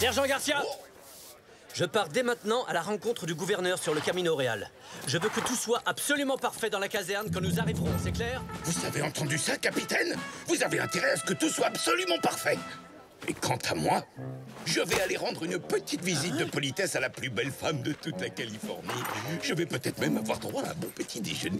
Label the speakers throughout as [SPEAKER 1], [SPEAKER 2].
[SPEAKER 1] Sergent Garcia, je pars dès maintenant à la rencontre du gouverneur sur le Camino Real. Je veux que tout soit absolument parfait dans la caserne quand nous arriverons, c'est clair?
[SPEAKER 2] Vous avez entendu ça, capitaine? Vous avez intérêt à ce que tout soit absolument parfait. Et quant à moi, je vais aller rendre une petite visite de politesse à la plus belle femme de toute la Californie. Je vais peut-être même avoir droit à un bon petit déjeuner.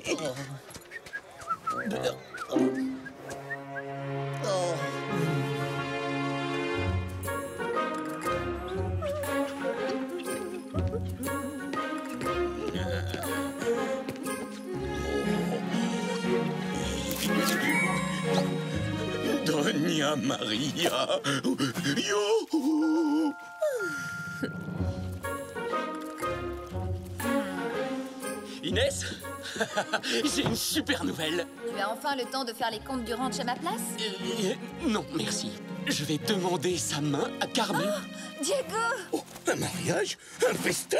[SPEAKER 2] Doña Maria. Yo.
[SPEAKER 3] Inès, j'ai une super nouvelle.
[SPEAKER 4] Tu as enfin le temps de faire les comptes du ranch à ma place?
[SPEAKER 3] Non, merci. Je vais demander sa main à Carmen.
[SPEAKER 4] Oh, Diego!
[SPEAKER 2] Oh, un mariage? Un festin?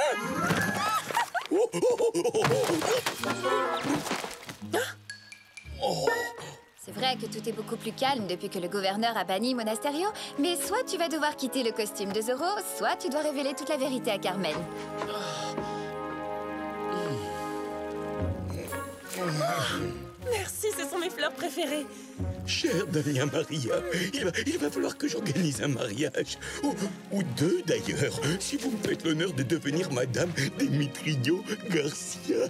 [SPEAKER 4] C'est vrai que tout est beaucoup plus calme depuis que le gouverneur a banni Monasterio, mais soit tu vas devoir quitter le costume de Zorro, soit tu dois révéler toute la vérité à Carmen.
[SPEAKER 5] Merci, ce sont mes fleurs préférées.
[SPEAKER 2] Chère Doña Maria, il va falloir que j'organise un mariage. Ou deux, d'ailleurs, si vous me faites l'honneur de devenir Madame Demetrio Garcia.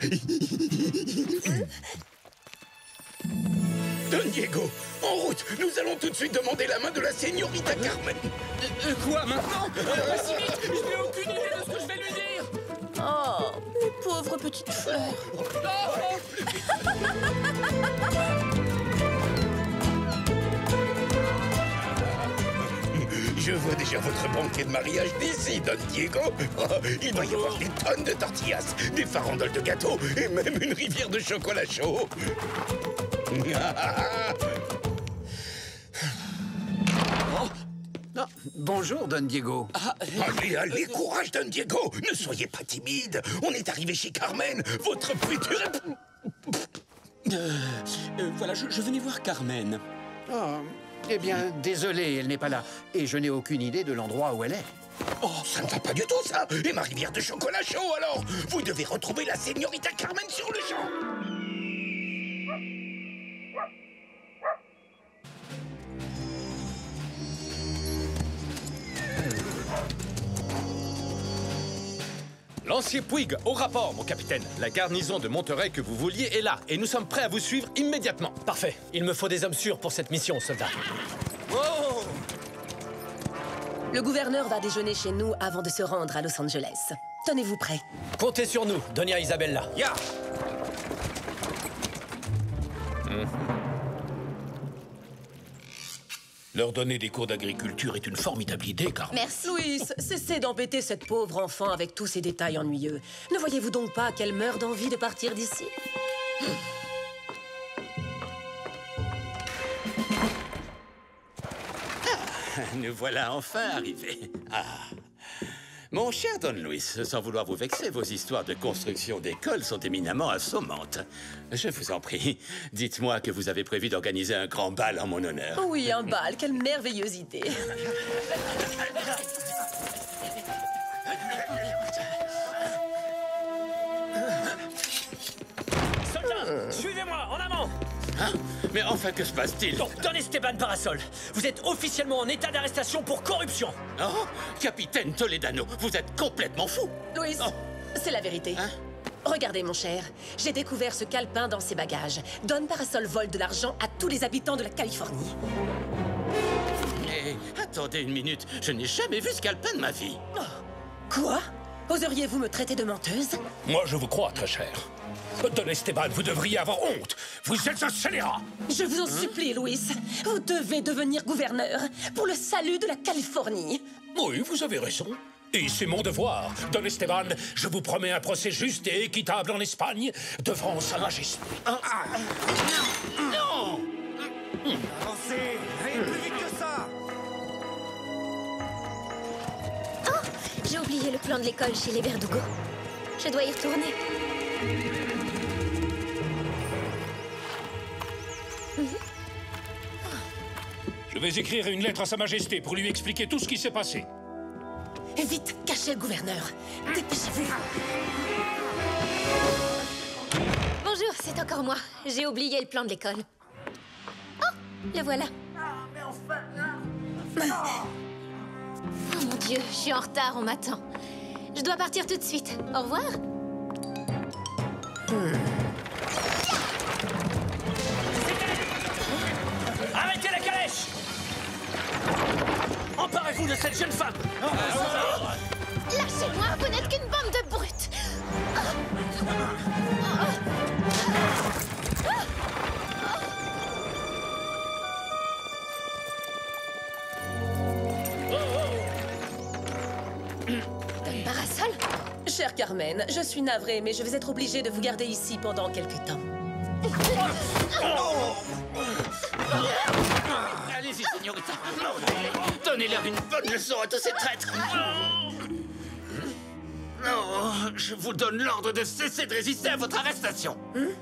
[SPEAKER 2] Don Diego, en route. Nous allons tout de suite demander la main de la señorita Carmen.
[SPEAKER 3] Quoi, maintenant? Pas si vite. Je n'ai aucune idée de ce que je vais lui dire.
[SPEAKER 5] Oh, mes pauvres petites fleurs.
[SPEAKER 2] Je vois déjà votre banquet de mariage d'ici, Don Diego. Oh, il va y avoir des tonnes de tortillas, des farandoles de gâteaux et même une rivière de chocolat chaud.
[SPEAKER 6] Ah, bonjour, Don Diego.
[SPEAKER 2] Allez, allez, courage, Don Diego. Ne soyez pas timide. On est arrivé chez Carmen, votre future épouse.
[SPEAKER 3] Voilà, je venais voir Carmen.
[SPEAKER 6] Oh, eh bien, désolé, elle n'est pas là. Et je n'ai aucune idée de l'endroit où elle est.
[SPEAKER 2] Oh, ça ne va pas du tout, ça. Et ma rivière de chocolat chaud, alors. Vous devez retrouver la señorita Carmen sur le champ.
[SPEAKER 1] Lancier Puig, au rapport, mon capitaine. La garnison de Monterey que vous vouliez est là, et nous sommes prêts à vous suivre immédiatement. Parfait. Il me faut des hommes sûrs pour cette mission, soldat.
[SPEAKER 3] Oh!
[SPEAKER 5] Le gouverneur va déjeuner chez nous avant de se rendre à Los Angeles. Tenez-vous prêts.
[SPEAKER 1] Comptez sur nous, Doña Isabella.
[SPEAKER 3] Ya!
[SPEAKER 2] Leur donner des cours d'agriculture est une formidable idée, Carmen.
[SPEAKER 4] Merci.
[SPEAKER 5] Louis, cessez d'embêter cette pauvre enfant avec tous ces détails ennuyeux. Ne voyez-vous donc pas qu'elle meurt d'envie de partir d'ici?
[SPEAKER 7] Nous voilà enfin arrivés. Mon cher Don Luis, sans vouloir vous vexer, vos histoires de construction d'écoles sont éminemment assommantes. Je vous en prie, dites-moi que vous avez prévu d'organiser un grand bal en mon honneur.
[SPEAKER 5] Oui, un bal, quelle merveilleuse idée.
[SPEAKER 1] Soldats, suivez-moi, en avant.
[SPEAKER 7] Hein? Mais enfin, que se passe-t-il?
[SPEAKER 1] Donc, Don Esteban Parasol, vous êtes officiellement en état d'arrestation pour corruption.
[SPEAKER 7] Oh, capitaine Toledano, vous êtes complètement fou.
[SPEAKER 5] Louis,
[SPEAKER 7] Oh.
[SPEAKER 5] c'est la vérité.
[SPEAKER 7] Hein?
[SPEAKER 5] Regardez, mon cher, j'ai découvert ce calepin dans ses bagages. Don Parasol vole de l'argent à tous les habitants de la Californie.
[SPEAKER 7] Mais attendez une minute, je n'ai jamais vu ce calepin de ma vie.
[SPEAKER 5] Quoi? Oseriez-vous me traiter de menteuse?
[SPEAKER 2] Moi, je vous crois, très cher. Don Esteban, vous devriez avoir honte. Vous êtes un scélérat.
[SPEAKER 5] Je vous en supplie, Louis. Vous devez devenir gouverneur pour le salut de la Californie.
[SPEAKER 2] Oui, vous avez raison. Et c'est mon devoir. Don Esteban, je vous promets un procès juste et équitable en Espagne, devant Sa Majesté.
[SPEAKER 7] Non!
[SPEAKER 8] Avancez! Allez plus vite que ça!
[SPEAKER 4] J'ai oublié le plan de l'école chez les Verdugo. Je dois y retourner.
[SPEAKER 2] Je vais écrire une lettre à Sa Majesté pour lui expliquer tout ce qui s'est passé.
[SPEAKER 5] Vite, cachez le gouverneur. Dépêchez-vous.
[SPEAKER 4] Bonjour, c'est encore moi. J'ai oublié le plan de l'école. Oh, le voilà. Oh mon Dieu, je suis en retard, on m'attend. Je dois partir tout de suite. Au revoir.
[SPEAKER 1] Arrêtez la calèche! Emparez-vous de cette jeune femme!
[SPEAKER 4] Lâchez-moi, vous n'êtes qu'une bande de brutes. Don Parasol?
[SPEAKER 5] Chère Carmen, je suis navrée, mais je vais être obligée de vous garder ici pendant quelque temps.
[SPEAKER 7] Allez-y, señorita. Donnez-leur une bonne leçon à tous ces traîtres. Oh, je vous donne l'ordre de cesser de résister à votre arrestation.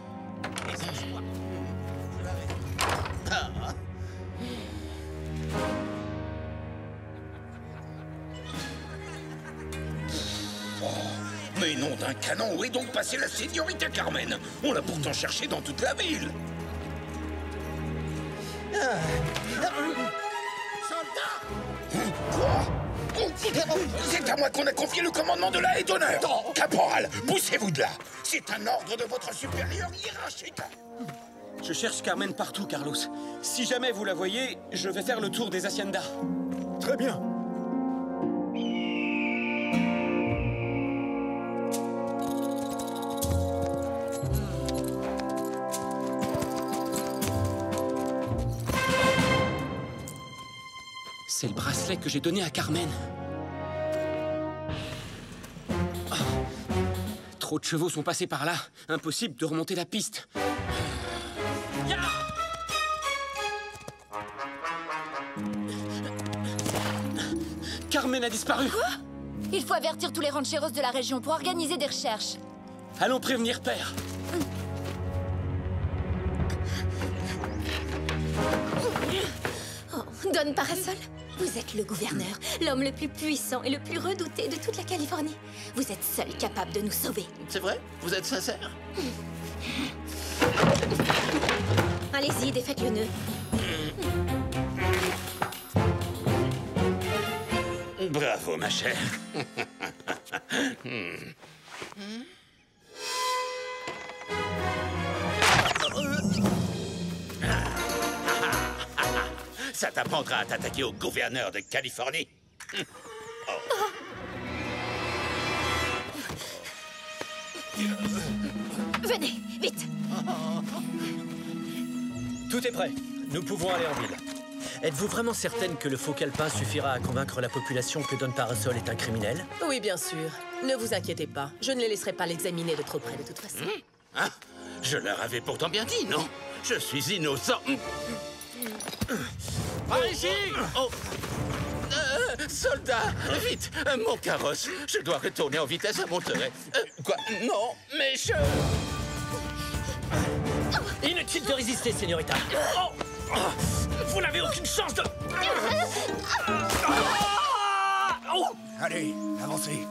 [SPEAKER 2] Mais nom d'un canon, où est donc passée la Señorita Carmen? On l'a pourtant cherchée dans toute la ville. Quoi? C'est à moi qu'on a confié le commandement de la haie d'honneur. Caporal, poussez-vous de là. C'est un ordre de votre supérieur hiérarchique.
[SPEAKER 3] Je cherche Carmen partout, Carlos. Si jamais vous la voyez, je vais faire le tour des haciendas.
[SPEAKER 8] Très bien.
[SPEAKER 3] C'est le bracelet que j'ai donné à Carmen. Ah. Trop de chevaux sont passés par là. Impossible de remonter la piste. Ya! Carmen a disparu.
[SPEAKER 4] Quoi? Il faut avertir tous les rancheros de la région pour organiser des recherches.
[SPEAKER 3] Allons prévenir Père.
[SPEAKER 4] Oh, Don Parasol, vous êtes le gouverneur, l'homme le plus puissant et le plus redouté de toute la Californie. Vous êtes seul capable de nous sauver.
[SPEAKER 7] C'est vrai? Vous êtes sincère?
[SPEAKER 4] Allez-y, défaites le nœud.
[SPEAKER 7] Bravo, ma chère. Ça t'apprendra à t'attaquer au gouverneur de Californie.
[SPEAKER 4] Venez, vite.
[SPEAKER 1] Tout est prêt. Nous pouvons aller en ville. Êtes-vous vraiment certaine que le faux calepin suffira à convaincre la population que Don Parasol est un criminel?
[SPEAKER 5] Oui, bien sûr. Ne vous inquiétez pas. Je ne les laisserai pas l'examiner de trop près, de toute façon.
[SPEAKER 7] Hein? Je leur avais pourtant bien dit, non? Je suis innocent.
[SPEAKER 3] Par ici!
[SPEAKER 7] Oh. Soldat, vite, mon carrosse. Je dois retourner en vitesse à Monterey. Quoi? Non, mais je...
[SPEAKER 1] Inutile de résister, Señorita. Oh! Vous n'avez aucune chance de...
[SPEAKER 8] Allez, avancez.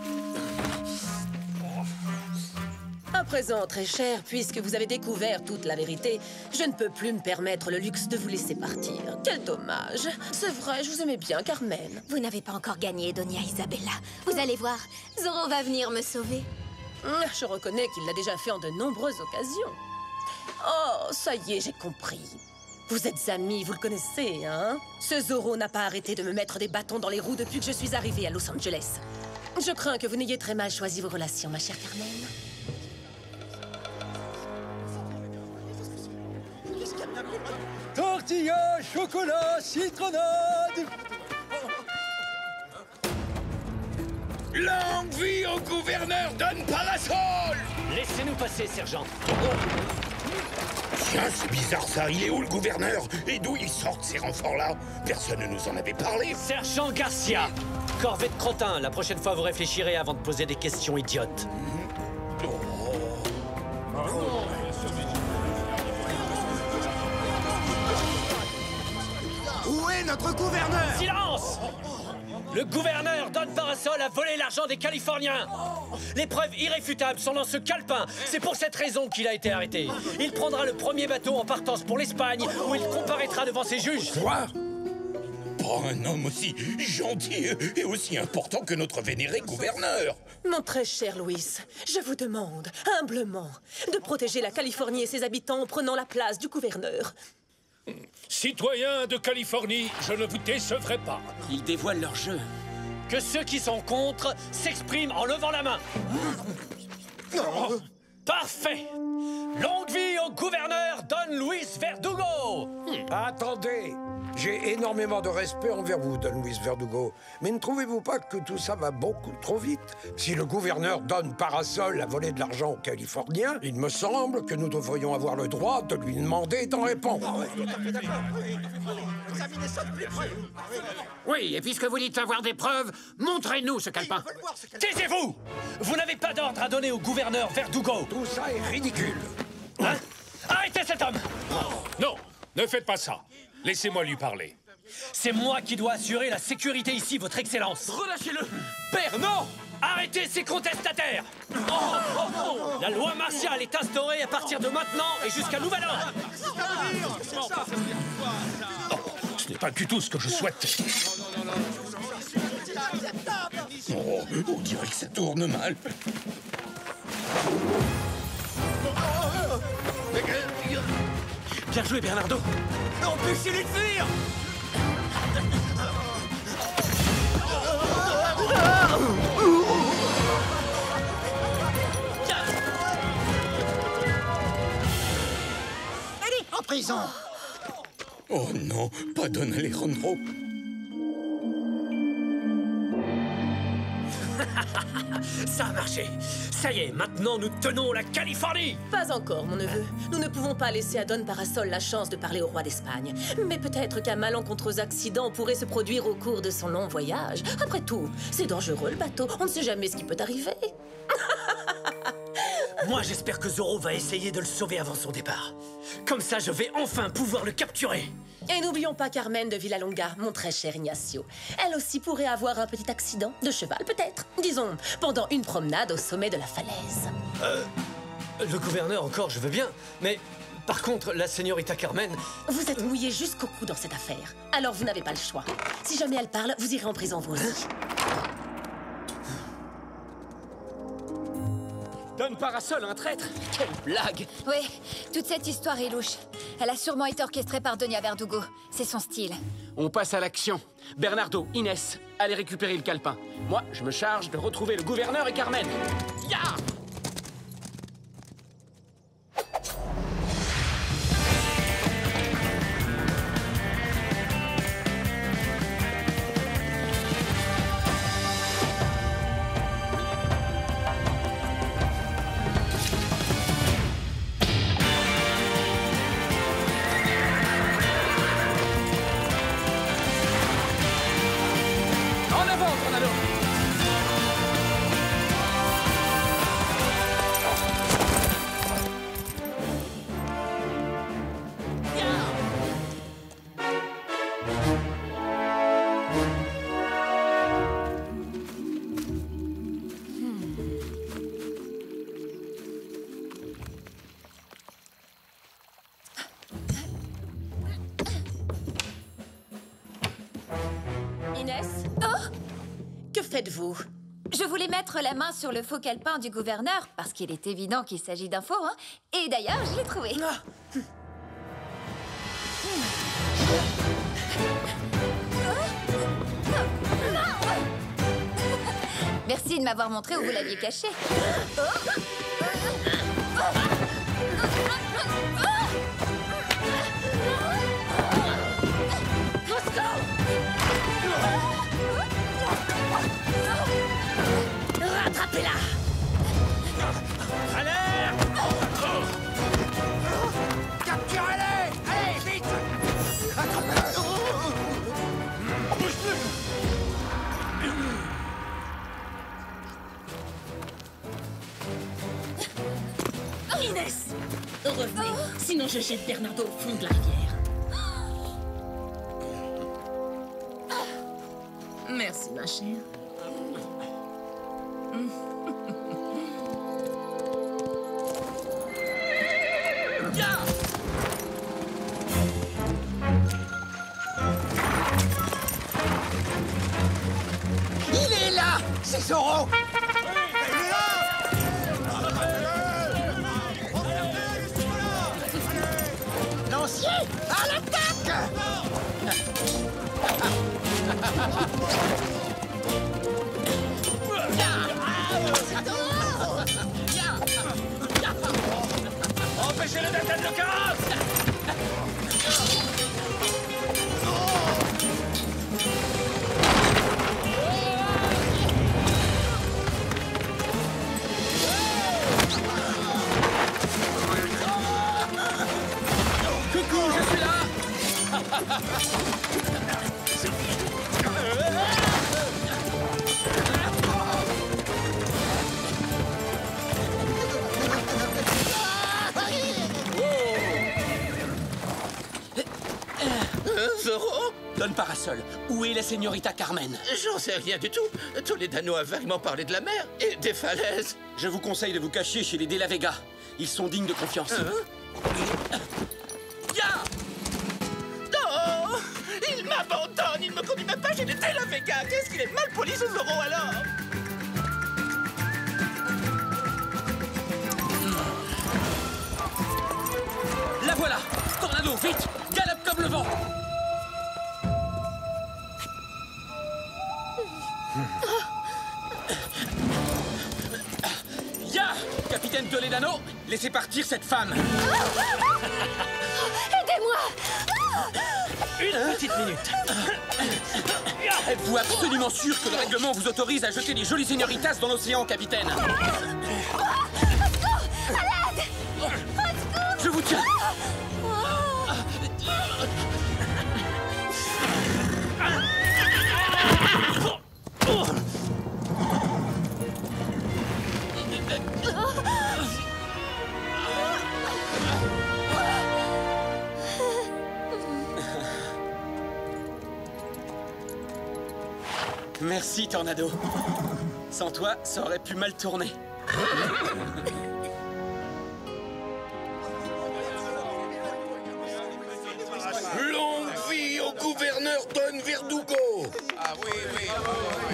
[SPEAKER 5] À présent, très cher, puisque vous avez découvert toute la vérité, je ne peux plus me permettre le luxe de vous laisser partir. Quel dommage. C'est vrai, je vous aimais bien, Carmen.
[SPEAKER 4] Vous n'avez pas encore gagné, Doña Isabella. Vous allez voir, Zorro va venir me sauver.
[SPEAKER 5] Je reconnais qu'il l'a déjà fait en de nombreuses occasions. Oh, ça y est, j'ai compris. Vous êtes amis, vous le connaissez, hein? Ce Zorro n'a pas arrêté de me mettre des bâtons dans les roues depuis que je suis arrivée à Los Angeles. Je crains que vous n'ayez très mal choisi vos relations, ma chère Carmen.
[SPEAKER 8] Tortilla, chocolat, citronnade.
[SPEAKER 2] Longue vie au gouverneur Don Parasol!
[SPEAKER 1] Laissez-nous passer, sergent.
[SPEAKER 2] Tiens, c'est bizarre ça. Il est où le gouverneur? Et d'où ils sortent ces renforts-là? Personne ne nous en avait parlé.
[SPEAKER 1] Sergent Garcia! Corvée de crottin, la prochaine fois vous réfléchirez avant de poser des questions idiotes.
[SPEAKER 8] Où est notre gouverneur?
[SPEAKER 1] Silence! Le gouverneur Don Parasol a volé l'argent des Californiens. Les preuves irréfutables sont dans ce calepin. C'est pour cette raison qu'il a été arrêté. Il prendra le premier bateau en partance pour l'Espagne, où il comparaîtra devant ses juges.
[SPEAKER 2] Quoi? Pas un homme aussi gentil et aussi important que notre vénéré gouverneur.
[SPEAKER 5] Mon très cher Louis, je vous demande, humblement, de protéger la Californie et ses habitants en prenant la place du gouverneur.
[SPEAKER 9] Citoyens de Californie, je ne vous décevrai pas.
[SPEAKER 3] Ils dévoilent leur jeu.
[SPEAKER 1] Que ceux qui sont contre s'expriment en levant la main. Parfait. Longue vie au gouverneur Don Luis Verdugo.
[SPEAKER 10] Attendez, j'ai énormément de respect envers vous, Don Luis Verdugo. Mais ne trouvez-vous pas que tout ça va beaucoup trop vite? Si le gouverneur Don Parasol a volé de l'argent aux Californiens, il me semble que nous devrions avoir le droit de lui demander d'en répondre.
[SPEAKER 6] Oui, et puisque vous dites avoir des preuves, montrez-nous ce calepin.
[SPEAKER 1] Taisez-vous. Vous n'avez pas d'ordre à donner au gouverneur Verdugo.
[SPEAKER 10] Tout ça est ridicule.
[SPEAKER 1] Hein? Arrêtez cet homme.
[SPEAKER 9] Non, ne faites pas ça. Laissez-moi lui parler.
[SPEAKER 1] C'est moi qui dois assurer la sécurité ici, votre excellence.
[SPEAKER 3] Relâchez-le. Père, non!
[SPEAKER 1] Arrêtez ces contestataires. La loi martiale est instaurée à partir de maintenant et jusqu'à nouvel ordre.
[SPEAKER 9] Ce n'est pas du tout ce que je souhaite.
[SPEAKER 2] Oh, on dirait que ça tourne mal.
[SPEAKER 3] Bien joué, Bernardo.
[SPEAKER 8] Empêchez-les de fuir!
[SPEAKER 6] Allez, en prison.
[SPEAKER 2] Oh non, pas Don Alejandro.
[SPEAKER 1] Ça a marché. Ça y est, maintenant nous tenons la Californie.
[SPEAKER 5] Pas encore, mon neveu. Nous ne pouvons pas laisser à Don Parasol la chance de parler au roi d'Espagne. Mais peut-être qu'un malencontreux accident pourrait se produire au cours de son long voyage. Après tout, c'est dangereux le bateau. On ne sait jamais ce qui peut arriver.
[SPEAKER 1] Moi, j'espère que Zorro va essayer de le sauver avant son départ. Comme ça, je vais enfin pouvoir le capturer.
[SPEAKER 5] Et n'oublions pas Carmen de Villalonga, mon très cher Ignacio. Elle aussi pourrait avoir un petit accident de cheval, peut-être. Disons, pendant une promenade au sommet de la falaise.
[SPEAKER 1] Le gouverneur encore, je veux bien. Mais par contre, la señorita Carmen...
[SPEAKER 5] Vous êtes mouillé jusqu'au cou dans cette affaire. Alors vous n'avez pas le choix. Si jamais elle parle, vous irez en prison vous aussi.
[SPEAKER 3] Don Parasol, un traître? Quelle blague!
[SPEAKER 4] Oui, toute cette histoire est louche. Elle a sûrement été orchestrée par Doña Verdugo. C'est son style.
[SPEAKER 3] On passe à l'action. Bernardo, Inès, allez récupérer le calepin. Moi, je me charge de retrouver le gouverneur et Carmen. Ya! En avant, Tornado!
[SPEAKER 5] Inès?
[SPEAKER 4] Oh!
[SPEAKER 5] Que faites-vous?
[SPEAKER 4] Je voulais mettre la main sur le faux calepin du gouverneur, parce qu'il est évident qu'il s'agit d'un faux, hein. Et d'ailleurs, je l'ai trouvé. Merci de m'avoir montré où vous l'aviez caché.
[SPEAKER 5] Rattrapez-la!
[SPEAKER 8] Capturez-les! Allez, vite!
[SPEAKER 5] Inès! Revenez, sinon je jette Bernardo au fond de la rivière. Merci, ma chère.
[SPEAKER 6] Il est là! C'est Zoro! Lancier, à l'attaque!
[SPEAKER 1] Empêchez-le d'atteindre le carrosse!
[SPEAKER 3] Coucou, je suis là!
[SPEAKER 7] Zoro?
[SPEAKER 3] Don Parasol, où est la señorita Carmen?
[SPEAKER 7] J'en sais rien du tout. Tous les Danois avaient vaguement parlé de la mer et des falaises.
[SPEAKER 3] Je vous conseille de vous cacher chez les De La Vega. Ils sont dignes de confiance.
[SPEAKER 7] Non! Il m'abandonne! Il me conduit même pas chez les De La Vega! Qu'est-ce qu'il est mal poli, ce Zoro, alors?
[SPEAKER 3] La voilà! Tornado, vite! Galope comme le vent! Ya! Capitaine Toledano, laissez partir cette femme!
[SPEAKER 4] Aidez-moi!
[SPEAKER 1] Une petite minute.
[SPEAKER 3] Êtes-vous absolument sûr que le règlement vous autorise à jeter les jolies señoritas dans l'océan, capitaine? Je vous tiens! Merci, Tornado. Sans toi, ça aurait pu mal tourner.
[SPEAKER 2] Longue vie au gouverneur Don Verdugo!
[SPEAKER 8] Ah oui, oui, oui.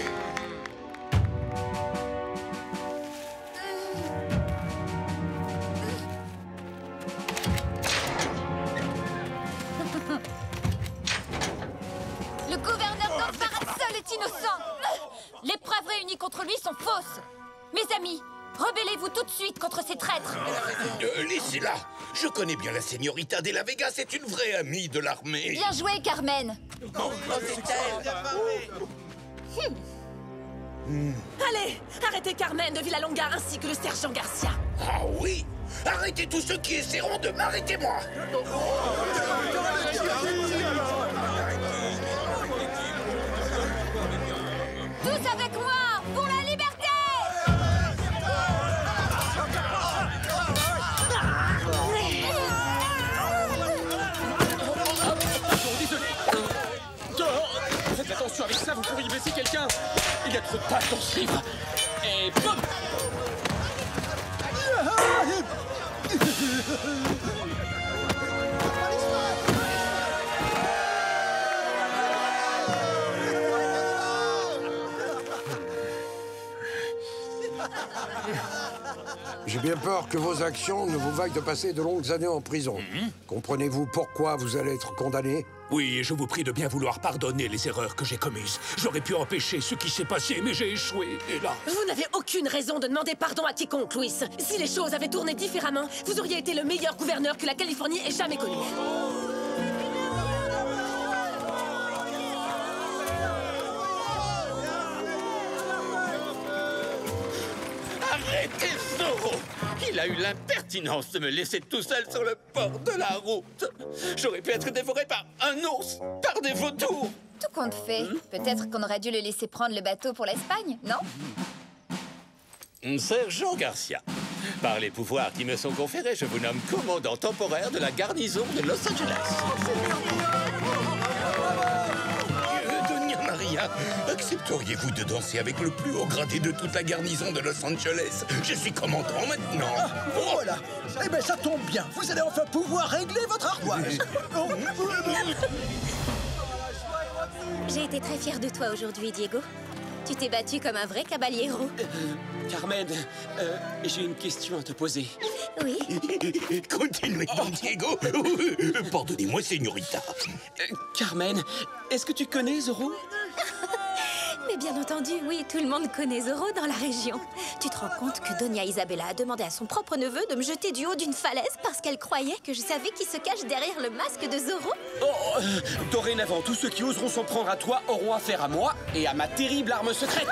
[SPEAKER 4] Le gouverneur Don Parasol est innocent! Les preuves réunies contre lui sont fausses! Mes amis, rebellez-vous tout de suite contre ces traîtres!
[SPEAKER 2] Laissez-la! Je connais bien la señorita de la Vega, c'est une vraie amie de l'armée.
[SPEAKER 4] Bien joué, Carmen!
[SPEAKER 5] Allez, arrêtez Carmen de Villalonga ainsi que le sergent Garcia.
[SPEAKER 2] Ah oui! Arrêtez tous ceux qui essaieront de m'arrêter, moi!
[SPEAKER 4] Tous avec moi, pour la liberté!
[SPEAKER 3] Désolé. Dehors. Faites attention avec ça, vous pourriez blesser quelqu'un. Il y a trop de pages dans ce livre. Et boum!
[SPEAKER 10] J'ai bien peur que vos actions ne vous vaillent de passer de longues années en prison. Comprenez-vous pourquoi vous allez être condamné?
[SPEAKER 9] Oui, et je vous prie de bien vouloir pardonner les erreurs que j'ai commises. J'aurais pu empêcher ce qui s'est passé, mais j'ai échoué, hélas.
[SPEAKER 5] Vous n'avez aucune raison de demander pardon à quiconque, Louis. Si les choses avaient tourné différemment, vous auriez été le meilleur gouverneur que la Californie ait jamais connu.
[SPEAKER 7] Arrêtez, Zoro! Il a eu l'impertinence de me laisser tout seul sur le bord de la route. J'aurais pu être dévoré par un ours, par des vautours.
[SPEAKER 4] Tout compte fait, peut-être qu'on aurait dû le laisser prendre le bateau pour l'Espagne, non?
[SPEAKER 7] Sergent Garcia, par les pouvoirs qui me sont conférés, je vous nomme commandant temporaire de la garnison de Los Angeles.
[SPEAKER 2] Doña Maria, California, accepteriez-vous de danser avec le plus haut gradé de toute la garnison de Los Angeles? Je suis commandant maintenant.
[SPEAKER 11] Voilà. Eh ben, ça tombe bien. Vous allez enfin pouvoir régler votre ardoise.
[SPEAKER 12] J'ai été très fière de toi aujourd'hui, Diego. Tu t'es battu comme un vrai caballero.
[SPEAKER 3] Carmen, j'ai une question à te poser.
[SPEAKER 12] Oui.
[SPEAKER 2] Continuez donc, Diego. Pardonnez-moi, señorita.
[SPEAKER 3] Carmen, est-ce que tu connais Zorro?
[SPEAKER 12] Mais bien entendu, oui, tout le monde connaît Zorro dans la région. Tu te rends compte que Doña Isabella a demandé à son propre neveu de me jeter du haut d'une falaise parce qu'elle croyait que je savais qui se cache derrière le masque de Zorro?
[SPEAKER 3] Oh, dorénavant, tous ceux qui oseront s'en prendre à toi auront affaire à moi et à ma terrible arme secrète.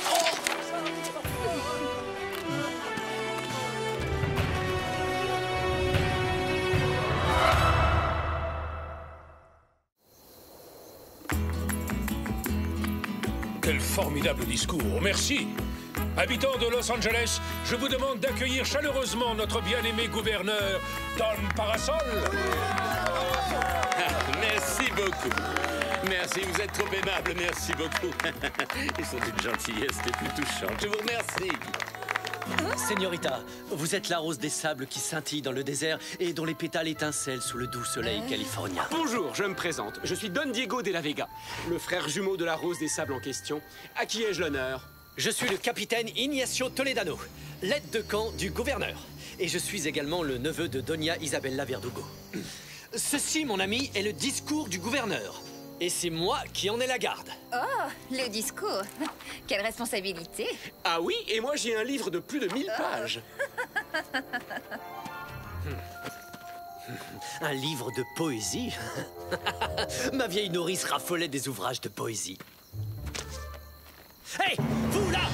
[SPEAKER 9] Quel formidable discours, merci. Habitants de Los Angeles, je vous demande d'accueillir chaleureusement notre bien-aimé gouverneur, Don Parasol.
[SPEAKER 7] Merci beaucoup. Merci, vous êtes trop aimable, merci beaucoup. Ils sont d'une gentillesse et plus touchante. Je vous remercie.
[SPEAKER 1] Señorita, vous êtes la rose des sables qui scintille dans le désert et dont les pétales étincellent sous le doux soleil californien.
[SPEAKER 3] Bonjour, je me présente. Je suis Don Diego de la Vega, le frère jumeau de la rose des sables en question. À qui ai-je l'honneur?
[SPEAKER 1] Je suis le capitaine Ignacio Toledano, l'aide de camp du gouverneur. Et je suis également le neveu de Doña Isabella Verdugo. Ceci, mon ami, est le discours du gouverneur. Et c'est moi qui en ai la garde.
[SPEAKER 4] Oh, le discours. Quelle responsabilité.
[SPEAKER 3] Ah oui, et moi j'ai un livre de plus de 1000 pages.
[SPEAKER 1] Un livre de poésie? Ma vieille nourrice raffolait des ouvrages de poésie. Hé, vous là!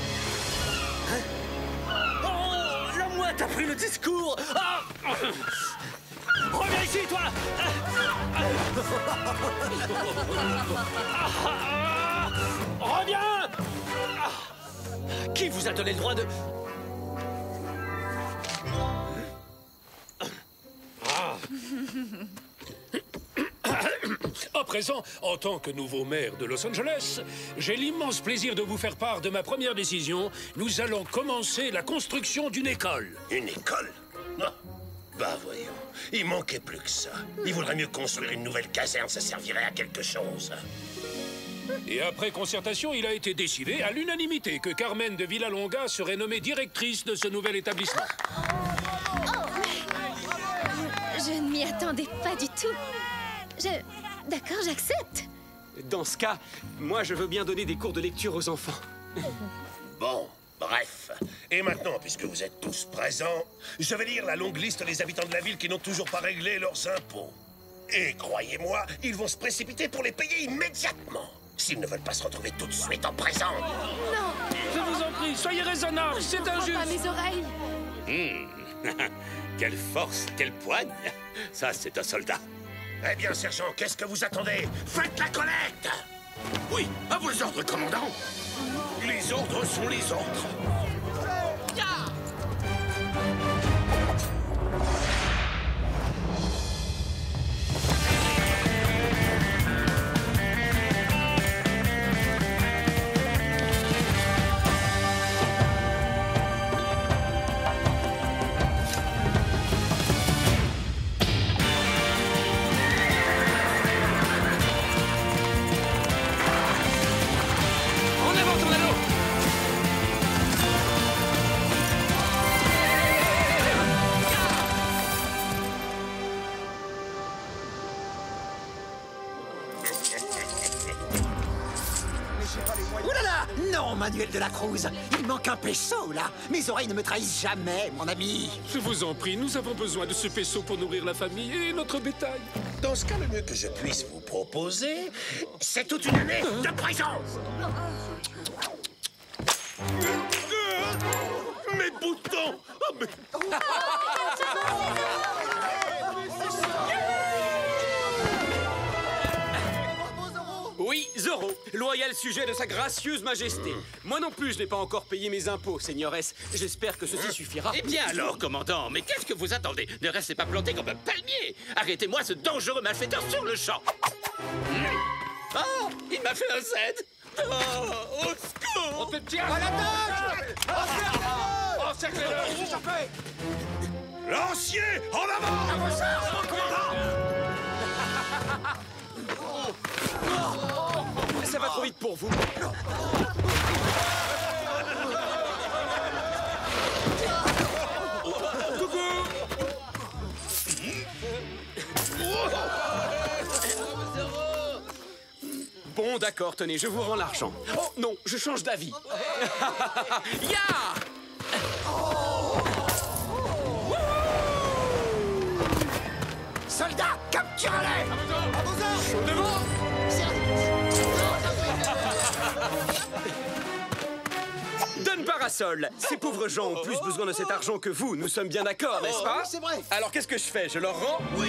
[SPEAKER 1] Oh, la mouette a pris le discours! Ah! Reviens ici, toi! Reviens! Qui vous a donné le droit de...
[SPEAKER 9] À présent, en tant que nouveau maire de Los Angeles, j'ai l'immense plaisir de vous faire part de ma première décision. Nous allons commencer la construction d'une école.
[SPEAKER 13] Une école? Non. Bah voyons, il manquait plus que ça. Il vaudrait mieux construire une nouvelle caserne, ça servirait à quelque chose.
[SPEAKER 9] Et après concertation, il a été décidé à l'unanimité que Carmen de Villalonga serait nommée directrice de ce nouvel établissement.
[SPEAKER 12] Je ne m'y attendais pas du tout. D'accord, j'accepte.
[SPEAKER 3] Dans ce cas, moi je veux bien donner des cours de lecture aux enfants.
[SPEAKER 13] Bon, bref. Et maintenant, puisque vous êtes tous présents, je vais lire la longue liste des habitants de la ville qui n'ont toujours pas réglé leurs impôts. Et croyez-moi, ils vont se précipiter pour les payer immédiatement. S'ils ne veulent pas se retrouver tout de suite en prison.
[SPEAKER 12] Non!
[SPEAKER 9] Je vous en prie, soyez raisonnable, c'est injuste.
[SPEAKER 12] Pas mes oreilles.
[SPEAKER 7] Quelle force, quelle poigne. Ça, c'est un soldat.
[SPEAKER 13] Eh bien, sergent, qu'est-ce que vous attendez? Faites la collecte!
[SPEAKER 2] Oui, à vos ordres, commandant. Les ordres sont les ordres.
[SPEAKER 11] Manuel de la Cruz. Il manque un peso, là. Mes oreilles ne me trahissent jamais, mon ami.
[SPEAKER 9] Je vous en prie, nous avons besoin de ce peso pour nourrir la famille et notre bétail.
[SPEAKER 13] Dans ce cas, le mieux que je puisse vous proposer, c'est toute une année de prison.
[SPEAKER 2] Mes boutons! Oh, mais...
[SPEAKER 3] Oui, Zorro, loyal sujet de sa gracieuse majesté. Moi non plus, je n'ai pas encore payé mes impôts, seigneuresse. J'espère que ceci suffira.
[SPEAKER 7] Eh bien alors, commandant, mais qu'est-ce que vous attendez? Ne restez pas planté comme un palmier. Arrêtez-moi ce dangereux malfaiteur sur le champ. Oh, il m'a fait un Z. Au secours!
[SPEAKER 3] On peut te tirer!
[SPEAKER 8] À l'attaque!
[SPEAKER 3] Encerclez-le!
[SPEAKER 13] Lancier, en avant!
[SPEAKER 3] Ça va trop vite pour vous. Bon, d'accord, tenez, je vous rends l'argent. Oh, non, je change d'avis. Ya!
[SPEAKER 11] Soldats, capturez-les!
[SPEAKER 3] Chaud devant! Donne parasol. Ces pauvres gens ont plus besoin de cet argent que vous. Nous sommes bien d'accord, n'est-ce pas?
[SPEAKER 11] Oui, c'est vrai.
[SPEAKER 3] Alors qu'est-ce que je fais? Je leur rends? Oui.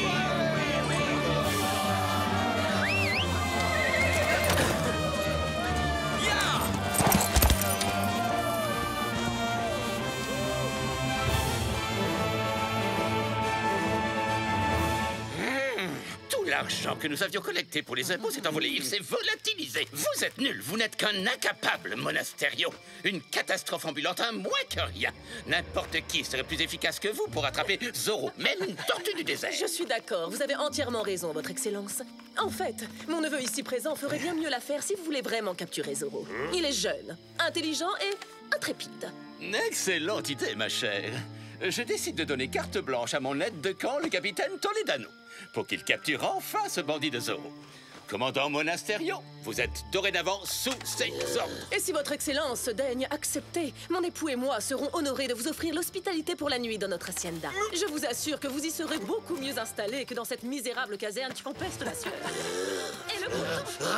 [SPEAKER 7] L'argent que nous avions collecté pour les impôts s'est envolé. Il s'est volatilisé. Vous êtes nuls. Vous n'êtes qu'un incapable, Monasterio. Une catastrophe ambulante, un moins que rien. N'importe qui serait plus efficace que vous pour attraper Zorro, même une tortue du désert.
[SPEAKER 5] Je suis d'accord. Vous avez entièrement raison, Votre Excellence. En fait, mon neveu ici présent ferait bien mieux l'affaire si vous voulez vraiment capturer Zorro. Il est jeune, intelligent et intrépide.
[SPEAKER 7] Excellente idée, ma chère. Je décide de donner carte blanche à mon aide de camp, le capitaine Toledano, pour qu'il capture enfin ce bandit de Zorro. Commandant Monasterio, vous êtes dorénavant sous ses ordres.
[SPEAKER 5] Et si Votre Excellence daigne accepter, mon époux et moi serons honorés de vous offrir l'hospitalité pour la nuit dans notre hacienda. Je vous assure que vous y serez beaucoup mieux installés que dans cette misérable caserne qui empeste la sueur. Et le couteau...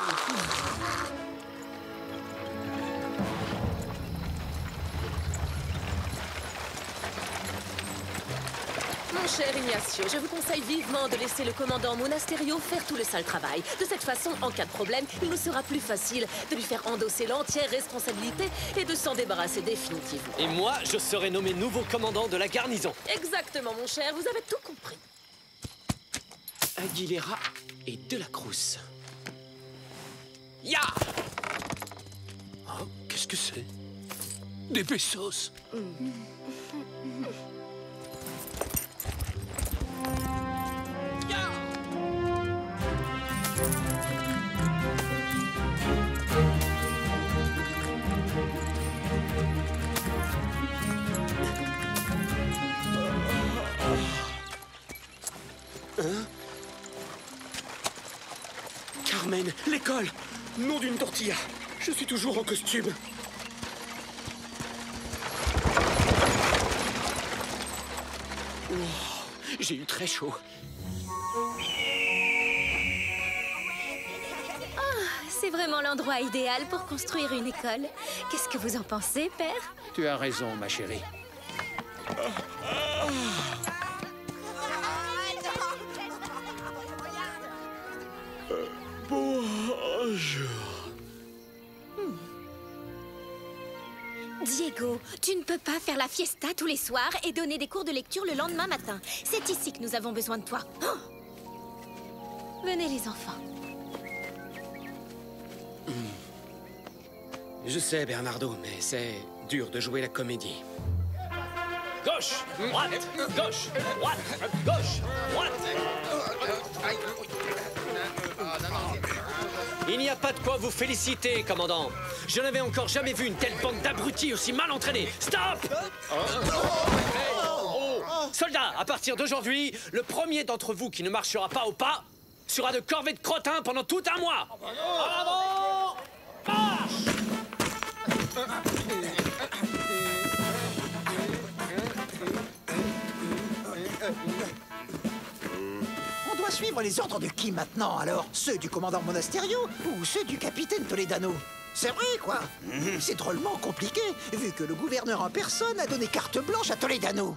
[SPEAKER 5] Mon cher Ignacio, je vous conseille vivement de laisser le commandant Monasterio faire tout le sale travail. De cette façon, en cas de problème, il nous sera plus facile de lui faire endosser l'entière responsabilité et de s'en débarrasser définitivement.
[SPEAKER 1] Et moi, je serai nommé nouveau commandant de la garnison.
[SPEAKER 5] Exactement, mon cher, vous avez tout compris.
[SPEAKER 3] Aguilera et De la Cruz.
[SPEAKER 9] Ya! Oh, qu'est-ce que c'est? Des pesos.
[SPEAKER 3] Hein? Carmen, l'école! Nom d'une tortilla! Je suis toujours en costume. Oh, j'ai eu très chaud.
[SPEAKER 12] C'est vraiment l'endroit idéal pour construire une école. Qu'est-ce que vous en pensez, père?
[SPEAKER 6] Tu as raison, ma chérie.
[SPEAKER 3] Bonjour.
[SPEAKER 12] Diego, tu ne peux pas faire la fiesta tous les soirs et donner des cours de lecture le lendemain matin. C'est ici que nous avons besoin de toi. Oh! Venez, les enfants.
[SPEAKER 3] Je sais, Bernardo, mais c'est dur de jouer la comédie.
[SPEAKER 1] Gauche, droite, gauche, droite, gauche, droite. Il n'y a pas de quoi vous féliciter, commandant. Je n'avais encore jamais vu une telle bande d'abrutis aussi mal entraînés. Stop! Soldats, à partir d'aujourd'hui, le premier d'entre vous qui ne marchera pas au pas sera de corvée de crottin pendant tout un mois. En avant! Marche!
[SPEAKER 11] On doit suivre les ordres de qui maintenant, alors? Ceux du commandant Monasterio ou ceux du capitaine Toledano? C'est vrai, quoi. C'est drôlement compliqué, vu que le gouverneur en personne a donné carte blanche à Toledano.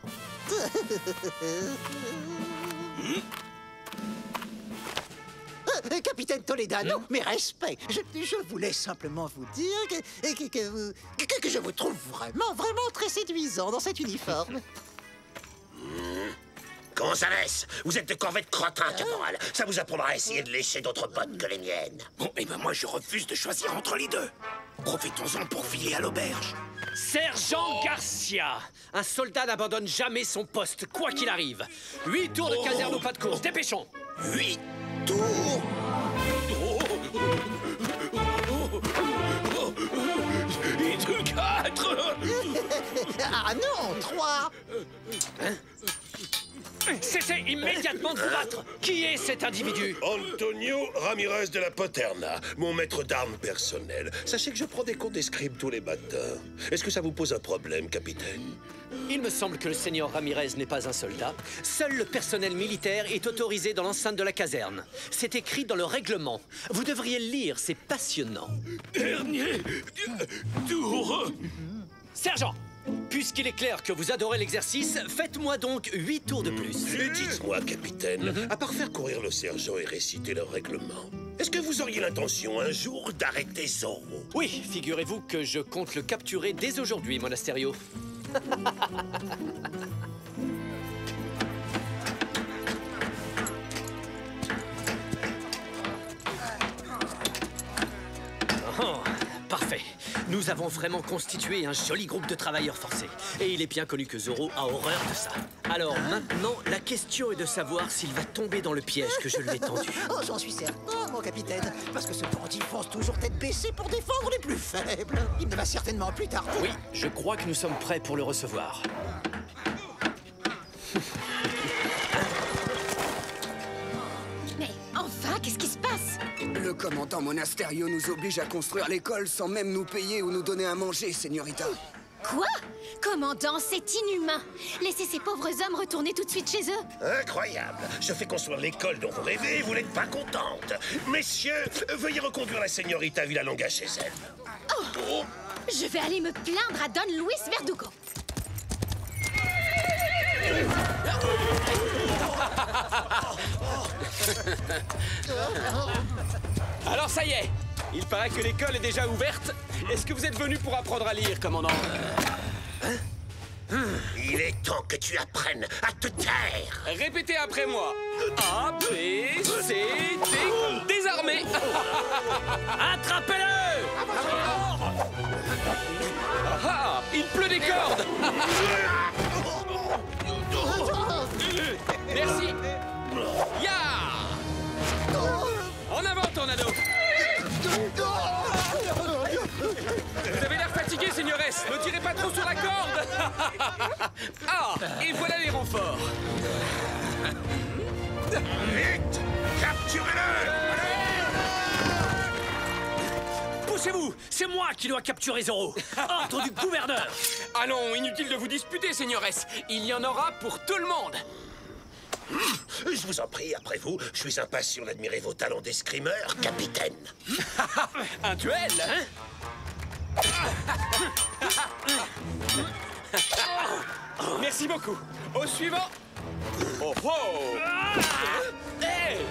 [SPEAKER 11] Capitaine Toledano, mes respects. Je voulais simplement vous dire que je vous trouve vraiment très séduisant dans cet uniforme.
[SPEAKER 13] Gonzalez, vous êtes de corvette crottin, caporal. Ça vous apprendra à essayer de lécher d'autres bottes que les miennes.
[SPEAKER 2] Bon, et ben moi je refuse de choisir entre les deux. Profitons-en pour filer à l'auberge.
[SPEAKER 1] Sergent Garcia, un soldat n'abandonne jamais son poste, quoi qu'il arrive. 8 tours de caserne au pas de course, dépêchons.
[SPEAKER 2] 8 tours.
[SPEAKER 13] Et de 4.
[SPEAKER 11] Ah non, 3.
[SPEAKER 1] Cessez immédiatement de vous battre. Qui est cet individu?
[SPEAKER 13] Antonio Ramirez de la Paterna, mon maître d'armes personnel. Sachez que je prends des cours d'escrime tous les matins. Est-ce que ça vous pose un problème, capitaine?
[SPEAKER 1] Il me semble que le seigneur Ramirez n'est pas un soldat. Seul le personnel militaire est autorisé dans l'enceinte de la caserne. C'est écrit dans le règlement. Vous devriez le lire, c'est passionnant.
[SPEAKER 13] Dernier tour.
[SPEAKER 1] Sergent, puisqu'il est clair que vous adorez l'exercice, faites-moi donc 8 tours de plus.
[SPEAKER 13] Et dites-moi, capitaine, à part faire courir le sergent et réciter le règlement, est-ce que vous auriez l'intention un jour d'arrêter Zorro?
[SPEAKER 1] Oui, figurez-vous que je compte le capturer dès aujourd'hui, Monasterio. Oh, parfait. Nous avons vraiment constitué un joli groupe de travailleurs forcés. Et il est bien connu que Zorro a horreur de ça. Alors maintenant, la question est de savoir s'il va tomber dans le piège que je lui ai tendu.
[SPEAKER 11] Oh, j'en suis certain, mon capitaine. Parce que ce bandit fonce toujours tête baissée pour défendre les plus faibles. Il ne va certainement plus tarder.
[SPEAKER 1] Oui, je crois que nous sommes prêts pour le recevoir.
[SPEAKER 12] Mais enfin, qu'est-ce qui se passe?
[SPEAKER 14] Le commandant Monasterio nous oblige à construire l'école sans même nous payer ou nous donner à manger, señorita.
[SPEAKER 12] Quoi? Commandant, c'est inhumain. Laissez ces pauvres hommes retourner tout de suite chez eux.
[SPEAKER 13] Incroyable. Je fais construire l'école dont vous rêvez et vous n'êtes pas contente. Messieurs, veuillez reconduire la señorita Villalonga chez elle.
[SPEAKER 12] Oh. Je vais aller me plaindre à Don Luis Verdugo.
[SPEAKER 3] Alors ça y est, il paraît que l'école est déjà ouverte. Est-ce que vous êtes venu pour apprendre à lire, commandant?
[SPEAKER 13] Il est temps que tu apprennes à te taire.
[SPEAKER 3] Répétez après moi. A, B, C, D, désarmé.
[SPEAKER 1] Attrapez-le!
[SPEAKER 3] Ah, il pleut des cordes. Merci. Ya! En avant, Tornado. Vous avez l'air fatigué, señores. Ne tirez pas trop sur la corde. Ah, et voilà les renforts.
[SPEAKER 13] Vite! Capturez-le!
[SPEAKER 1] Poussez-vous! C'est moi qui dois capturer Zorro! Ordre du gouverneur!
[SPEAKER 3] Allons, inutile de vous disputer, señores. Il y en aura pour tout le monde.
[SPEAKER 13] Je vous en prie, après vous, je suis impatient d'admirer vos talents d'escrimeur, capitaine.
[SPEAKER 3] Un duel, hein? Merci beaucoup. Au suivant. Oh oh! Hey!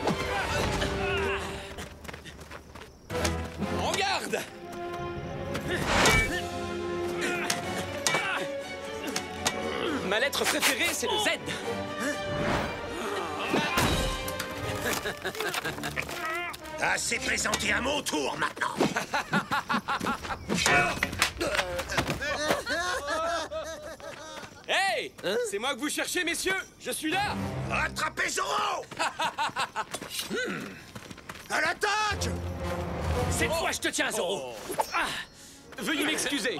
[SPEAKER 3] En garde! Ma lettre préférée, c'est le Z.
[SPEAKER 13] Assez plaisanté, à mon tour maintenant.
[SPEAKER 3] Hey! C'est moi que vous cherchez, messieurs. Je suis là.
[SPEAKER 13] Attrapez Zorro!
[SPEAKER 2] À l'attaque!
[SPEAKER 1] Cette fois, je te tiens, Zorro!
[SPEAKER 3] Veuillez m'excuser.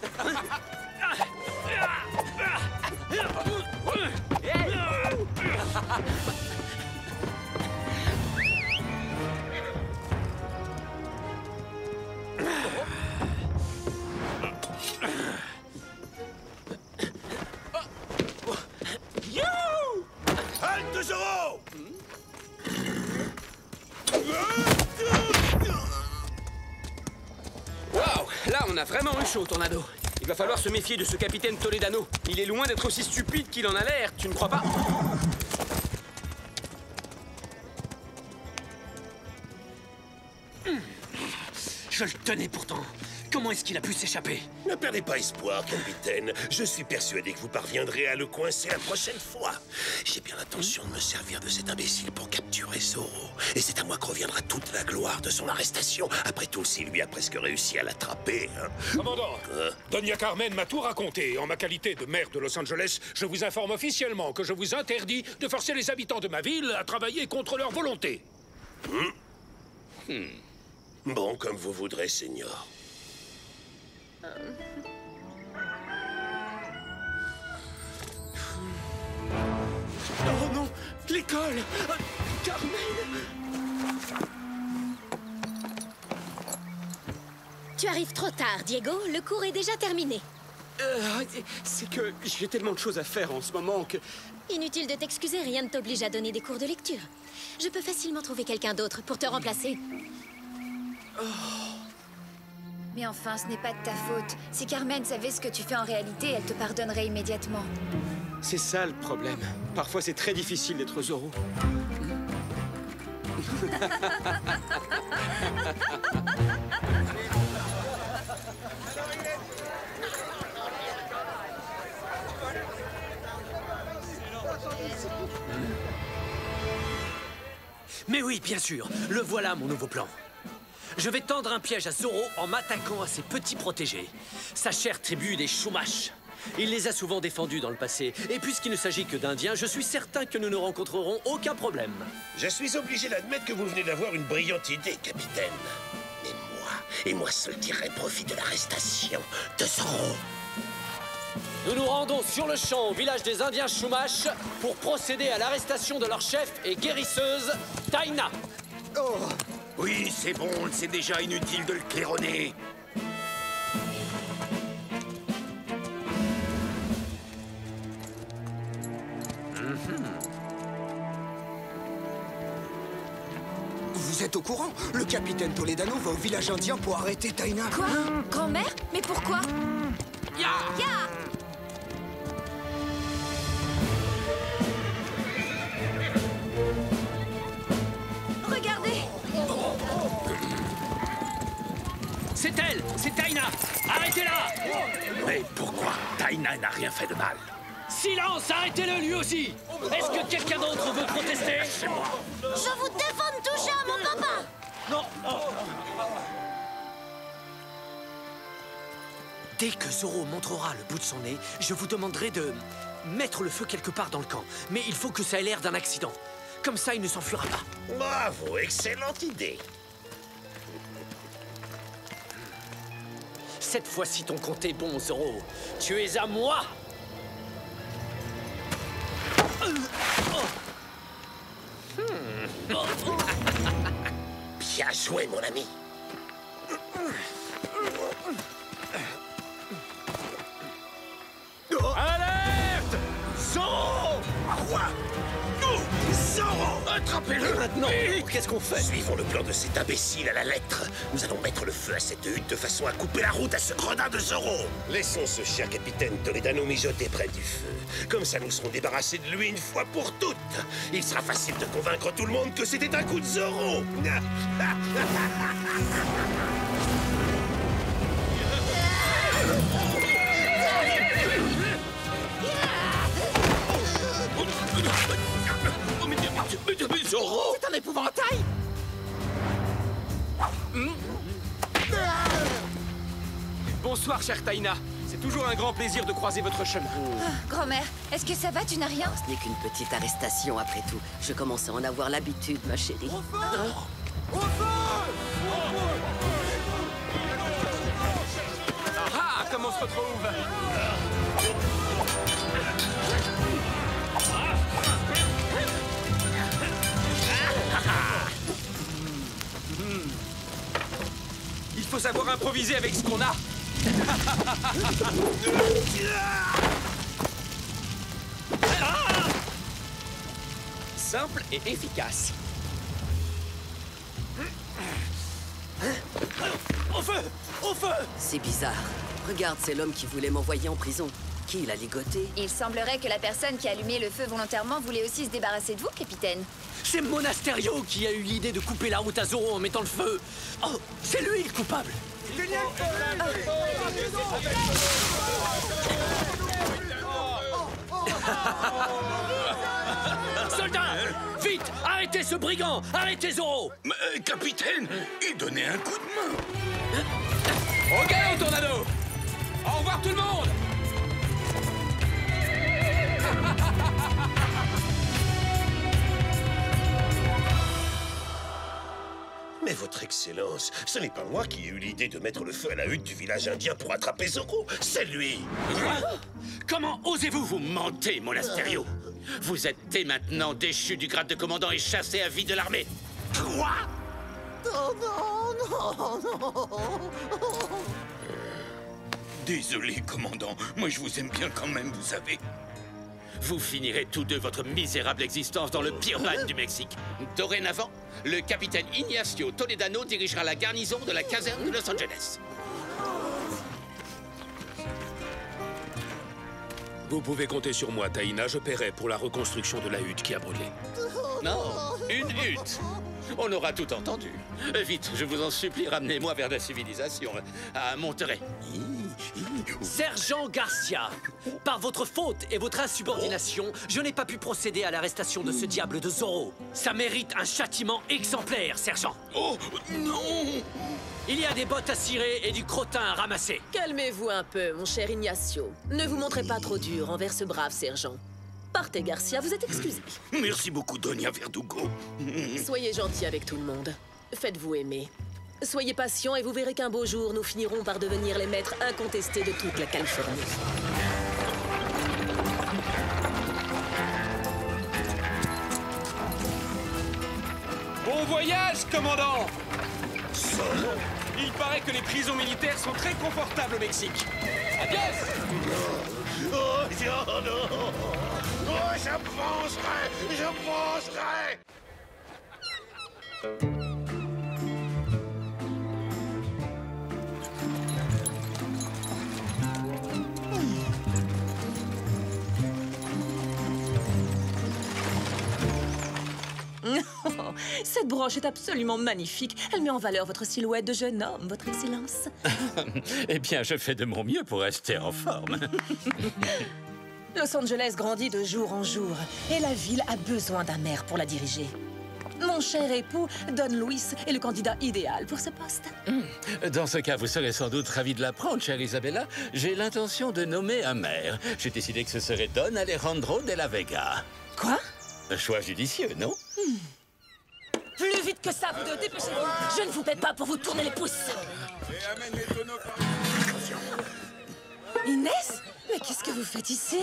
[SPEAKER 13] Halte Zorro!
[SPEAKER 3] Waouh! Là, on a vraiment eu chaud, Tornado. Il va falloir se méfier de ce capitaine Toledano. Il est loin d'être aussi stupide qu'il en a l'air, tu ne crois pas?
[SPEAKER 1] Je le tenais pourtant. Comment est-ce qu'il a pu s'échapper?
[SPEAKER 13] Ne perdez pas espoir, capitaine. Je suis persuadé que vous parviendrez à le coincer la prochaine fois. J'ai bien l'intention de me servir de cet imbécile pour capturer Zoro. Et c'est à moi que reviendra toute la gloire de son arrestation. Après tout, s'il lui a presque réussi à l'attraper, hein.
[SPEAKER 9] Commandant, Doña Carmen m'a tout raconté. En ma qualité de maire de Los Angeles, je vous informe officiellement que je vous interdis de forcer les habitants de ma ville à travailler contre leur volonté.
[SPEAKER 13] Bon, comme vous voudrez, Seigneur.
[SPEAKER 3] Oh non, l'école! Carmen!
[SPEAKER 12] Tu arrives trop tard, Diego. Le cours est déjà terminé.
[SPEAKER 3] C'est que j'ai tellement de choses à faire en ce moment que...
[SPEAKER 12] Inutile de t'excuser, rien ne t'oblige à donner des cours de lecture. Je peux facilement trouver quelqu'un d'autre pour te remplacer.
[SPEAKER 4] Mais enfin, ce n'est pas de ta faute. Si Carmen savait ce que tu fais en réalité, elle te pardonnerait immédiatement.
[SPEAKER 3] C'est ça le problème. Parfois, c'est très difficile d'être Zoro.
[SPEAKER 1] Mais oui, bien sûr. Le voilà, mon nouveau plan. Je vais tendre un piège à Zoro en m'attaquant à ses petits protégés. Sa chère tribu des Chumash. Il les a souvent défendus dans le passé. Et puisqu'il ne s'agit que d'Indiens, je suis certain que nous ne rencontrerons aucun problème.
[SPEAKER 13] Je suis obligé d'admettre que vous venez d'avoir une brillante idée, capitaine. Mais moi seul tirerai profit de l'arrestation de Zoro.
[SPEAKER 1] Nous nous rendons sur le champ au village des Indiens Chumash pour procéder à l'arrestation de leur chef et guérisseuse, Taina.
[SPEAKER 2] Oh, oui, c'est bon, c'est déjà inutile de le claironner.
[SPEAKER 14] Vous êtes au courant? Le capitaine Toledano va au village indien pour arrêter Taina.
[SPEAKER 4] Quoi? Grand-mère? Mais pourquoi?
[SPEAKER 1] Ya!
[SPEAKER 4] Regardez!
[SPEAKER 1] C'est elle! C'est Taina! Arrêtez-la!
[SPEAKER 2] Mais pourquoi? Taina n'a rien fait de mal.
[SPEAKER 1] Silence! Arrêtez-le lui aussi! Est-ce que quelqu'un d'autre veut protester?
[SPEAKER 2] C'est moi.
[SPEAKER 12] Je vous défends de toucher à mon papa!
[SPEAKER 1] Non! Dès que Zoro montrera le bout de son nez, je vous demanderai de mettre le feu quelque part dans le camp. Mais il faut que ça ait l'air d'un accident. Comme ça, il ne s'enfuira pas.
[SPEAKER 13] Bravo, excellente idée.
[SPEAKER 1] Cette fois-ci, ton compte est bon, Zoro. Tu es à moi!
[SPEAKER 13] Bien joué, mon ami.
[SPEAKER 1] Alerte! Zoro!
[SPEAKER 13] Quoi? Nous, Zoro!
[SPEAKER 1] Attrapez-le maintenant! Qu'est-ce qu'on fait?
[SPEAKER 13] Suivons le plan de cet imbécile à la lettre. Nous allons mettre le feu à cette hutte de façon à couper la route à ce gredin de Zoro. Laissons ce cher capitaine Toledano mijoter près du feu. Comme ça, nous serons débarrassés de lui une fois pour toutes. Il sera facile de convaincre tout le monde que c'était un coup de Zoro.
[SPEAKER 2] Zoro!
[SPEAKER 14] C'est un épouvantail!
[SPEAKER 3] Bonsoir, chère Taina. C'est toujours un grand plaisir de croiser votre chemin.
[SPEAKER 4] Grand-mère, est-ce que ça va? Tu n'as rien?
[SPEAKER 5] Ce n'est qu'une petite arrestation, après tout. Je commence à en avoir l'habitude, ma chérie.
[SPEAKER 3] Ah, comment on se retrouve? Il faut savoir improviser avec ce qu'on a. Simple et efficace.
[SPEAKER 1] Au feu! Au feu!
[SPEAKER 5] C'est bizarre. Regarde, c'est l'homme qui voulait m'envoyer en prison. Qui l'a ligoté?
[SPEAKER 4] Il semblerait que la personne qui a allumé le feu volontairement voulait aussi se débarrasser de vous, capitaine.
[SPEAKER 1] C'est Monasterio qui a eu l'idée de couper la route à Zoro en mettant le feu. Oh, c'est lui le coupable. Soldats, vite, arrêtez ce brigand, arrêtez Zoro.
[SPEAKER 2] Capitaine, il donnait un coup de main.
[SPEAKER 3] Au galop, Tornado. Au revoir tout le monde.
[SPEAKER 13] Mais votre Excellence, ce n'est pas moi qui ai eu l'idée de mettre le feu à la hutte du village indien pour attraper Zoro, c'est lui.
[SPEAKER 7] Quoi? Comment osez-vous? Vous mentez, Monasterio. Vous êtes dès maintenant déchu du grade de commandant et chassé à vie de l'armée. Quoi?
[SPEAKER 11] Oh non, non, non.
[SPEAKER 2] Désolé, commandant. Moi, je vous aime bien quand même, vous savez.
[SPEAKER 7] Vous finirez tous deux votre misérable existence dans le pire bagne du Mexique. Dorénavant, le capitaine Ignacio Toledano dirigera la garnison de la caserne de Los Angeles.
[SPEAKER 9] Vous pouvez compter sur moi, Taïna. Je paierai pour la reconstruction de la hutte qui a brûlé.
[SPEAKER 7] Non, une hutte. On aura tout entendu. Vite, je vous en supplie, ramenez-moi vers la civilisation. À Monterrey.
[SPEAKER 1] Sergent Garcia, par votre faute et votre insubordination, je n'ai pas pu procéder à l'arrestation de ce diable de Zoro. Ça mérite un châtiment exemplaire, sergent.
[SPEAKER 2] Oh, non!
[SPEAKER 1] Il y a des bottes à cirer et du crottin à ramasser.
[SPEAKER 5] Calmez-vous un peu, mon cher Ignacio. Ne vous montrez pas trop dur envers ce brave sergent. Partez, Garcia, vous êtes excusé.
[SPEAKER 2] Merci beaucoup, Doña Verdugo.
[SPEAKER 5] Soyez gentil avec tout le monde. Faites-vous aimer. Soyez patient et vous verrez qu'un beau jour, nous finirons par devenir les maîtres incontestés de toute la Californie.
[SPEAKER 3] Bon voyage, commandant. Il paraît que les prisons militaires sont très confortables au Mexique. Adios.
[SPEAKER 13] Oh non! Oh, je penserai!
[SPEAKER 5] Cette broche est absolument magnifique. Elle met en valeur votre silhouette de jeune homme, votre Excellence.
[SPEAKER 7] Eh bien, je fais de mon mieux pour rester en forme.
[SPEAKER 5] Los Angeles grandit de jour en jour et la ville a besoin d'un maire pour la diriger. Mon cher époux, Don Luis, est le candidat idéal pour ce poste.
[SPEAKER 7] Dans ce cas, vous serez sans doute ravi de l'apprendre, chère Isabella. J'ai l'intention de nommer un maire. J'ai décidé que ce serait Don Alejandro de la Vega.
[SPEAKER 5] Quoi?
[SPEAKER 7] Un choix judicieux, non?
[SPEAKER 5] Plus vite que ça, vous deux, dépêchez-vous. Je ne vous paie pas pour vous tourner les pouces. Inès? Mais qu'est-ce que vous faites ici?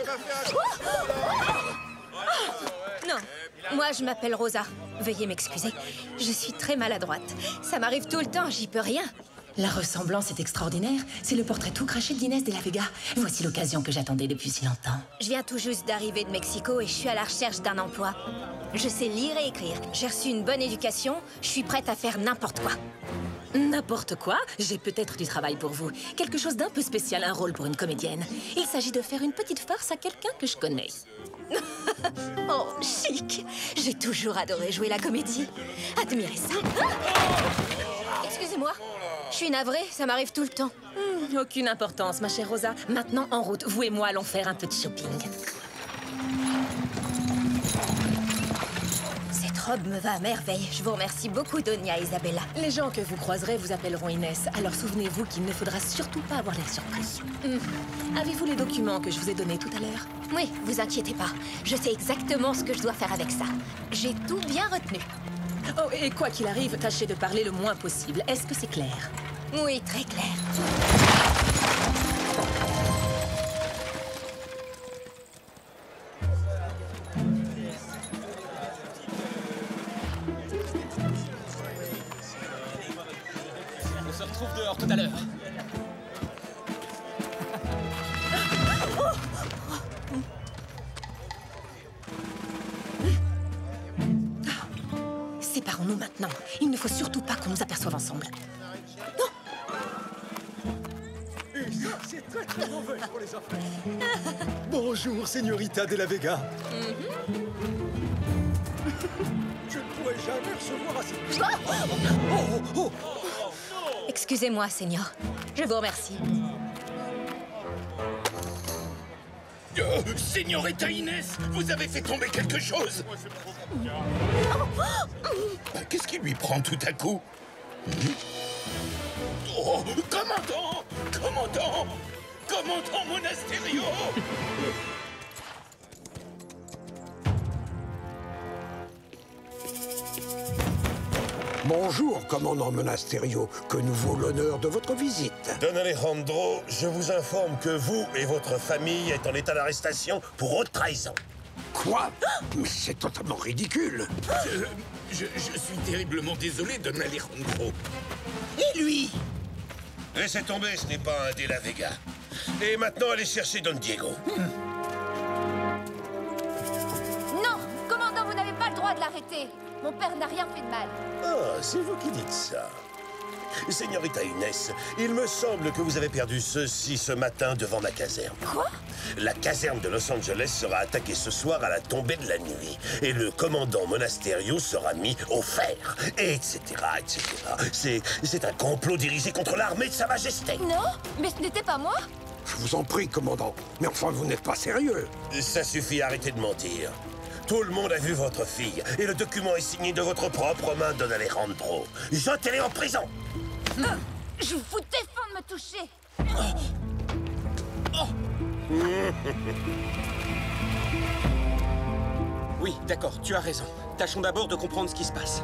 [SPEAKER 12] Non, moi je m'appelle Rosa. Veuillez m'excuser. Je suis très maladroite. Ça m'arrive tout le temps, j'y peux rien.
[SPEAKER 5] La ressemblance est extraordinaire. C'est le portrait tout craché d'Inès de la Vega. Voici l'occasion que j'attendais depuis si longtemps.
[SPEAKER 12] Je viens tout juste d'arriver de Mexico et je suis à la recherche d'un emploi. Je sais lire et écrire. J'ai reçu une bonne éducation. Je suis prête à faire n'importe quoi.
[SPEAKER 5] N'importe quoi? J'ai peut-être du travail pour vous. Quelque chose d'un peu spécial, un rôle pour une comédienne. Il s'agit de faire une petite farce à quelqu'un que je connais.
[SPEAKER 12] Oh, chic! J'ai toujours adoré jouer la comédie. Admirez ça. Excusez-moi. Je suis navrée, ça m'arrive tout le temps.
[SPEAKER 5] Aucune importance, ma chère Rosa. Maintenant, en route, vous et moi allons faire un petit shopping.
[SPEAKER 12] Cette robe me va à merveille. Je vous remercie beaucoup, Doña Isabella.
[SPEAKER 5] Les gens que vous croiserez vous appelleront Inès. Alors souvenez-vous qu'il ne faudra surtout pas avoir l'air surpris. Avez-vous les documents que je vous ai donnés tout à l'heure?
[SPEAKER 12] Oui, vous inquiétez pas. Je sais exactement ce que je dois faire avec ça. J'ai tout bien retenu.
[SPEAKER 5] Oh, et quoi qu'il arrive, tâchez de parler le moins possible. Est-ce que c'est clair?
[SPEAKER 12] Oui, très clair.
[SPEAKER 3] On se retrouve dehors tout à l'heure.
[SPEAKER 5] Séparons-nous maintenant. Il ne faut surtout pas qu'on nous aperçoive ensemble.
[SPEAKER 8] C'est très mauvais pour les affaires. Bonjour, Señorita de la Vega. Je ne pourrais jamais recevoir assez...
[SPEAKER 12] Excusez-moi, Seigneur. Je vous remercie.
[SPEAKER 2] Señorita Inès, vous avez fait tomber quelque chose. Qu'est-ce qui lui prend tout à coup? Oh, commandant! Commandant! Commandant Monasterio!
[SPEAKER 10] Bonjour, commandant Monasterio. Que nous vaut l'honneur de votre visite?
[SPEAKER 13] Don Alejandro, je vous informe que vous et votre famille êtes en état d'arrestation pour haute trahison.
[SPEAKER 10] Quoi? Mais c'est totalement ridicule.
[SPEAKER 2] Je suis terriblement désolé, Don Alejandro.
[SPEAKER 11] Et lui?
[SPEAKER 13] Laissez tomber, ce n'est pas un de la Vega. Et maintenant, allez chercher Don Diego.
[SPEAKER 4] Non, commandant, vous n'avez pas le droit de l'arrêter. Mon père n'a rien fait de mal.
[SPEAKER 13] Ah, c'est vous qui dites ça. Señorita Inès, il me semble que vous avez perdu ceci ce matin devant ma caserne.
[SPEAKER 4] Quoi?
[SPEAKER 13] La caserne de Los Angeles sera attaquée ce soir à la tombée de la nuit. Et le commandant Monasterio sera mis au fer. Et etc., etc. C'est un complot dirigé contre l'armée de Sa Majesté.
[SPEAKER 4] Non, mais ce n'était pas moi.
[SPEAKER 10] Je vous en prie, commandant. Mais enfin, vous n'êtes pas sérieux.
[SPEAKER 13] Ça suffit, arrêtez de mentir. Tout le monde a vu votre fille, et le document est signé de votre propre main, Don Alejandro. Jetez-les en prison.
[SPEAKER 4] Je vous défends de me toucher.
[SPEAKER 3] Oui, d'accord, tu as raison. Tâchons d'abord de comprendre ce qui se passe.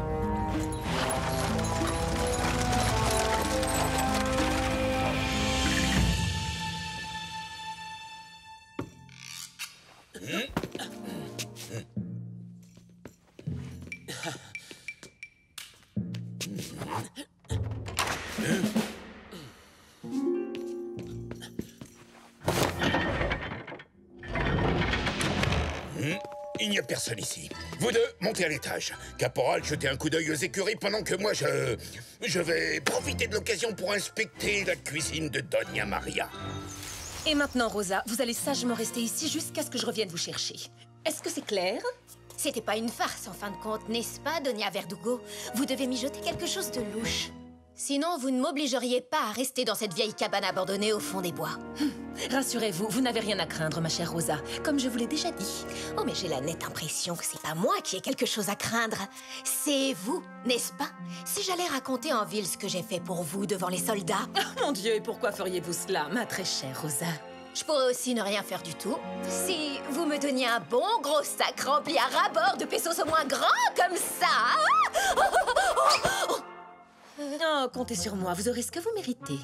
[SPEAKER 2] Il n'y a personne ici. Vous deux, montez à l'étage. Caporal, jetez un coup d'œil aux écuries pendant que moi, je vais profiter de l'occasion pour inspecter la cuisine de Doña Maria.
[SPEAKER 5] Et maintenant, Rosa, vous allez sagement rester ici jusqu'à ce que je revienne vous chercher. Est-ce que c'est clair?
[SPEAKER 12] C'était pas une farce, en fin de compte, n'est-ce pas, Doña Verdugo? Vous devez mijoter quelque chose de louche. Sinon, vous ne m'obligeriez pas à rester dans cette vieille cabane abandonnée au fond des bois.
[SPEAKER 5] Rassurez-vous, vous n'avez rien à craindre, ma chère Rosa, comme je vous l'ai déjà dit.
[SPEAKER 12] Oh, mais j'ai la nette impression que c'est pas moi qui ai quelque chose à craindre. C'est vous, n'est-ce pas? Si j'allais raconter en ville ce que j'ai fait pour vous devant les soldats...
[SPEAKER 5] Oh, mon Dieu, et pourquoi feriez-vous cela, ma très chère Rosa?
[SPEAKER 12] Je pourrais aussi ne rien faire du tout. Si vous me donniez un bon gros sac rempli à ras-bord de pesos au moins grands comme ça...
[SPEAKER 5] Oh, comptez sur moi, vous aurez ce que vous méritez.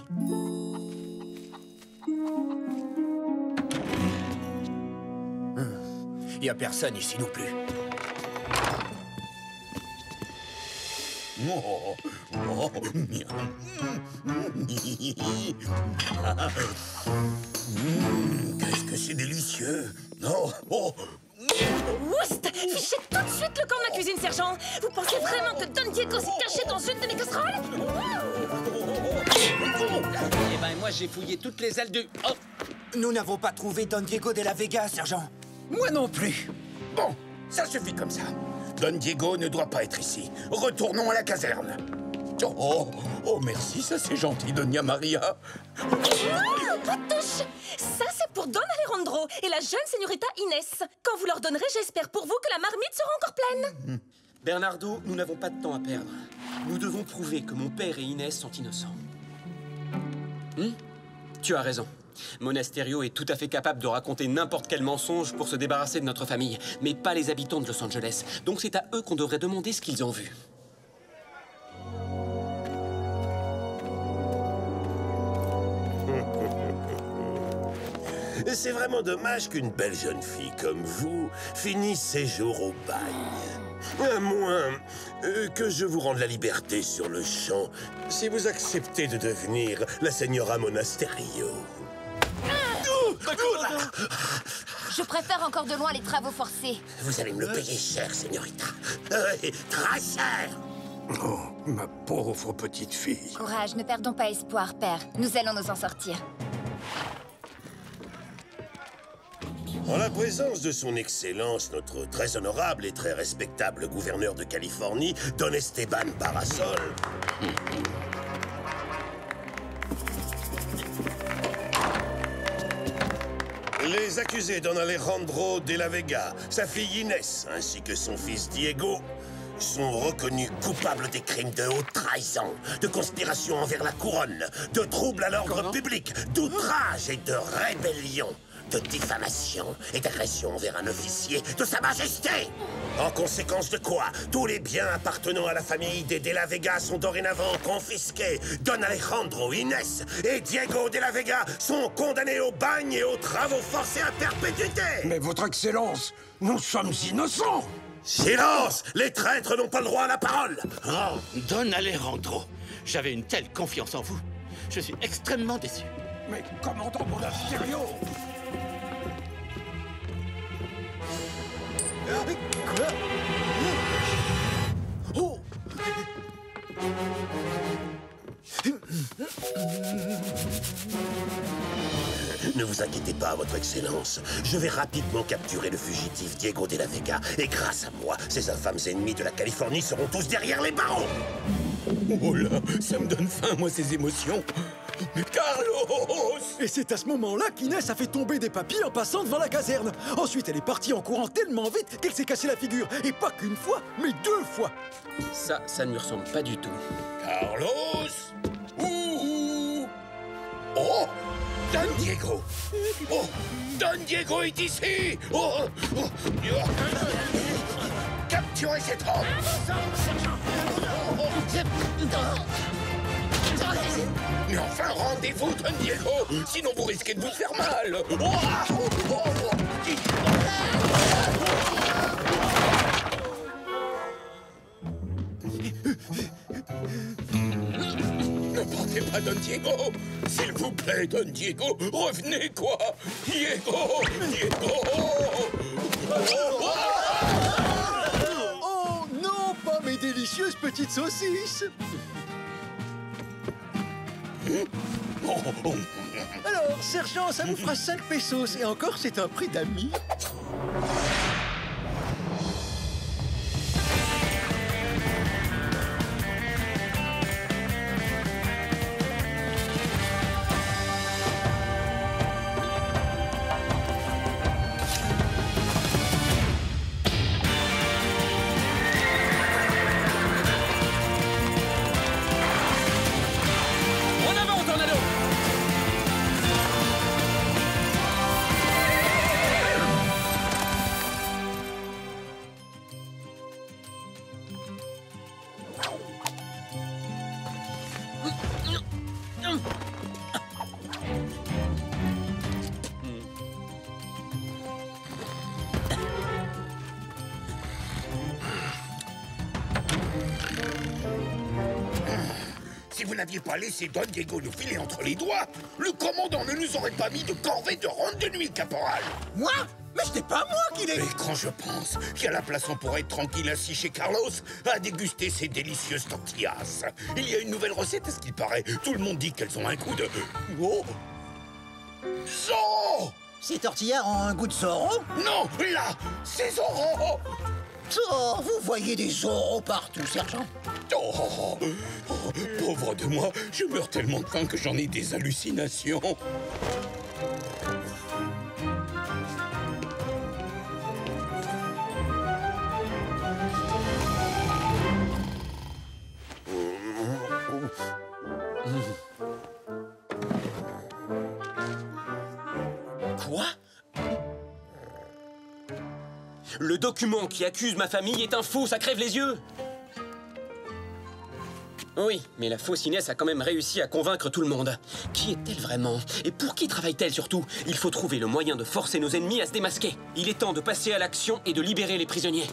[SPEAKER 1] Il n'y a personne ici non plus.
[SPEAKER 2] Qu'est-ce que c'est délicieux. Oh.
[SPEAKER 5] Oust! Fichez tout de suite le camp de ma cuisine, sergent! Vous pensez vraiment que Don Diego s'est caché dans une de mes casseroles?
[SPEAKER 1] Eh ben, moi, j'ai fouillé toutes les ailes du... Oh.
[SPEAKER 11] Nous n'avons pas trouvé Don Diego de la Vega, sergent.
[SPEAKER 1] Moi non plus.
[SPEAKER 2] Bon, ça suffit comme ça. Don Diego ne doit pas être ici. Retournons à la caserne. Oh, merci, ça c'est gentil, Doña Maria.
[SPEAKER 5] Pas de touche! Ça, c'est pour Don Alejandro et la jeune señorita Inès. Quand vous leur donnerez, j'espère pour vous que la marmite sera encore pleine.
[SPEAKER 3] Bernardo, nous n'avons pas de temps à perdre. Nous devons prouver que mon père et Inès sont innocents. Tu as raison. Monasterio est tout à fait capable de raconter n'importe quel mensonge pour se débarrasser de notre famille, mais pas les habitants de Los Angeles. Donc c'est à eux qu'on devrait demander ce qu'ils ont vu.
[SPEAKER 13] C'est vraiment dommage qu'une belle jeune fille comme vous finisse ses jours au bail. À moins que je vous rende la liberté sur le champ, si vous acceptez de devenir la Señora Monasterio.
[SPEAKER 4] Je préfère encore de loin les travaux forcés.
[SPEAKER 13] Vous allez me le payer cher, señorita. Très cher.
[SPEAKER 10] Oh, ma pauvre petite fille.
[SPEAKER 4] Courage, ne perdons pas espoir, père. Nous allons nous en sortir.
[SPEAKER 13] En la présence de son Excellence, notre très honorable et très respectable gouverneur de Californie, Don Esteban Parasol. Les accusés Don Alejandro de la Vega, sa fille Inès, ainsi que son fils Diego, sont reconnus coupables des crimes de haute trahison, de conspiration envers la couronne, de troubles à l'ordre public, d'outrage et de rébellion, de diffamation et d'agression envers un officier de Sa Majesté. En conséquence de quoi, tous les biens appartenant à la famille des De la Vega sont dorénavant confisqués. Don Alejandro, Inès et Diego de la Vega sont condamnés au bagne et aux travaux forcés à perpétuité.
[SPEAKER 10] Mais votre Excellence, nous sommes innocents.
[SPEAKER 13] Silence! Les traîtres n'ont pas le droit à la parole.
[SPEAKER 7] Oh, Don Alejandro, j'avais une telle confiance en vous. Je suis extrêmement déçu.
[SPEAKER 10] Mais commandant Monasterio!
[SPEAKER 8] Quoi? Oh!
[SPEAKER 13] Ne vous inquiétez pas, votre Excellence. Je vais rapidement capturer le fugitif Diego de la Vega. Et grâce à moi, ces infâmes ennemis de la Californie seront tous derrière les barreaux.
[SPEAKER 2] Oh là, ça me donne faim, moi, ces émotions. Mais Carlos!
[SPEAKER 8] Et c'est à ce moment-là qu'Inès a fait tomber des papiers en passant devant la caserne. Ensuite, elle est partie en courant tellement vite qu'elle s'est cassé la figure. Et pas qu'une fois, mais 2 fois.
[SPEAKER 3] Ça ne lui ressemble pas du tout.
[SPEAKER 2] Carlos! Ouh! Oh! Don Diego! Oh! Don Diego est ici! Oh! Oh! Capturez cet homme! Mais enfin, rendez-vous, Don Diego! Sinon, vous risquez de vous faire mal! Ne partez pas, Don Diego! S'il vous plaît, Don Diego, revenez, quoi! Diego! Diego!
[SPEAKER 8] Oh non, pas mes délicieuses petites saucisses! Alors, sergent, ça vous fera 5 pesos. Et encore, c'est un prix d'amis.
[SPEAKER 2] Si vous n'aviez pas laissé Don Diego nous filer entre les doigts, le commandant ne nous aurait pas mis de corvée de ronde de nuit, caporal.
[SPEAKER 11] Moi? Mais ce n'est pas moi qui l'ai...
[SPEAKER 2] Et quand je pense qu'à la place on pourrait être tranquille assis chez Carlos à déguster ces délicieuses tortillas. Il y a une nouvelle recette, à ce qu'il paraît. Tout le monde dit qu'elles ont un goût de... Oh! Zorro!
[SPEAKER 11] Ces tortillas ont un goût de Zorro?
[SPEAKER 2] Non, là, c'est Zorro!
[SPEAKER 11] Oh, vous voyez des Zorro partout, sergent.
[SPEAKER 2] Oh, pauvre de moi, je meurs tellement de faim que j'en ai des hallucinations.
[SPEAKER 3] Quoi? Le document qui accuse ma famille est un faux, ça crève les yeux! Oui, mais la fausse Inès a quand même réussi à convaincre tout le monde. Qui est-elle vraiment? Et pour qui travaille-t-elle surtout? Il faut trouver le moyen de forcer nos ennemis à se démasquer. Il est temps de passer à l'action et de libérer les prisonniers.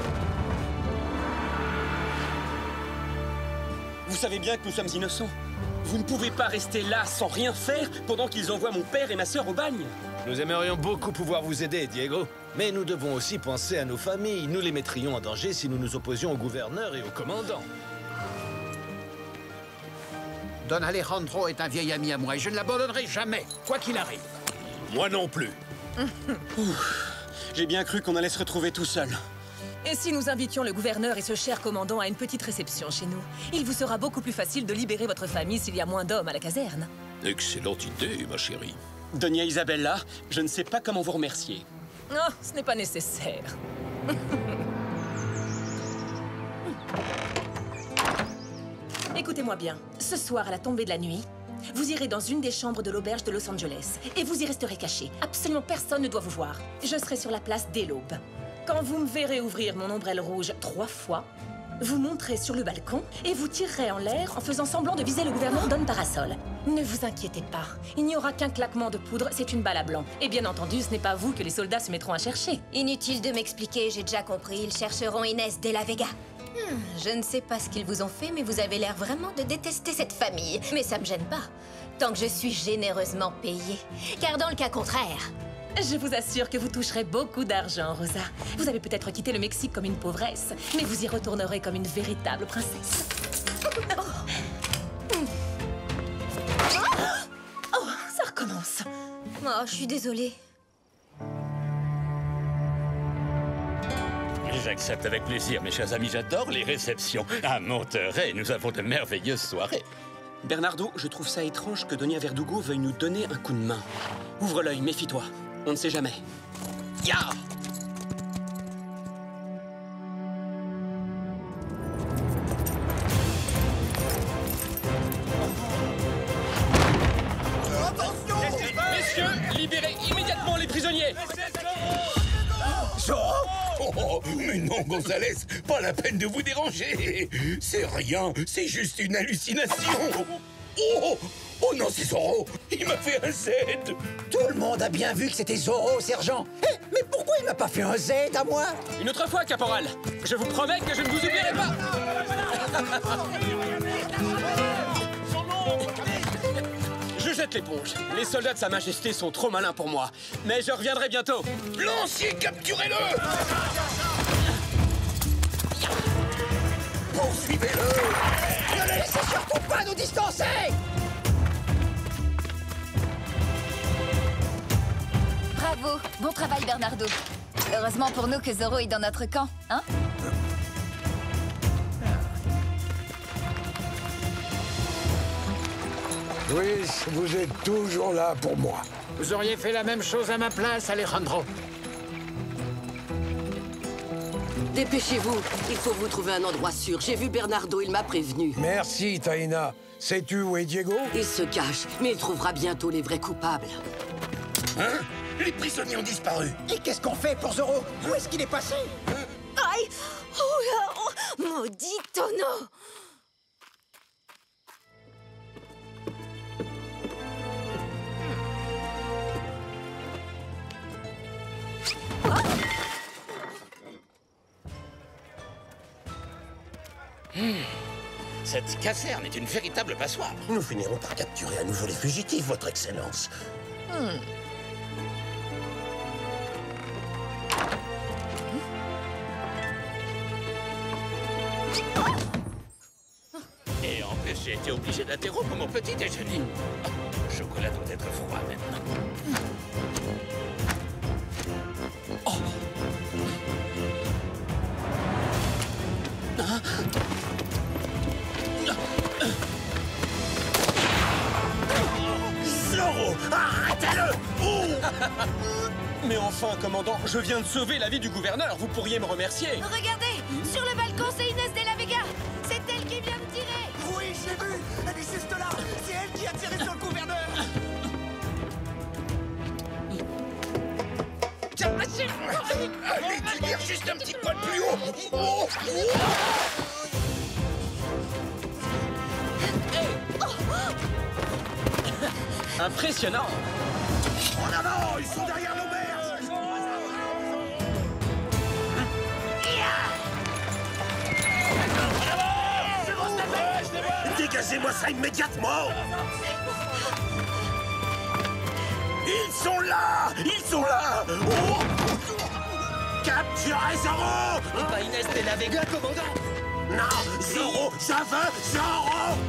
[SPEAKER 3] Vous savez bien que nous sommes innocents. Vous ne pouvez pas rester là sans rien faire pendant qu'ils envoient mon père et ma sœur au bagne.
[SPEAKER 15] Nous aimerions beaucoup pouvoir vous aider, Diego. Mais nous devons aussi penser à nos familles. Nous les mettrions en danger si nous nous opposions au gouverneur et au commandant.
[SPEAKER 6] Don Alejandro est un vieil ami à moi et je ne l'abandonnerai jamais, quoi qu'il arrive.
[SPEAKER 9] Moi non plus.
[SPEAKER 3] J'ai bien cru qu'on allait se retrouver tout seul.
[SPEAKER 5] Et si nous invitions le gouverneur et ce cher commandant à une petite réception chez nous? Il vous sera beaucoup plus facile de libérer votre famille s'il y a moins d'hommes à la caserne.
[SPEAKER 9] Excellente idée, ma chérie.
[SPEAKER 3] Doña Isabella, je ne sais pas comment vous remercier.
[SPEAKER 5] Oh, ce n'est pas nécessaire. Écoutez-moi bien. Ce soir, à la tombée de la nuit, vous irez dans une des chambres de l'auberge de Los Angeles. Et vous y resterez caché. Absolument personne ne doit vous voir. Je serai sur la place dès l'aube. Quand vous me verrez ouvrir mon ombrelle rouge 3 fois, vous monterez sur le balcon et vous tirerez en l'air en faisant semblant de viser le gouverneur Don Parasol. Ne vous inquiétez pas, il n'y aura qu'un claquement de poudre, c'est une balle à blanc. Et bien entendu, ce n'est pas vous que les soldats se mettront à chercher.
[SPEAKER 12] Inutile de m'expliquer, j'ai déjà compris. Ils chercheront Inès de la Vega. Je ne sais pas ce qu'ils vous ont fait, mais vous avez l'air vraiment de détester cette famille. Mais ça me gêne pas, tant que je suis généreusement payée. Car dans le cas contraire...
[SPEAKER 5] Je vous assure que vous toucherez beaucoup d'argent, Rosa. Vous avez peut-être quitté le Mexique comme une pauvresse, mais vous y retournerez comme une véritable princesse. Oh, ça recommence.
[SPEAKER 12] Oh, je suis désolée.
[SPEAKER 7] J'accepte avec plaisir, mes chers amis, j'adore les réceptions. À Monterey, nous avons de merveilleuses soirées.
[SPEAKER 3] Bernardo, je trouve ça étrange que Doña Verdugo veuille nous donner un coup de main. Ouvre l'œil, méfie-toi. On ne sait jamais. Ya! Messieurs, libérez immédiatement les prisonniers!
[SPEAKER 2] Zorro! Oh, mais non, Gonzalez, pas la peine de vous déranger. C'est rien, c'est juste une hallucination. Oh, oh non, c'est Zorro. Il m'a fait un Z.
[SPEAKER 11] Tout le monde a bien vu que c'était Zorro, sergent. Mais pourquoi il m'a pas fait un Z à moi?
[SPEAKER 3] Une autre fois, caporal. Je vous promets que je ne vous oublierai pas. Je jette l'éponge. Les soldats de Sa Majesté sont trop malins pour moi. Mais je reviendrai bientôt.
[SPEAKER 2] Lancier, capturez-le! Poursuivez-le!
[SPEAKER 11] Ne laissez surtout pas nous distancer!
[SPEAKER 4] Bravo, bon travail Bernardo. Heureusement pour nous que Zorro est dans notre camp, hein?
[SPEAKER 10] Luis, vous êtes toujours là pour moi.
[SPEAKER 6] Vous auriez fait la même chose à ma place, Alejandro.
[SPEAKER 16] Dépêchez-vous, il faut vous trouver un endroit sûr. J'ai vu Bernardo, il m'a prévenu.
[SPEAKER 10] Merci, Taina. Sais-tu où est Diego?
[SPEAKER 16] Il se cache, mais il trouvera bientôt les vrais coupables.
[SPEAKER 2] Hein? Les prisonniers ont disparu.
[SPEAKER 11] Et qu'est-ce qu'on fait pour Zorro? Où est-ce qu'il est passé?
[SPEAKER 12] Aïe! Oh là! Oh, maudit tonneau!
[SPEAKER 7] Cette caserne est une véritable passoire.
[SPEAKER 13] Nous finirons par capturer à nouveau les fugitifs, votre Excellence.
[SPEAKER 7] Et en plus, j'ai été obligé d'interrompre mon petit déjeuner. Le chocolat doit être froid maintenant.
[SPEAKER 13] Zorro, arrêtez-le!
[SPEAKER 3] Mais enfin, commandant, je viens de sauver la vie du gouverneur. Vous pourriez me remercier.
[SPEAKER 12] Regardez! Sur le balcon, c'est Inès de la Vega! C'est elle qui vient de tirer!
[SPEAKER 11] Oui, j'ai vu! Elle est juste là! C'est elle qui a tiré sur le gouverneur!
[SPEAKER 2] Allez, tu juste un petit poil plus haut. Oh,
[SPEAKER 3] Impressionnant.
[SPEAKER 13] En avant, ils sont derrière l'auberge. Dégagez-moi ça immédiatement. Ils sont là. Ils sont là. Oh. Capturez Zorro.
[SPEAKER 1] Et pas Inès de la Vega, commandant.
[SPEAKER 13] Non, Zorro, je veux Zorro.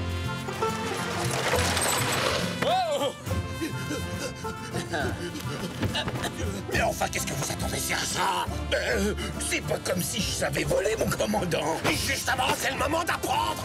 [SPEAKER 3] Oh.
[SPEAKER 2] Mais enfin, qu'est-ce que vous attendez à ça? C'est pas comme si je savais voler, mon commandant.
[SPEAKER 13] Et justement, c'est le moment d'apprendre.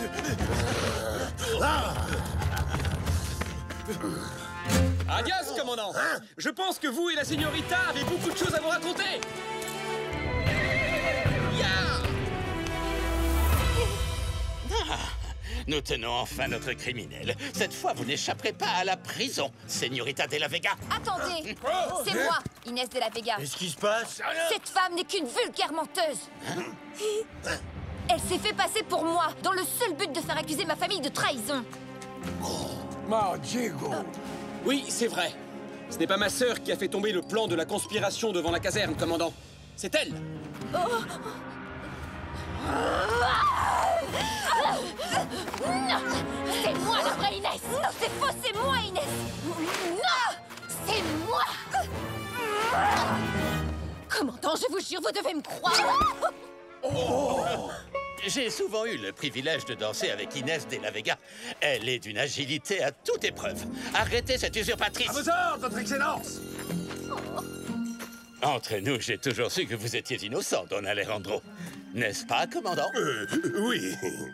[SPEAKER 3] Adios, commandant. Je pense que vous et la Señorita avez beaucoup de choses à vous raconter.
[SPEAKER 7] Nous tenons enfin notre criminel. Cette fois, vous n'échapperez pas à la prison, Señorita de la Vega.
[SPEAKER 4] Attendez, c'est moi, Inès de la Vega.
[SPEAKER 1] Qu'est-ce qui se passe?
[SPEAKER 4] Cette femme n'est qu'une vulgaire menteuse. Elle s'est fait passer pour moi, dans le seul but de faire accuser ma famille de trahison.
[SPEAKER 10] Diego.
[SPEAKER 3] Oui, c'est vrai. Ce n'est pas ma sœur qui a fait tomber le plan de la conspiration devant la caserne, commandant. C'est elle.
[SPEAKER 4] C'est moi la vraie Inès. Non, c'est faux, c'est moi Inès. Non, c'est moi. Commandant, je vous jure, vous devez me croire.
[SPEAKER 7] J'ai souvent eu le privilège de danser avec Inès de la Vega. Elle est d'une agilité à toute épreuve. Arrêtez cette usurpatrice.
[SPEAKER 1] À vos ordres, votre excellence.
[SPEAKER 7] Entre nous, j'ai toujours su que vous étiez innocent, Don Alejandro. N'est-ce pas, commandant?
[SPEAKER 13] Oui.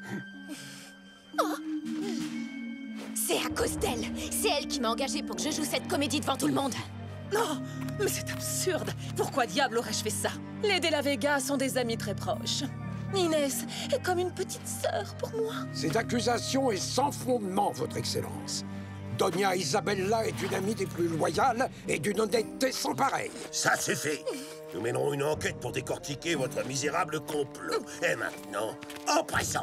[SPEAKER 12] C'est à cause d'elle. C'est elle qui m'a engagée pour que je joue cette comédie devant tout le monde.
[SPEAKER 5] Non, mais c'est absurde. Pourquoi diable aurais-je fait ça? Les de la Vega sont des amis très proches. Inès est comme une petite sœur pour moi.
[SPEAKER 10] Cette accusation est sans fondement, votre excellence. Doña Isabella est une amie des plus loyales et d'une honnêteté sans pareille.
[SPEAKER 13] Ça, c'est fait. Nous mènerons une enquête pour décortiquer votre misérable complot. Et maintenant, en présent.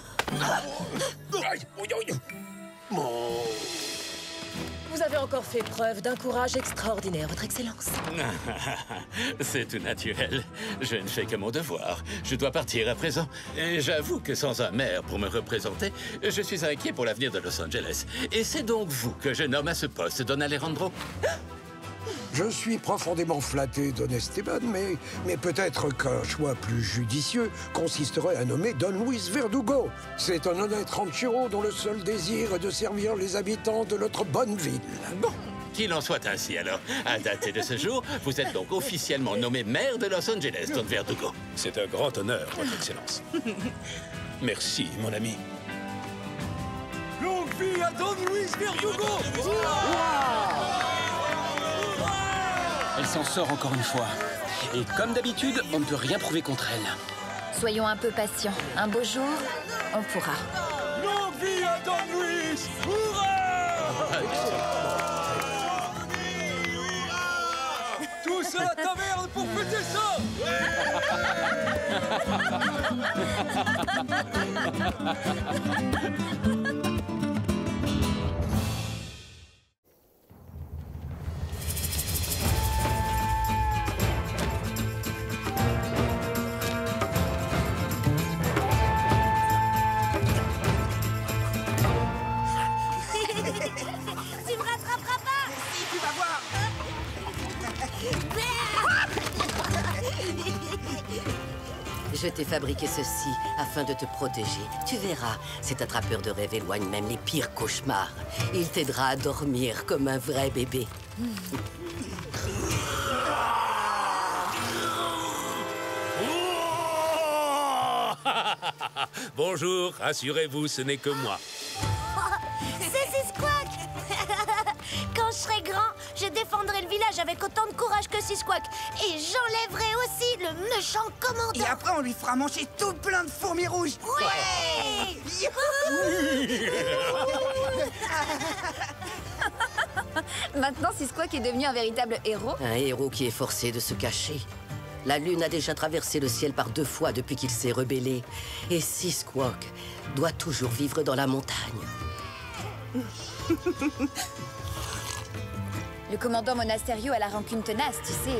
[SPEAKER 5] Vous avez encore fait preuve d'un courage extraordinaire, votre excellence.
[SPEAKER 7] C'est tout naturel. Je ne fais que mon devoir. Je dois partir à présent. Et j'avoue que sans un maire pour me représenter, je suis inquiet pour l'avenir de Los Angeles. Et c'est donc vous que je nomme à ce poste, Don Alejandro.
[SPEAKER 10] Je suis profondément flatté, Don Esteban, mais peut-être qu'un choix plus judicieux consisterait à nommer Don Luis Verdugo. C'est un honnête ranchero dont le seul désir est de servir les habitants de notre bonne ville.
[SPEAKER 7] Bon, qu'il en soit ainsi alors. À dater de ce jour, vous êtes donc officiellement nommé maire de Los Angeles, Don Verdugo.
[SPEAKER 9] C'est un grand honneur, votre excellence. Merci, mon ami.
[SPEAKER 8] Longue vie à Don Luis Verdugo!
[SPEAKER 3] Elle s'en sort encore une fois. Et comme d'habitude, on ne peut rien prouver contre elle.
[SPEAKER 4] Soyons un peu patients. Un beau jour, on pourra.
[SPEAKER 8] Longue vie à Don Luis! Hurrah! Tous à la taverne pour fêter ça!
[SPEAKER 12] Tu me rattraperas pas!
[SPEAKER 11] Si, tu vas voir.
[SPEAKER 16] Je t'ai fabriqué ceci afin de te protéger. Tu verras, cet attrapeur de rêves éloigne même les pires cauchemars. Il t'aidera à dormir comme un vrai bébé.
[SPEAKER 9] Bonjour, rassurez-vous, ce n'est que moi.
[SPEAKER 12] C'est Squawk! Quand je serai grand, je défendrai le village avec autant de courage que Squawk. Et j'enlèverai aussi le méchant commandant.
[SPEAKER 11] Et après, on lui fera manger tout plein de fourmis rouges.
[SPEAKER 12] Ouais!
[SPEAKER 4] Maintenant, Squawk est devenu un véritable héros.
[SPEAKER 16] Un héros qui est forcé de se cacher. La Lune a déjà traversé le ciel par 2 fois depuis qu'il s'est rebellé. Et Squawk doit toujours vivre dans la montagne.
[SPEAKER 4] Le commandant Monasterio a la rancune tenace, tu sais.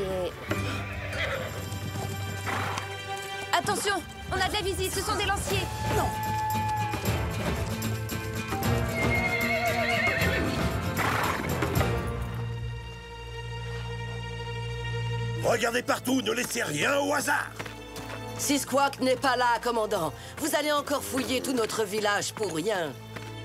[SPEAKER 4] Attention, on a de la visite, ce sont des lanciers. Non.
[SPEAKER 13] Regardez partout, ne laissez rien au hasard.
[SPEAKER 16] Squawk n'est pas là, commandant. Vous allez encore fouiller tout notre village pour rien.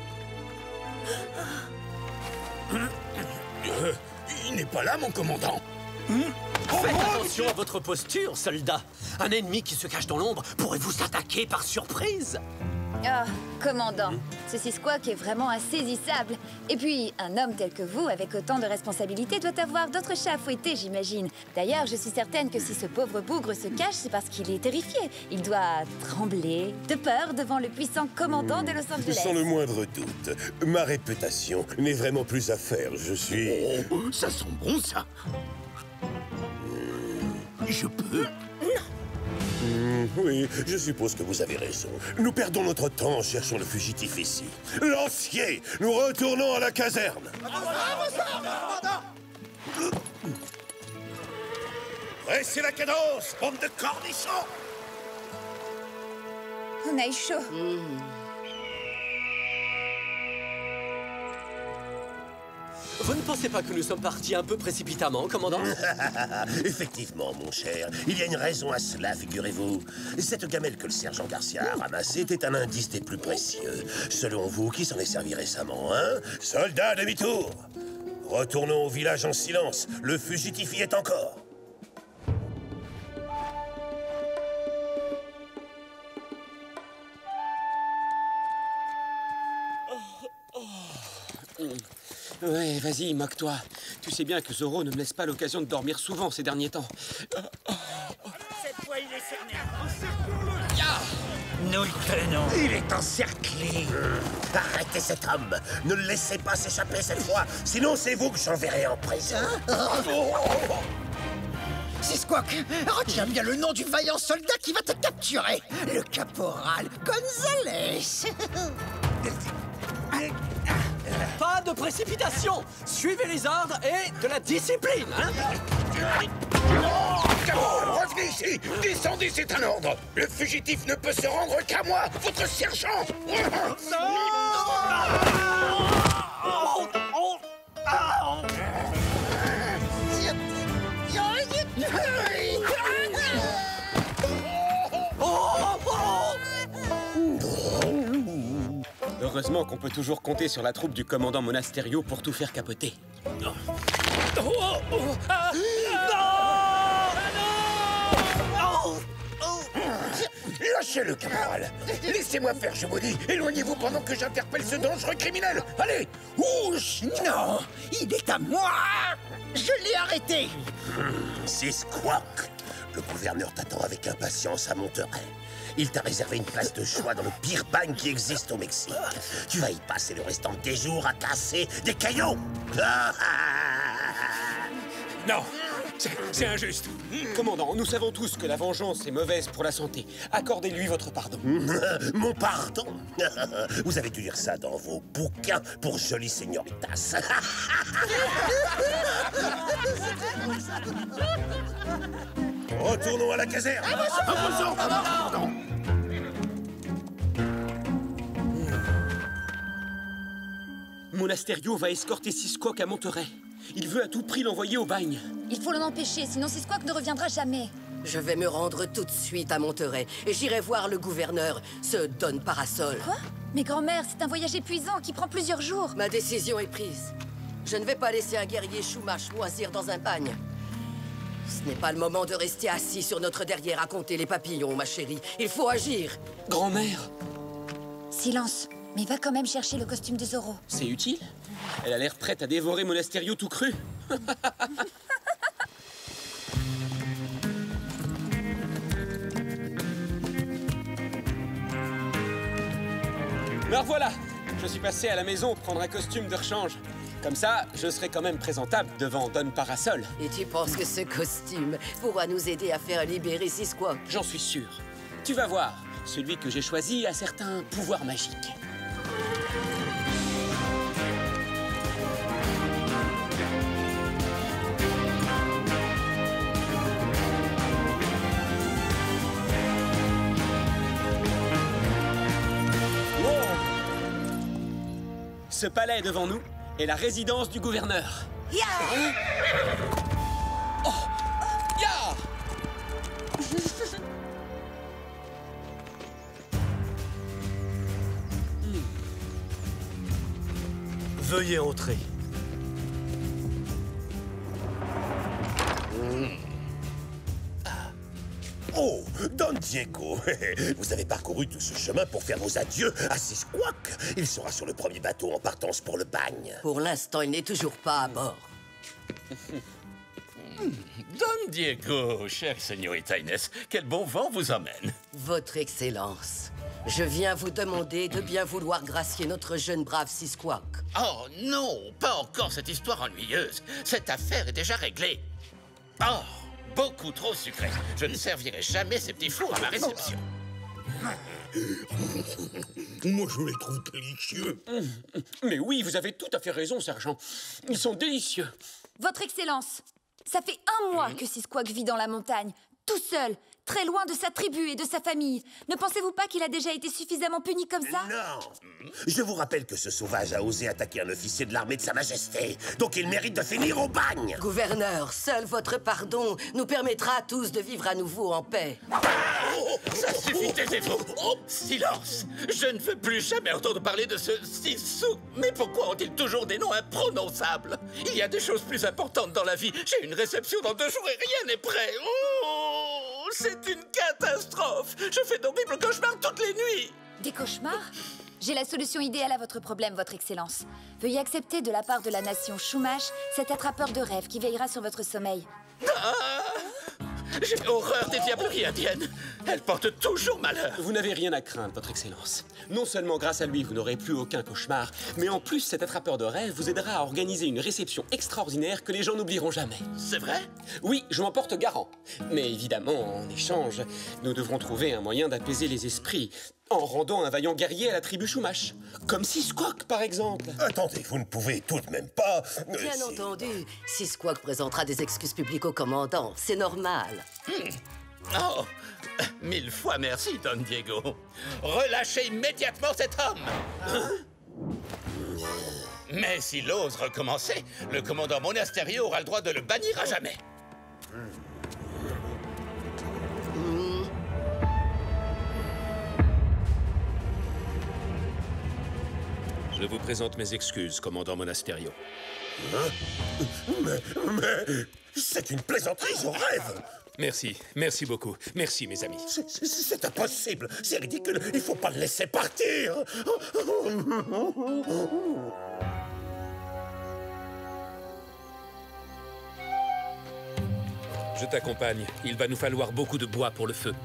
[SPEAKER 2] Il n'est pas là, mon commandant.
[SPEAKER 1] Faites attention à votre posture, soldat. Un ennemi qui se cache dans l'ombre pourrait vous attaquer par surprise.
[SPEAKER 4] Ah, commandant, ce Sisquoc est vraiment insaisissable. Et puis, un homme tel que vous, avec autant de responsabilités, doit avoir d'autres chats à fouetter, j'imagine. D'ailleurs, je suis certaine que si ce pauvre bougre se cache, c'est parce qu'il est terrifié. Il doit trembler de peur devant le puissant commandant de Los Angeles.
[SPEAKER 13] Sans le moindre doute, ma réputation n'est vraiment plus à faire. Je suis...
[SPEAKER 2] Oh, ça sent bon, ça. Je peux?
[SPEAKER 13] Oui, je suppose que vous avez raison. Nous perdons notre temps en cherchant le fugitif ici. Lancier, nous retournons à la caserne. Dressez la cadence, bande de cornichons.
[SPEAKER 4] On a eu chaud.
[SPEAKER 1] Vous ne pensez pas que nous sommes partis un peu précipitamment, commandant?
[SPEAKER 13] Effectivement, mon cher. Il y a une raison à cela, figurez-vous. Cette gamelle que le sergent Garcia a ramassée était un indice des plus précieux. Selon vous, qui s'en est servi récemment, hein? Soldats, demi-tour! Retournons au village en silence. Le fugitif y est encore.
[SPEAKER 3] Ouais, vas-y, moque-toi. Tu sais bien que Zoro ne me laisse pas l'occasion de dormir souvent ces derniers temps.
[SPEAKER 11] Cette fois, il est cerné.
[SPEAKER 2] Nous le tenons. Il est encerclé.
[SPEAKER 13] Arrêtez cet homme. Ne le laissez pas s'échapper cette fois. Sinon, c'est vous que j'enverrai en prison.
[SPEAKER 11] Sisquoc, retiens bien le nom du vaillant soldat qui va te capturer. Le caporal Gonzalez.
[SPEAKER 1] Pas de précipitation! Suivez les ordres et de la discipline, hein?
[SPEAKER 2] Revenez ici. Descendez, c'est un ordre. Le fugitif ne peut se rendre qu'à moi, votre sergent.
[SPEAKER 3] Heureusement qu'on peut toujours compter sur la troupe du commandant Monasterio pour tout faire capoter.
[SPEAKER 2] Lâchez-le, caporal. Laissez-moi faire, je vous dis. Éloignez-vous pendant que j'interpelle ce dangereux criminel. Allez. Ouch.
[SPEAKER 11] Non, il est à moi. Je l'ai arrêté.
[SPEAKER 13] C'est Squawk. Le gouverneur t'attend avec impatience à Monterrey. Il t'a réservé une place de choix dans le pire bagne qui existe au Mexique. Tu vas y passer le restant de tes jours à casser des cailloux.
[SPEAKER 9] Non, c'est injuste.
[SPEAKER 3] Commandant, nous savons tous que la vengeance est mauvaise pour la santé. Accordez-lui votre pardon.
[SPEAKER 13] Mon pardon? Vous avez dû lire ça dans vos bouquins pour jolies señoritas. Retournons à la caserne.
[SPEAKER 3] Monasterio va escorter Sisquoc à Monterrey. Il veut à tout prix l'envoyer au bagne.
[SPEAKER 4] Il faut l'en empêcher, sinon Sisquoc ne reviendra jamais.
[SPEAKER 16] Je vais me rendre tout de suite à Monterrey et j'irai voir le gouverneur, ce Don Parasol.
[SPEAKER 4] Quoi? Mais grand-mère, c'est un voyage épuisant qui prend plusieurs jours.
[SPEAKER 16] Ma décision est prise. Je ne vais pas laisser un guerrier choumache moisir dans un bagne. Ce n'est pas le moment de rester assis sur notre derrière à compter les papillons, ma chérie. Il faut agir.
[SPEAKER 3] Grand-mère.
[SPEAKER 4] Silence. Mais va quand même chercher le costume de Zoro.
[SPEAKER 3] C'est utile. Elle a l'air prête à dévorer Monasterio tout cru. Me revoilà. Je suis passé à la maison prendre un costume de rechange. Comme ça, je serai quand même présentable devant Don Parasol.
[SPEAKER 16] Et tu penses que ce costume pourra nous aider à faire libérer Sisquoc?
[SPEAKER 3] J'en suis sûr. Tu vas voir, celui que j'ai choisi a certains pouvoirs magiques. Ce palais devant nous est la résidence du gouverneur.
[SPEAKER 12] Ya!
[SPEAKER 3] Oh! Ya!
[SPEAKER 1] Veuillez entrer.
[SPEAKER 13] Oh, Don Don Diego, vous avez parcouru tout ce chemin pour faire vos adieux à Sisquoc. Il sera sur le premier bateau en partance pour le bagne.
[SPEAKER 16] Pour l'instant, il n'est toujours pas à bord.
[SPEAKER 7] Don Diego, chère señorita Inès, quel bon vent vous emmène.
[SPEAKER 16] Votre Excellence, je viens vous demander de bien vouloir gracier notre jeune brave Sisquoc.
[SPEAKER 7] Oh non, pas encore cette histoire ennuyeuse. Cette affaire est déjà réglée. Oh, beaucoup trop sucré. Je ne servirai jamais ces petits fours à ma réception.
[SPEAKER 2] Moi, je les trouve délicieux.
[SPEAKER 3] Mais oui, vous avez tout à fait raison, sergent. Ils sont délicieux.
[SPEAKER 4] Votre Excellence, ça fait 1 mois que Sisquoc vit dans la montagne, tout seul, très loin de sa tribu et de sa famille. Ne pensez-vous pas qu'il a déjà été suffisamment puni comme ça?
[SPEAKER 13] Non. Je vous rappelle que ce sauvage a osé attaquer un officier de l'armée de Sa Majesté. Donc il mérite de finir au bagne.
[SPEAKER 16] Gouverneur, seul votre pardon nous permettra à tous de vivre à nouveau en paix.
[SPEAKER 7] Ça suffit, taisez-vous. Silence. Je ne veux plus jamais entendre parler de ce Sissou. Mais pourquoi ont-ils toujours des noms imprononçables? Il y a des choses plus importantes dans la vie. J'ai une réception dans 2 jours et rien n'est prêt. Oh, c'est une catastrophe. Je fais d'horribles cauchemars toutes les nuits.
[SPEAKER 4] Des cauchemars? J'ai la solution idéale à votre problème, Votre Excellence. Veuillez accepter de la part de la nation Chumash cet attrapeur de rêves qui veillera sur votre sommeil.
[SPEAKER 7] J'ai horreur des diableries indiennes. Elles portent toujours malheur.
[SPEAKER 3] Vous n'avez rien à craindre, Votre Excellence. Non seulement grâce à lui, vous n'aurez plus aucun cauchemar, mais en plus, cet attrapeur de rêves vous aidera à organiser une réception extraordinaire que les gens n'oublieront jamais.
[SPEAKER 7] C'est vrai?
[SPEAKER 3] Oui, je m'en porte garant. Mais évidemment, en échange, nous devrons trouver un moyen d'apaiser les esprits en rendant un vaillant guerrier à la tribu Chumash. Comme Sisquoc, par exemple.
[SPEAKER 13] Attendez, vous ne pouvez tout de même pas...
[SPEAKER 16] Bien entendu, Sisquoc présentera des excuses publiques au commandant. C'est normal.
[SPEAKER 7] Oh, 1000 fois merci, Don Diego. Relâchez immédiatement cet homme. Mais s'il ose recommencer, le commandant Monasterio aura le droit de le bannir à jamais.
[SPEAKER 9] Je vous présente mes excuses, commandant Monasterio.
[SPEAKER 13] Mais c'est une plaisanterie, je rêve.
[SPEAKER 9] Merci beaucoup. Merci, mes amis.
[SPEAKER 13] C'est impossible, c'est ridicule, il faut pas le laisser partir.
[SPEAKER 9] Je t'accompagne. Il va nous falloir beaucoup de bois pour le feu.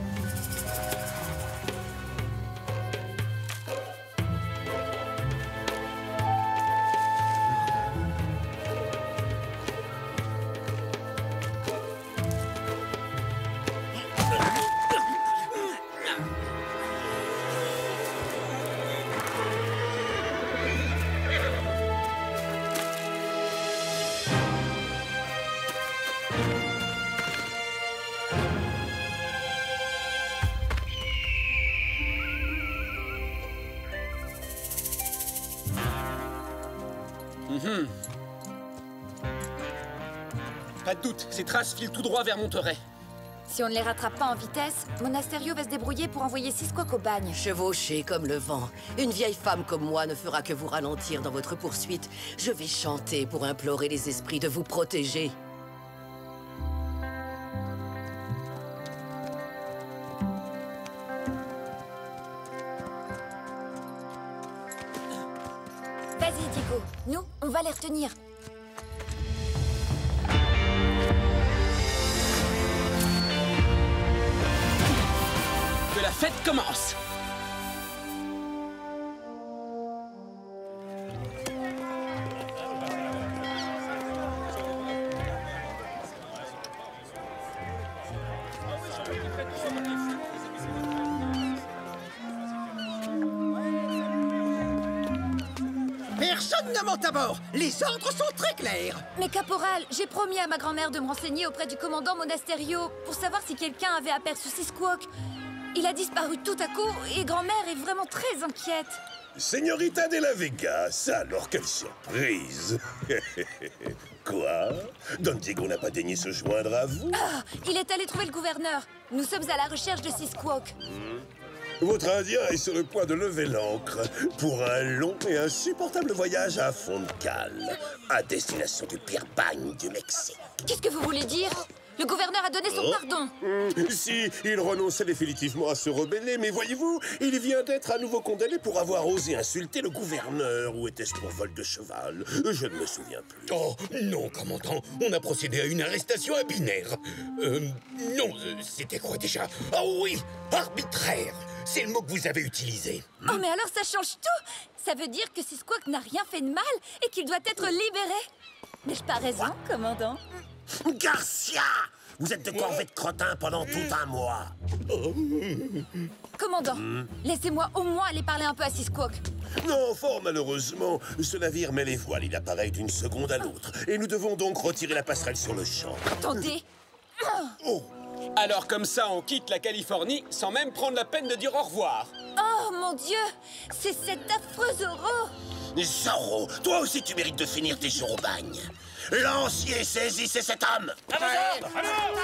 [SPEAKER 3] Pas de doute, ces traces filent tout droit vers Monterey.
[SPEAKER 4] Si on ne les rattrape pas en vitesse, Monasterio va se débrouiller pour envoyer Sisquoc au bagne.
[SPEAKER 16] Chevauché comme le vent, une vieille femme comme moi ne fera que vous ralentir dans votre poursuite. Je vais chanter pour implorer les esprits de vous protéger.
[SPEAKER 4] Vas-y, Diego. Nous, on va les retenir.
[SPEAKER 3] Que la fête commence!
[SPEAKER 11] Personne ne monte à bord. Les ordres sont très clairs.
[SPEAKER 4] Mais caporal, j'ai promis à ma grand-mère de me renseigner auprès du commandant Monasterio pour savoir si quelqu'un avait aperçu Sisquoc. Il a disparu tout à coup et grand-mère est vraiment très inquiète.
[SPEAKER 13] Señorita de la Vegas, alors quelle surprise. Quoi? Don Diego n'a pas daigné se joindre à vous?
[SPEAKER 4] Ah, il est allé trouver le gouverneur. Nous sommes à la recherche de Sisquoc.
[SPEAKER 13] Votre Indien est sur le point de lever l'ancre pour un long et insupportable voyage à fond de cale, à destination du pire bagne du Mexique.
[SPEAKER 4] Qu'est-ce que vous voulez dire? Le gouverneur a donné son pardon.
[SPEAKER 13] Si, il renonçait définitivement à se rebeller, mais voyez-vous, il vient d'être à nouveau condamné pour avoir osé insulter le gouverneur. Ou était-ce pour vol de cheval? Je ne me souviens plus.
[SPEAKER 2] Oh, non, commandant. On a procédé à une arrestation à binaire. Non, c'était quoi déjà? Ah oui, arbitraire. C'est le mot que vous avez utilisé.
[SPEAKER 4] Oh, mais alors ça change tout. Ça veut dire que Seasquawk n'a rien fait de mal et qu'il doit être libéré. N'ai-je pas raison, commandant?
[SPEAKER 13] Garcia! Vous êtes de corvée de crottin pendant tout un mois.
[SPEAKER 4] Commandant, laissez-moi au moins aller parler un peu à Seasquawk.
[SPEAKER 13] Non, fort malheureusement, ce navire met les voiles. Il apparaît d'une seconde à l'autre. Et nous devons donc retirer la passerelle sur le champ.
[SPEAKER 4] Attendez.
[SPEAKER 13] Oh.
[SPEAKER 3] Alors comme ça, on quitte la Californie sans même prendre la peine de dire au revoir.
[SPEAKER 4] Oh mon Dieu, c'est cet affreux Zoro.
[SPEAKER 13] Zoro, toi aussi tu mérites de finir tes jours au bagne. Lancier, saisissez cet homme.
[SPEAKER 1] À vos ordres.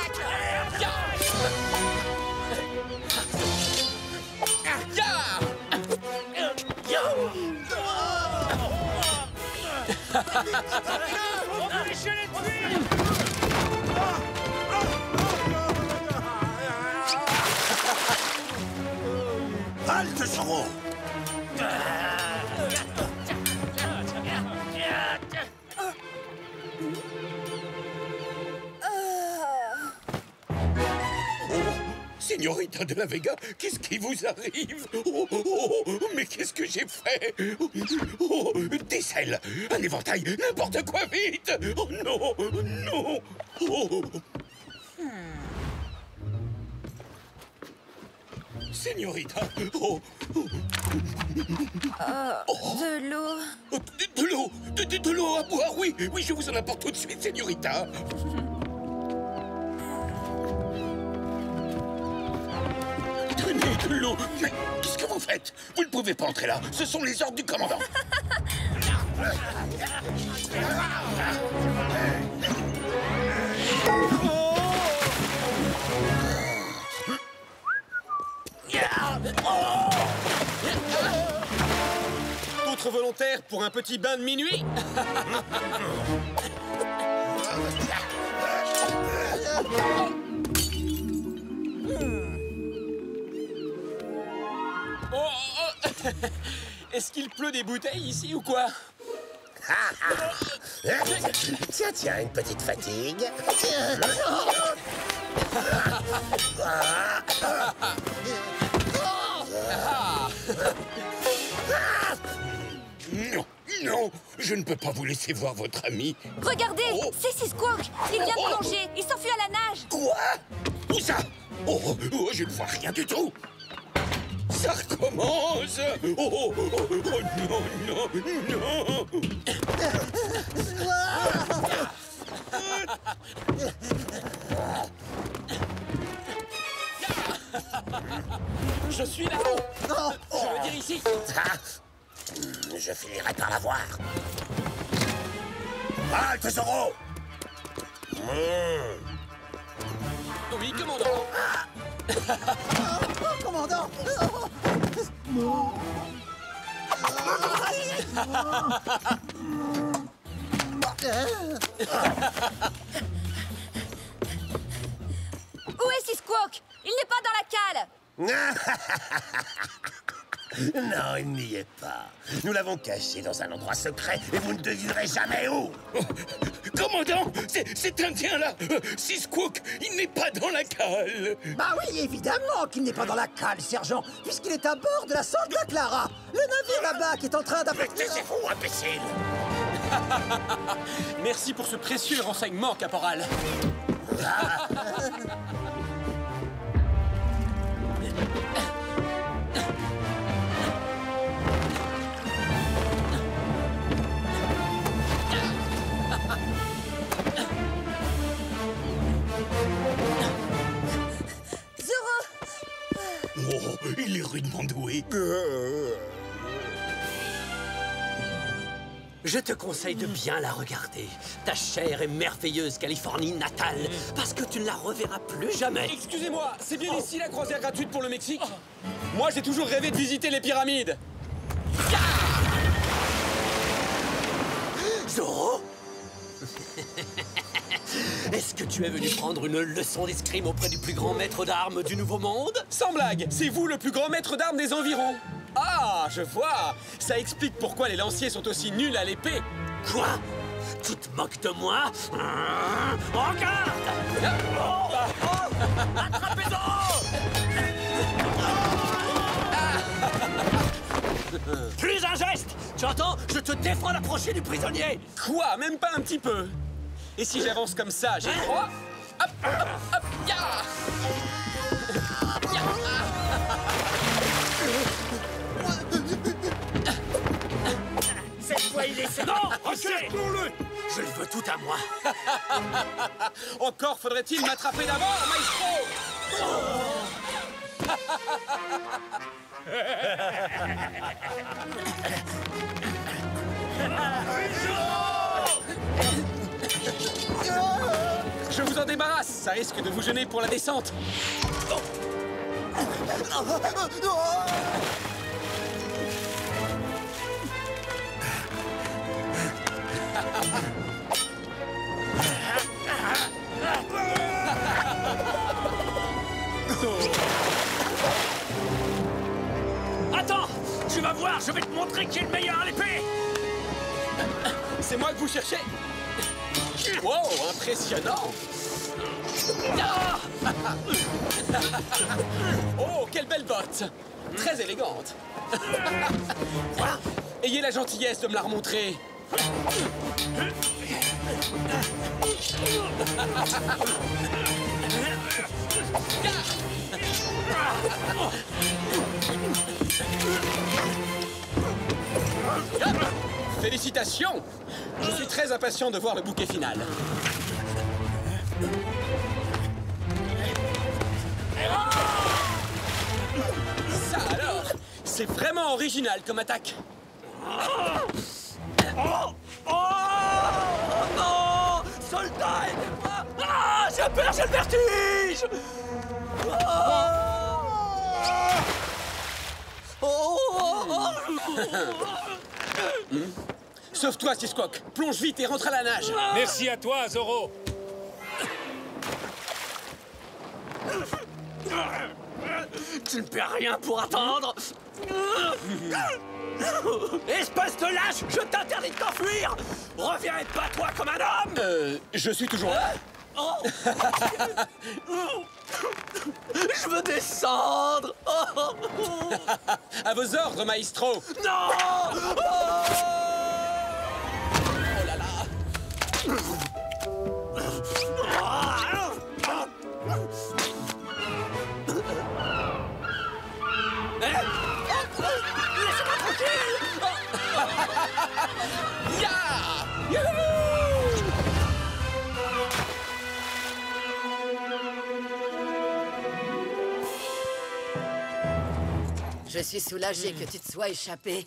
[SPEAKER 13] Halte, Zoro.
[SPEAKER 2] Signorita de la Vega, qu'est-ce qui vous arrive? Oh, mais qu'est-ce que j'ai fait? Oh, des selles, un éventail, n'importe quoi, vite! Oh non, non! Oh. Signorita, oh.
[SPEAKER 4] De l'eau.
[SPEAKER 2] De l'eau, de l'eau à boire, oui, oui, je vous en apporte tout de suite, Signorita. Tenez de l'eau. Mais qu'est-ce que vous faites? Vous ne pouvez pas entrer là. Ce sont les ordres du commandant.
[SPEAKER 3] D'autres volontaires pour un petit bain de minuit? Est-ce qu'il pleut des bouteilles ici ou quoi?
[SPEAKER 13] Tiens, tiens, une petite fatigue.
[SPEAKER 2] Non, non, je ne peux pas vous laisser voir votre ami.
[SPEAKER 4] Regardez, c'est Seasquawk. Il vient de plonger. Il s'enfuit à la nage.
[SPEAKER 2] Quoi? Où ça? Oh, je ne vois rien du tout. Ça recommence. Oh, non, non, non.
[SPEAKER 3] Je suis là-haut. Je veux dire ici.
[SPEAKER 13] Je finirai par la voir. Halte, Zoro.
[SPEAKER 3] Oui, commandant.
[SPEAKER 11] Commandant.
[SPEAKER 4] Où est Seasquawk? Il n'est pas dans la cale.
[SPEAKER 13] Non, il n'y est pas. Nous l'avons caché dans un endroit secret et vous ne devinerez jamais où.
[SPEAKER 2] Commandant, cet Indien-là, Seasquawk, il n'est pas dans la cale.
[SPEAKER 11] Bah oui, évidemment qu'il n'est pas dans la cale, sergent, puisqu'il est à bord de la Santa Clara, le navire là-bas qui est en train d'apporter...
[SPEAKER 13] Mais taisez-vous, imbécile.
[SPEAKER 3] Merci pour ce précieux renseignement, caporal.
[SPEAKER 2] Oh, il est rudement doué.
[SPEAKER 1] Je te conseille de bien la regarder. Ta chère et merveilleuse Californie natale, parce que tu ne la reverras plus jamais.
[SPEAKER 3] Excusez-moi, c'est bien ici la croisière gratuite pour le Mexique? Moi, j'ai toujours rêvé de visiter les pyramides.
[SPEAKER 1] Zoro? Est-ce que tu es venu prendre une leçon d'escrime auprès du plus grand maître d'armes du Nouveau Monde?
[SPEAKER 3] Sans blague, c'est vous le plus grand maître d'armes des environs. Ah, je vois. Ça explique pourquoi les lanciers sont aussi nuls à l'épée.
[SPEAKER 1] Quoi? Tu te moques de moi? En garde! Attrapez Zoro! Plus un geste! Tu entends? Je te défends d'approcher du prisonnier!
[SPEAKER 3] Quoi? Même pas un petit peu. Et si j'avance comme ça, j'ai le droit? Hop, hop, hop, ya!
[SPEAKER 1] Cette fois, il est... Non! Encerclons-le! Je le veux tout à moi!
[SPEAKER 3] Encore faudrait-il m'attraper d'abord, maestro! Je vous en débarrasse, ça risque de vous gêner pour la descente.
[SPEAKER 1] Attends! Tu vas voir, je vais te montrer qui est le meilleur à l'épée!
[SPEAKER 3] C'est moi que vous cherchez? Wow, impressionnant! Oh, quelle belle botte! Très élégante! Ayez la gentillesse de me la remontrer! Félicitations! Je suis très impatient de voir le bouquet final. Ça alors, c'est vraiment original comme attaque.
[SPEAKER 1] Oh non! Soldat, aidez-moi! Ah! J'ai peur, j'ai le vertige!
[SPEAKER 3] Sauve-toi, Sisquok. Plonge vite et rentre à la nage.
[SPEAKER 9] Merci à toi, Zoro.
[SPEAKER 1] Tu ne perds rien pour attendre. Espèce de lâche, je t'interdis de t'enfuir. Reviens et bats-toi comme un homme.
[SPEAKER 3] Je suis toujours là.
[SPEAKER 1] Je veux descendre.
[SPEAKER 3] À vos ordres, maestro.
[SPEAKER 1] Non.
[SPEAKER 3] Oh là là.
[SPEAKER 1] Laissez-moi tranquille.
[SPEAKER 16] Je suis soulagée que tu te sois échappé.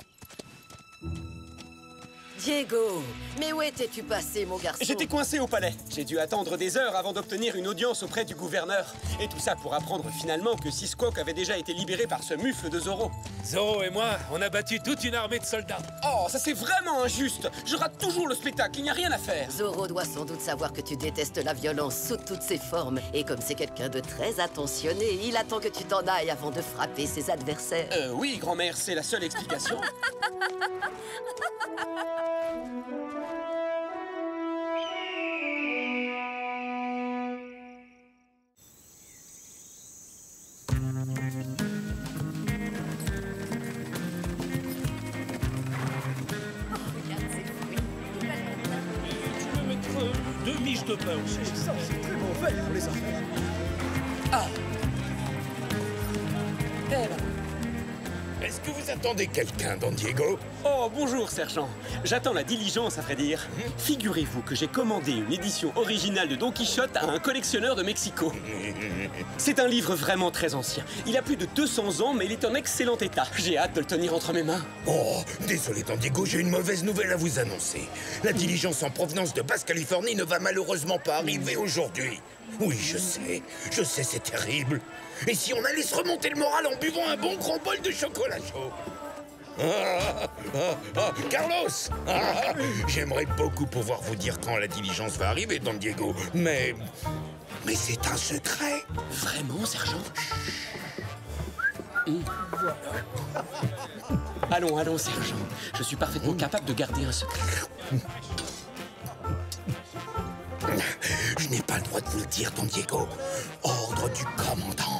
[SPEAKER 16] Diego, mais où étais-tu passé, mon garçon?
[SPEAKER 3] J'étais coincé au palais. J'ai dû attendre des heures avant d'obtenir une audience auprès du gouverneur. Et tout ça pour apprendre finalement que Sisquok avait déjà été libéré par ce mufle de Zoro.
[SPEAKER 9] Zoro et moi, on a battu toute une armée de soldats.
[SPEAKER 3] Oh, ça c'est vraiment injuste. Je rate toujours le spectacle, il n'y a rien à faire.
[SPEAKER 16] Zoro doit sans doute savoir que tu détestes la violence sous toutes ses formes. Et comme c'est quelqu'un de très attentionné, il attend que tu t'en ailles avant de frapper ses adversaires.
[SPEAKER 3] Oui, grand-mère, c'est la seule explication.
[SPEAKER 9] Deux miches de pain aussi.
[SPEAKER 8] Ça, c'est très mauvais pour les affaires.
[SPEAKER 3] Ah.
[SPEAKER 2] Est-ce que vous attendez quelqu'un, Don Diego?
[SPEAKER 3] Oh, bonjour, sergent. J'attends la diligence, à vrai dire. Figurez-vous que j'ai commandé une édition originale de Don Quichotte à un collectionneur de Mexico. C'est un livre vraiment très ancien. Il a plus de 200 ans, mais il est en excellent état. J'ai hâte de le tenir entre mes mains.
[SPEAKER 2] Oh, désolé, Don Diego, j'ai une mauvaise nouvelle à vous annoncer. La diligence en provenance de Basse-Californie ne va malheureusement pas arriver aujourd'hui. Oui, je sais, c'est terrible. Et si on allait se remonter le moral en buvant un bon gros bol de chocolat chaud? Carlos! J'aimerais beaucoup pouvoir vous dire quand la diligence va arriver, Don Diego, mais c'est un secret.
[SPEAKER 3] Vraiment, sergent? Allons, allons, sergent. Je suis parfaitement capable de garder un secret.
[SPEAKER 2] Je n'ai pas le droit de vous le dire, Don Diego. Ordre du commandant.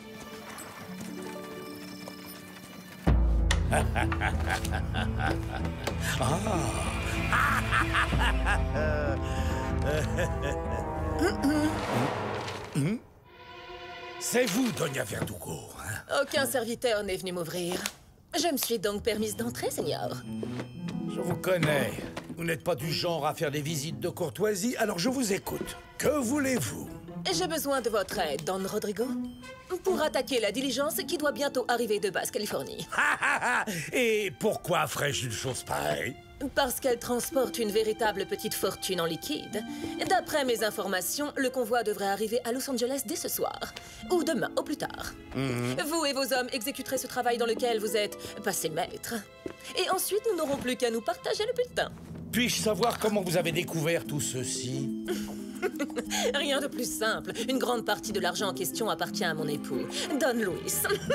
[SPEAKER 17] C'est vous, Doña Verdugo.
[SPEAKER 5] Aucun serviteur n'est venu m'ouvrir. Je me suis donc permise d'entrer, Seigneur.
[SPEAKER 17] Je vous connais. Vous n'êtes pas du genre à faire des visites de courtoisie, alors je vous écoute. Que voulez-vous?
[SPEAKER 5] J'ai besoin de votre aide, Don Rodrigo, pour attaquer la diligence qui doit bientôt arriver de Basse-Californie.
[SPEAKER 17] Et pourquoi ferais-je une chose pareille?
[SPEAKER 5] Parce qu'elle transporte une véritable petite fortune en liquide. D'après mes informations, le convoi devrait arriver à Los Angeles dès ce soir. Ou demain, au plus tard. Vous et vos hommes exécuterez ce travail dans lequel vous êtes passé maître. Et ensuite, nous n'aurons plus qu'à nous partager le bulletin.
[SPEAKER 17] Puis-je savoir comment vous avez découvert tout ceci?
[SPEAKER 5] Rien de plus simple. Une grande partie de l'argent en question appartient à mon époux, Don Luis.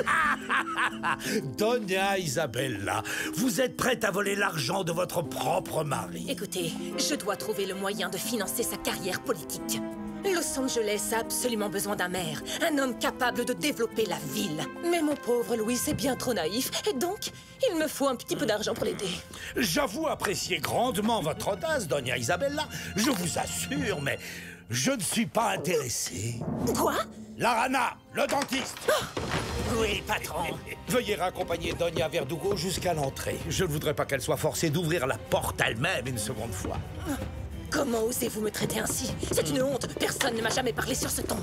[SPEAKER 17] Doña Isabella, vous êtes prête à voler l'argent de votre propre mari.
[SPEAKER 5] Écoutez, je dois trouver le moyen de financer sa carrière politique. Los Angeles a absolument besoin d'un maire, un homme capable de développer la ville. Mais mon pauvre Louis est bien trop naïf, et donc, il me faut un petit peu d'argent pour l'aider.
[SPEAKER 17] J'avoue apprécier grandement votre audace, Doña Isabella. Je vous assure, mais je ne suis pas intéressé.
[SPEAKER 5] Quoi?
[SPEAKER 17] La rana, le dentiste.
[SPEAKER 5] Oui, patron.
[SPEAKER 17] Veuillez raccompagner Doña Verdugo jusqu'à l'entrée. Je ne voudrais pas qu'elle soit forcée d'ouvrir la porte elle-même une seconde fois.
[SPEAKER 5] Comment osez-vous me traiter ainsi? C'est une honte. Personne ne m'a jamais parlé sur ce ton.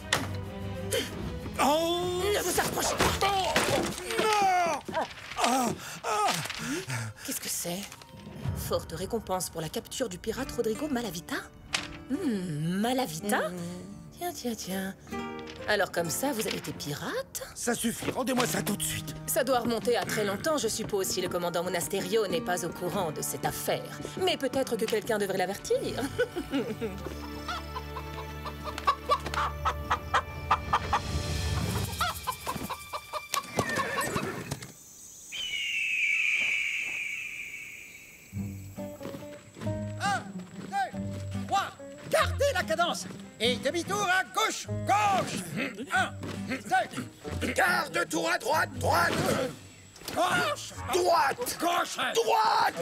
[SPEAKER 17] Oh!
[SPEAKER 5] Ne vous approchez pas.
[SPEAKER 17] Non!
[SPEAKER 5] Qu'est-ce que c'est? Forte récompense pour la capture du pirate Rodrigo Malavita? Malavita? Tiens. Alors comme ça, vous avez été pirate?
[SPEAKER 17] Ça suffit, rendez-moi ça tout de suite.
[SPEAKER 5] Ça doit remonter à très longtemps, je suppose, si le commandant Monasterio n'est pas au courant de cette affaire. Mais peut-être que quelqu'un devrait l'avertir.
[SPEAKER 6] Gardez la cadence. Et demi-tour à gauche, gauche. 1, 2.
[SPEAKER 2] Garde tour à droite, droite.
[SPEAKER 6] Gauche.
[SPEAKER 2] Droite.
[SPEAKER 6] Gauche.
[SPEAKER 2] Droite.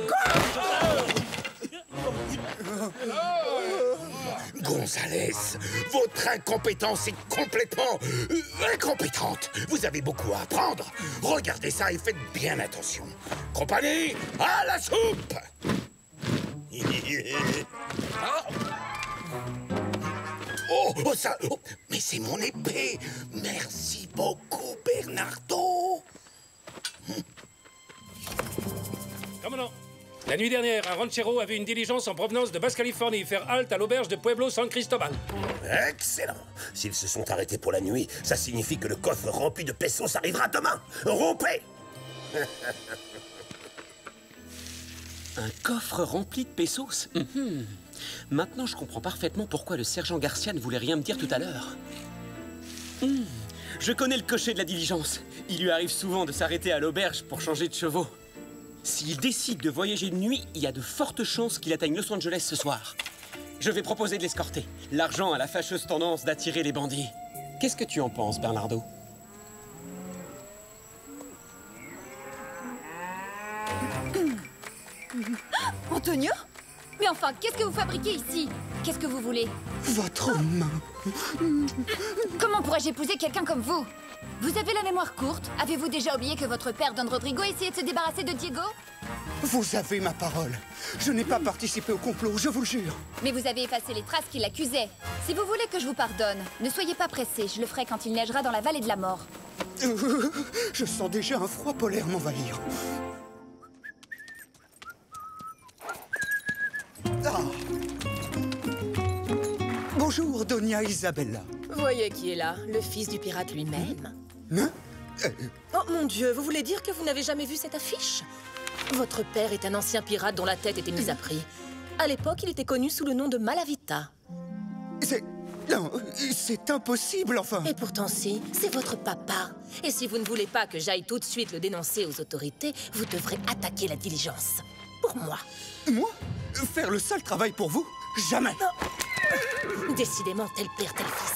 [SPEAKER 2] Gonzalez, votre incompétence est complètement incompétente. Vous avez beaucoup à apprendre. Regardez ça et faites bien attention. Compagnie, à la soupe. Oh, ça... Oh, mais c'est mon épée. Merci beaucoup, Bernardo.
[SPEAKER 9] Commandant, la nuit dernière, un ranchero a vu une diligence en provenance de Basse-Californie faire halte à l'auberge de Pueblo San Cristobal.
[SPEAKER 13] Excellent. S'ils se sont arrêtés pour la nuit, ça signifie que le coffre rempli de pesos arrivera demain. Rompez.
[SPEAKER 3] Un coffre rempli de pesos? Maintenant, je comprends parfaitement pourquoi le sergent Garcia ne voulait rien me dire tout à l'heure. Je connais le cocher de la diligence. Il lui arrive souvent de s'arrêter à l'auberge pour changer de chevaux. S'il décide de voyager de nuit, il y a de fortes chances qu'il atteigne Los Angeles ce soir. Je vais proposer de l'escorter. L'argent a la fâcheuse tendance d'attirer les bandits. Qu'est-ce que tu en penses, Bernardo?
[SPEAKER 4] Antonio? Mais enfin, qu'est-ce que vous fabriquez ici? Qu'est-ce que vous voulez?
[SPEAKER 14] Votre main.
[SPEAKER 4] Comment pourrais-je épouser quelqu'un comme vous? Vous avez la mémoire courte? Avez-vous déjà oublié que votre père, Don Rodrigo, essayait de se débarrasser de Diego?
[SPEAKER 14] Vous avez ma parole. Je n'ai pas participé au complot, je vous le jure.
[SPEAKER 4] Mais vous avez effacé les traces qui l'accusaient. Si vous voulez que je vous pardonne, ne soyez pas pressé. Je le ferai quand il neigera dans la vallée de la mort.
[SPEAKER 14] Je sens déjà un froid polaire m'envahir. Ah. Bonjour, Doña Isabella.
[SPEAKER 5] Voyez qui est là, le fils du pirate lui-même.
[SPEAKER 14] Hein?
[SPEAKER 5] Oh mon Dieu, vous voulez dire que vous n'avez jamais vu cette affiche? Votre père est un ancien pirate dont la tête était mise à prix. À l'époque, il était connu sous le nom de Malavita.
[SPEAKER 18] Non, c'est impossible, enfin.
[SPEAKER 5] Et pourtant si, c'est votre papa. Et si vous ne voulez pas que j'aille tout de suite le dénoncer aux autorités, vous devrez attaquer la diligence. Pour moi.
[SPEAKER 18] Moi? Faire le sale travail pour vous? Jamais.
[SPEAKER 5] Non. Décidément, tel père, tel fils.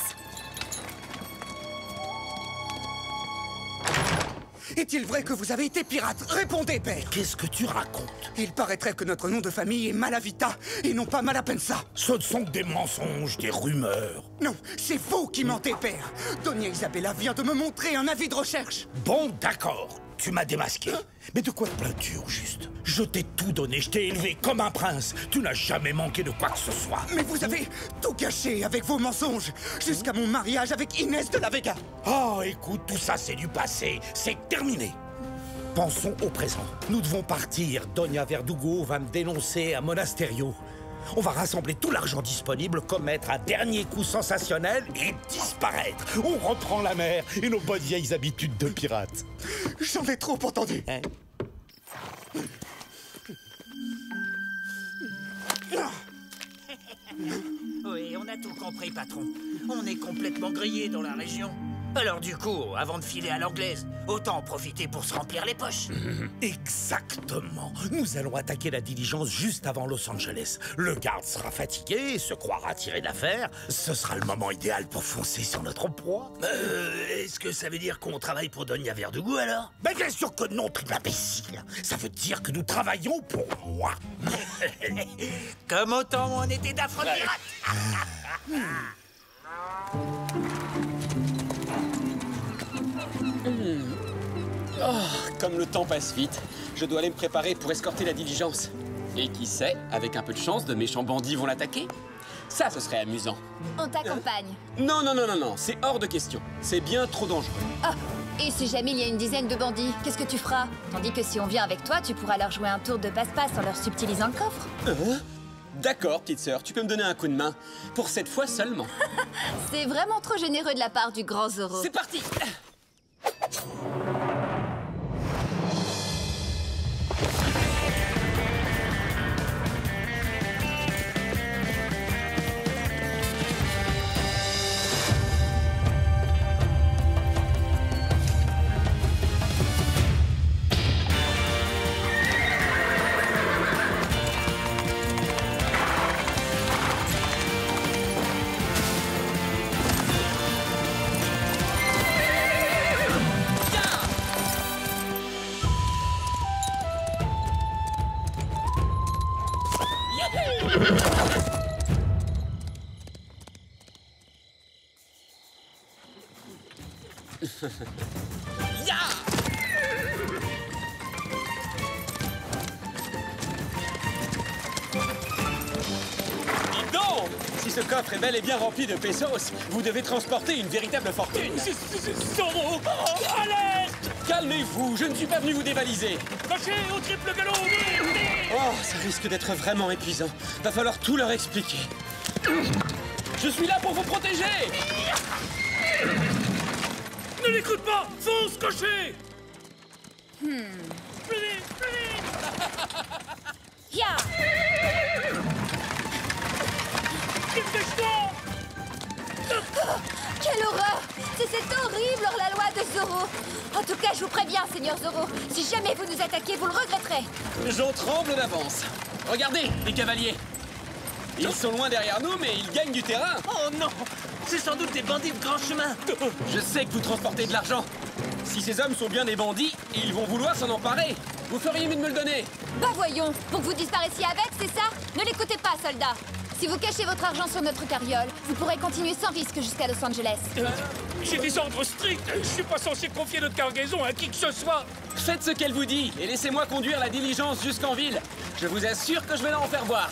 [SPEAKER 18] Est-il vrai que vous avez été pirate? Répondez, père.
[SPEAKER 17] Qu'est-ce que tu racontes?
[SPEAKER 18] Il paraîtrait que notre nom de famille est Malavita et non pas Malapensa.
[SPEAKER 17] Ce ne sont que des mensonges, des rumeurs.
[SPEAKER 18] Non, c'est vous qui mentez, père. Doña Isabella vient de me montrer un avis de recherche.
[SPEAKER 17] Bon, d'accord. Tu m'as démasqué. Mais de quoi te plains-tu, au juste? Je t'ai tout donné, je t'ai élevé comme un prince. Tu n'as jamais manqué de quoi que ce soit.
[SPEAKER 18] Mais vous avez tout gâché avec vos mensonges, jusqu'à mon mariage avec Inès de la Vega.
[SPEAKER 17] Oh, écoute, tout ça c'est du passé. C'est terminé. Pensons au présent. Nous devons partir. Doña Verdugo va me dénoncer à Monasterio. On va rassembler tout l'argent disponible, commettre un dernier coup sensationnel et disparaître. On reprend la mer et nos bonnes vieilles habitudes de pirates.
[SPEAKER 18] J'en ai trop entendu.
[SPEAKER 17] Hein?
[SPEAKER 6] Oui, on a tout compris, patron. On est complètement grillé dans la région. Alors du coup, avant de filer à l'anglaise, autant en profiter pour se remplir les poches.
[SPEAKER 17] Exactement. Nous allons attaquer la diligence juste avant Los Angeles. Le garde sera fatigué et se croira tiré d'affaire. Ce sera le moment idéal pour foncer sur notre proie.
[SPEAKER 6] Est-ce que ça veut dire qu'on travaille pour Doña Verdugo, alors?
[SPEAKER 17] Mais bien sûr que non, triple imbécile. Ça veut dire que nous travaillons pour moi.
[SPEAKER 6] Comme au temps où on était d'affreux pirates.
[SPEAKER 3] Oh, comme le temps passe vite, je dois aller me préparer pour escorter la diligence. Et qui sait, avec un peu de chance, de méchants bandits vont l'attaquer. Ça, ce serait amusant.
[SPEAKER 4] On t'accompagne.
[SPEAKER 3] Non, non, non, non, non, c'est hors de question. C'est bien trop dangereux.
[SPEAKER 4] Ah, et si jamais il y a une dizaine de bandits, qu'est-ce que tu feras? Tandis que si on vient avec toi, tu pourras leur jouer un tour de passe-passe en leur subtilisant le coffre.
[SPEAKER 3] D'accord, petite sœur, tu peux me donner un coup de main. Pour cette fois seulement.
[SPEAKER 4] C'est vraiment trop généreux de la part du grand Zorro.
[SPEAKER 3] C'est parti! Dis donc! Si ce coffre est bel et bien rempli de pesos, vous devez transporter une véritable fortune.
[SPEAKER 9] Zorro! Alerte!
[SPEAKER 3] Calmez-vous, je ne suis pas venu vous dévaliser.
[SPEAKER 9] Marchez au triple galop!
[SPEAKER 3] Oh, ça risque d'être vraiment épuisant. Va falloir tout leur expliquer. Je suis là pour vous protéger!
[SPEAKER 9] Ne l'écoute pas! Fonce, cocher!
[SPEAKER 4] Hmm.
[SPEAKER 9] Plus vite, plus vite!
[SPEAKER 4] Ya!
[SPEAKER 9] Dépêche-toi!
[SPEAKER 4] Quelle horreur! C'est horrible hors-la-loi de Zorro! En tout cas, je vous préviens, Seigneur Zorro, si jamais vous nous attaquez, vous le regretterez!
[SPEAKER 3] J'en tremble d'avance. Regardez, les cavaliers! Ils sont loin derrière nous, mais ils gagnent du terrain!
[SPEAKER 6] Oh non! C'est sans doute des bandits de grand chemin!
[SPEAKER 3] Je sais que vous transportez de l'argent. Si ces hommes sont bien des bandits, ils vont vouloir s'en emparer. Vous feriez mieux de me le donner.
[SPEAKER 4] Bah voyons, pour que vous disparaissiez avec, c'est ça? Ne l'écoutez pas, soldat! Si vous cachez votre argent sur notre carriole, vous pourrez continuer sans risque jusqu'à Los Angeles.
[SPEAKER 9] J'ai des ordres stricts. Je suis pas censé confier notre cargaison à qui que ce soit.
[SPEAKER 3] Faites ce qu'elle vous dit et laissez-moi conduire la diligence jusqu'en ville. Je vous assure que je vais leur en faire voir.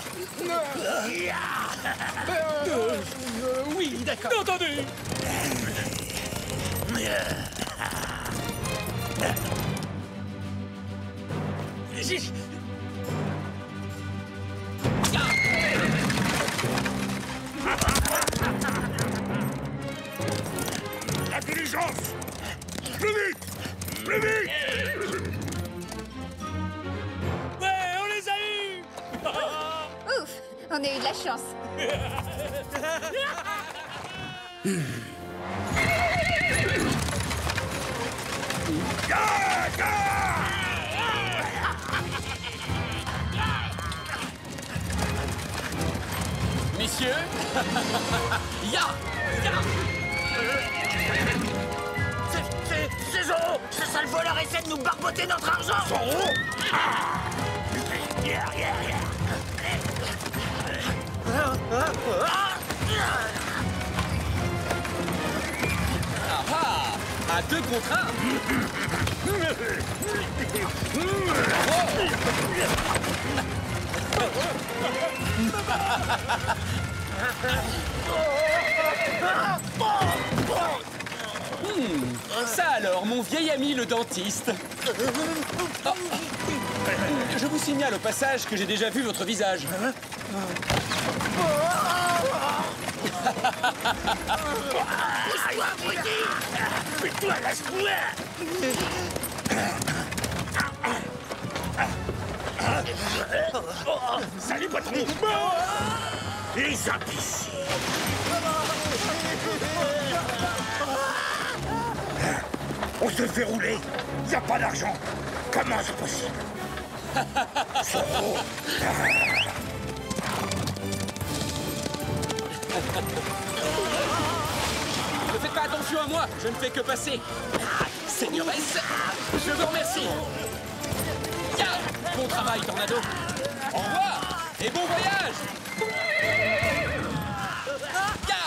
[SPEAKER 9] Oui, d'accord. Entendu.
[SPEAKER 13] La diligence! Plus vite!
[SPEAKER 4] On a eu de la chance.
[SPEAKER 3] Messieurs, ya,
[SPEAKER 6] C'est Zorro! Ce sale voleur essaie de nous barboter notre argent!
[SPEAKER 17] Zorro!
[SPEAKER 3] À 2 contre 1. Ça alors, mon vieil ami le dentiste. Oh. Je vous signale au passage que j'ai déjà vu votre visage.
[SPEAKER 6] Lâche-toi, abruti! Toi, lâche-toi!
[SPEAKER 13] Salut, patron! Les imbéciles!
[SPEAKER 17] On se fait rouler. Y a pas d'argent. Comment c'est possible? Zorro.
[SPEAKER 3] Ne faites pas attention à moi, je ne fais que passer. Seigneuresse, je vous remercie. Ya, bon travail, Tornado. Au revoir et bon voyage. Ya.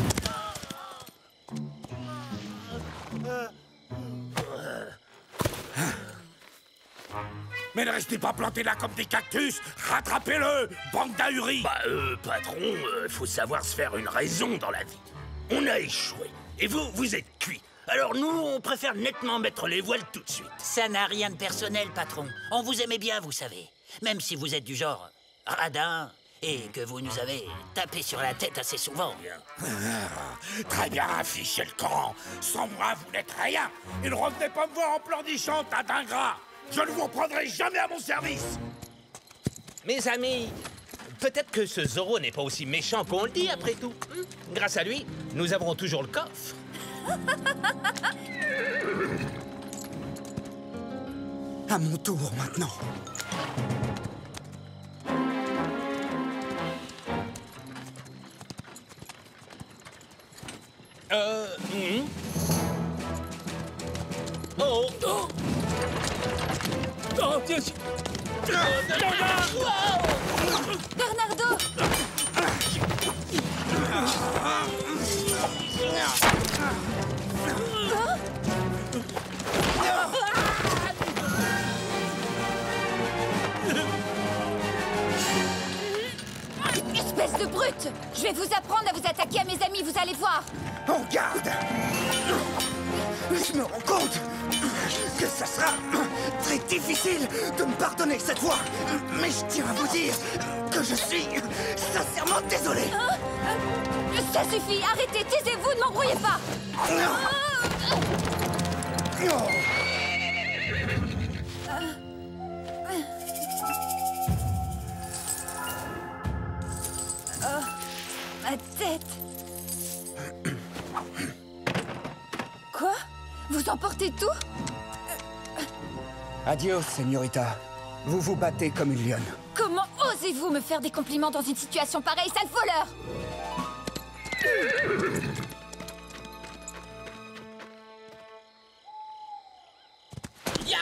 [SPEAKER 17] Mais ne restez pas plantés là comme des cactus. Rattrapez-le, bande d'ahuris.
[SPEAKER 13] Patron, faut savoir se faire une raison dans la vie. On a échoué. Et vous, vous êtes cuits. Alors nous, on préfère nettement mettre les voiles tout de suite.
[SPEAKER 6] Ça n'a rien de personnel, patron. On vous aimait bien, vous savez. Même si vous êtes du genre radin et que vous nous avez tapé sur la tête assez souvent.
[SPEAKER 17] Très bien, fichez le camp. Sans moi, vous n'êtes rien. Et ne revenez pas me voir en pleurnichant, tas d'ingrat. Je ne vous reprendrai jamais à mon service.
[SPEAKER 15] Mes amis, peut-être que ce Zorro n'est pas aussi méchant qu'on le dit, après tout. Grâce à lui, nous avons toujours le coffre.
[SPEAKER 18] À mon tour, maintenant.
[SPEAKER 1] Oh! Oh! Oh, bien sûr!
[SPEAKER 4] Bernardo! Espèce de brute! Je vais vous apprendre à vous attaquer à mes amis, vous allez voir!
[SPEAKER 18] En garde! Je me rends compte que ça sera très difficile de me pardonner cette fois. Mais je tiens à vous dire que je suis sincèrement désolé.
[SPEAKER 4] Ça suffit, arrêtez, taisez-vous, ne m'embrouillez pas! Ma tête! Quoi? Vous emportez tout?
[SPEAKER 18] Adios, señorita. Vous vous battez comme une lionne.
[SPEAKER 4] Comment osez-vous me faire des compliments dans une situation pareille, sale voleur?
[SPEAKER 3] Ya.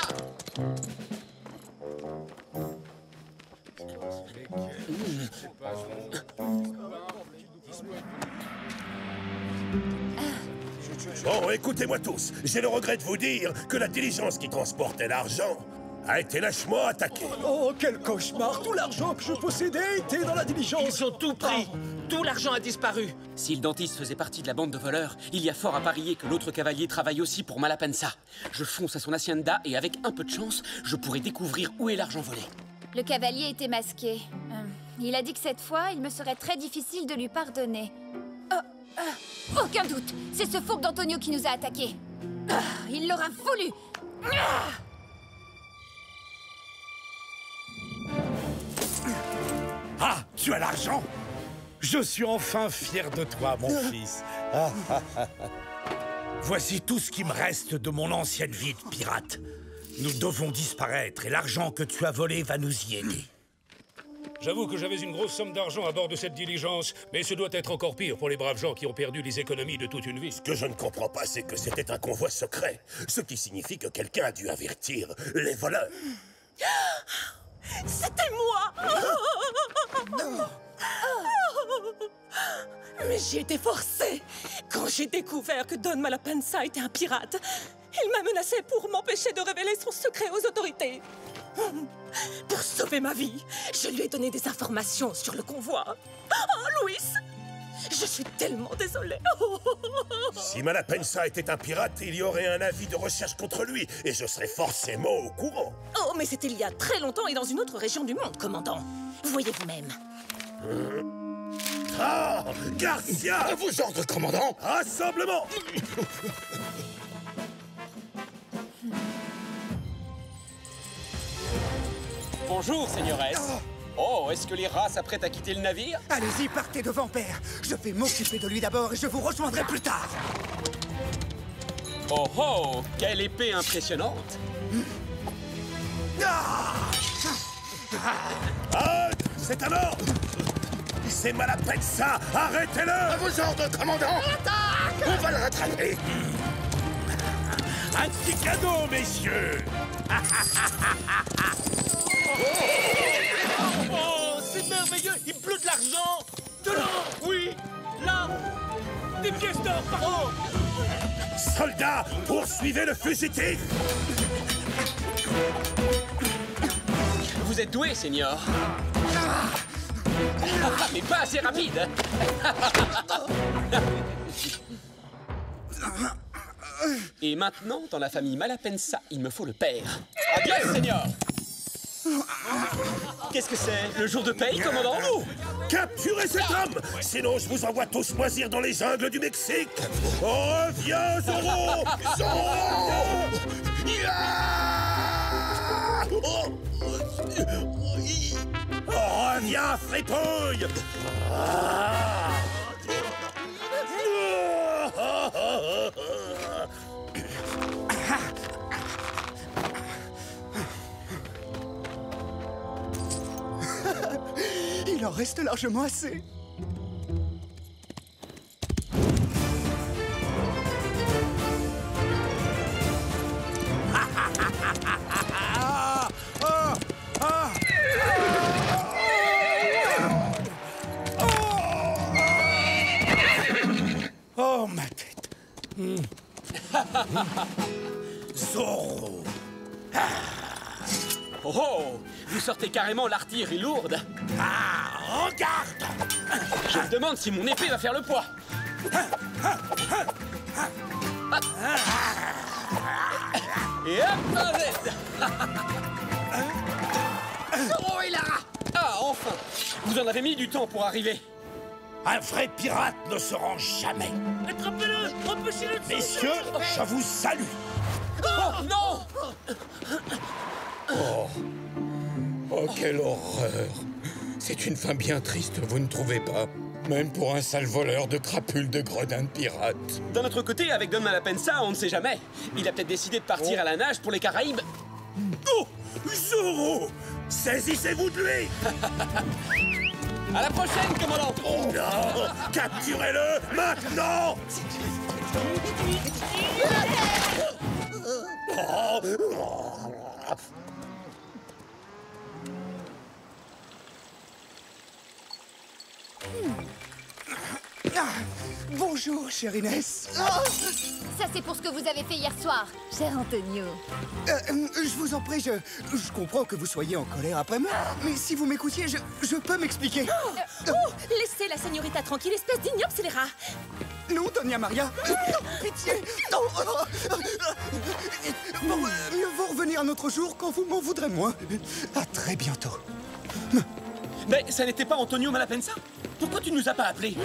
[SPEAKER 13] Bon, écoutez-moi tous. J'ai le regret de vous dire que la diligence qui transportait l'argent a été lâchement attaquée.
[SPEAKER 8] Oh, quel cauchemar! Tout l'argent que je possédais était dans la diligence.
[SPEAKER 3] Ils ont tout pris. Tout l'argent a disparu. Si le dentiste faisait partie de la bande de voleurs, il y a fort à parier que l'autre cavalier travaille aussi pour Malapensa. Je fonce à son hacienda et avec un peu de chance, je pourrai découvrir où est l'argent volé.
[SPEAKER 4] Le cavalier était masqué. Il a dit que cette fois, il me serait très difficile de lui pardonner. Aucun doute, c'est ce fourbe d'Antonio qui nous a attaqués. Il l'aura voulu.
[SPEAKER 17] Ah, tu as l'argent? Je suis enfin fier de toi, mon fils. Voici tout ce qui me reste de mon ancienne vie de pirate. Nous devons disparaître et l'argent que tu as volé va nous y aider.
[SPEAKER 9] J'avoue que j'avais une grosse somme d'argent à bord de cette diligence, mais ce doit être encore pire pour les braves gens qui ont perdu les économies de toute une vie.
[SPEAKER 13] Ce que je ne comprends pas, c'est que c'était un convoi secret, ce qui signifie que quelqu'un a dû avertir les voleurs.
[SPEAKER 5] C'était moi. Mais j'y étais forcée. Quand j'ai découvert que Don Malapensa était un pirate, il m'a menacé pour m'empêcher de révéler son secret aux autorités. Pour sauver ma vie, je lui ai donné des informations sur le convoi. Oh, Louis, je suis tellement désolée.
[SPEAKER 13] Si Malapensa était un pirate, il y aurait un avis de recherche contre lui, et je serais forcément au courant.
[SPEAKER 5] Oh, mais c'était il y a très longtemps et dans une autre région du monde, commandant. Voyez vous-même.
[SPEAKER 13] Ah, Garcia! À vos ordres, commandant! Rassemblement!
[SPEAKER 3] Bonjour, seigneuresse. Oh, est-ce que les rats s'apprêtent à quitter le navire?
[SPEAKER 18] Allez-y, partez devant, père. Je vais m'occuper de lui d'abord et je vous rejoindrai plus tard.
[SPEAKER 3] Oh oh, quelle épée impressionnante!
[SPEAKER 13] Ah, c'est à mort! C'est Malapensa! Arrêtez-le! À vos ordres, commandant! On va le rattraper!
[SPEAKER 17] Un petit cadeau, messieurs!
[SPEAKER 1] Oh, c'est merveilleux! Il pleut de l'argent! De l'or! Oui! Là! Des pièces d'or, pardon!
[SPEAKER 13] Soldats, poursuivez le fugitif!
[SPEAKER 3] Vous êtes doué, seigneur. Mais pas assez rapide. Et maintenant, dans la famille Malapensa, il me faut le père. À bien, seigneur. Qu'est-ce que c'est? Le jour de paye, commandant?
[SPEAKER 13] Capturez cet homme! Sinon, je vous envoie tous moisir dans les jungles du Mexique! Reviens, Zorro! Zorro! Reviens, fripouille!
[SPEAKER 18] Il en reste largement assez.
[SPEAKER 17] Oh, ma tête. Zorro.
[SPEAKER 3] Oh oh, vous sortez carrément l'artillerie lourde.
[SPEAKER 17] Ah, regarde!
[SPEAKER 3] Je me demande si mon épée va faire le poids. Et hop, un Z. Oh, il a... Ah, enfin. Vous en avez mis du temps pour arriver.
[SPEAKER 17] Un vrai pirate ne se rend jamais.
[SPEAKER 1] Attrapez-le! Empêchez-le de
[SPEAKER 17] Messieurs, je vous salue.
[SPEAKER 3] Oh, non!
[SPEAKER 2] Oh, quelle horreur! C'est une fin bien triste, vous ne trouvez pas? Même pour un sale voleur de crapules de gredins de pirates.
[SPEAKER 3] D'un autre côté, avec Don Malapensa, on ne sait jamais. Il a peut-être décidé de partir à la nage pour les Caraïbes.
[SPEAKER 13] Oh! Zorro! Saisissez-vous de lui!
[SPEAKER 3] À la prochaine, commandant!
[SPEAKER 13] Oh non! Capturez-le maintenant!
[SPEAKER 18] Bonjour, chère Inès.
[SPEAKER 4] Ça, c'est pour ce que vous avez fait hier soir, cher Antonio.
[SPEAKER 18] Je vous en prie, je comprends que vous soyez en colère après moi, mais si vous m'écoutiez, je peux m'expliquer.
[SPEAKER 5] Laissez la señorita tranquille, espèce d'ignoble scélérat.
[SPEAKER 18] Non, Doña Maria. Pitié. Non. Bon, mieux vaut revenir un autre jour quand vous m'en voudrez moins. À très bientôt.
[SPEAKER 3] Mais ça n'était pas Antonio Malapensa? Pourquoi tu ne nous as pas appelés?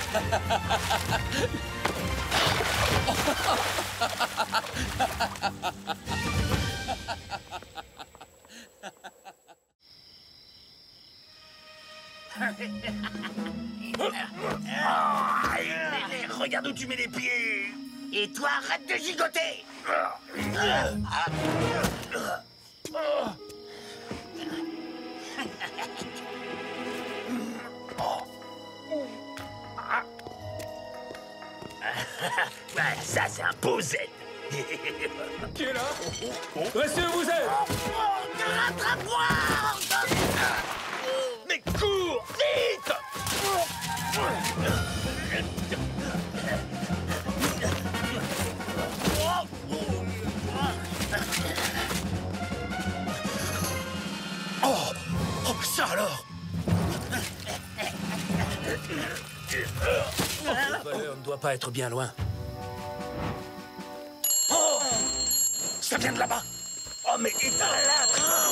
[SPEAKER 13] Regarde où tu mets les pieds. Et toi, arrête de gigoter. Ça, c'est un beau Z.
[SPEAKER 1] Qui est là? Restez où vous êtes!
[SPEAKER 13] Rattrape-moi! Mais cours, vite!
[SPEAKER 1] Oh, ça alors! Le voleur ne doit pas être bien loin.
[SPEAKER 13] Oh! Ça vient de là-bas! Oh, mais éteins-la!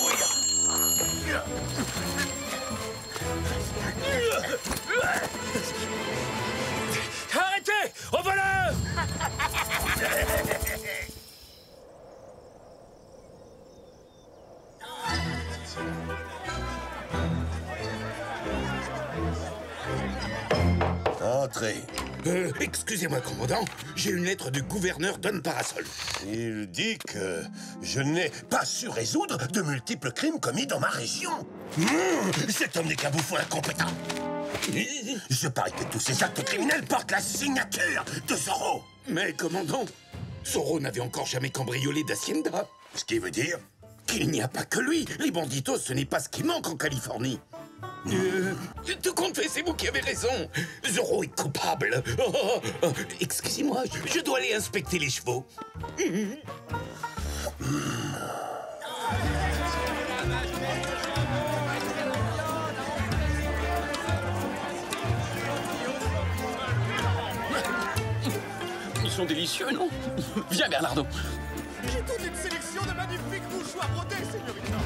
[SPEAKER 1] Arrêtez! Au voleur!
[SPEAKER 2] Entrez. Excusez-moi, commandant, j'ai une lettre du gouverneur Don Parasol.
[SPEAKER 13] Il dit que je n'ai pas su résoudre de multiples crimes commis dans ma région. Cet homme n'est qu'un bouffon incompétent. Je parie que tous ces actes criminels portent la signature de Zorro.
[SPEAKER 2] Mais, commandant, Zorro n'avait encore jamais cambriolé d'Hacienda.
[SPEAKER 13] Ce qui veut dire
[SPEAKER 2] qu'il n'y a pas que lui. Les banditos, ce n'est pas ce qui manque en Californie. Tout compte fait, c'est vous qui avez raison. Zorro est coupable. Excusez-moi, je dois aller inspecter les chevaux.
[SPEAKER 3] Ils sont délicieux, non? Viens, Bernardo.
[SPEAKER 18] J'ai toute une sélection de magnifiques mouchoirs brodés, señorita.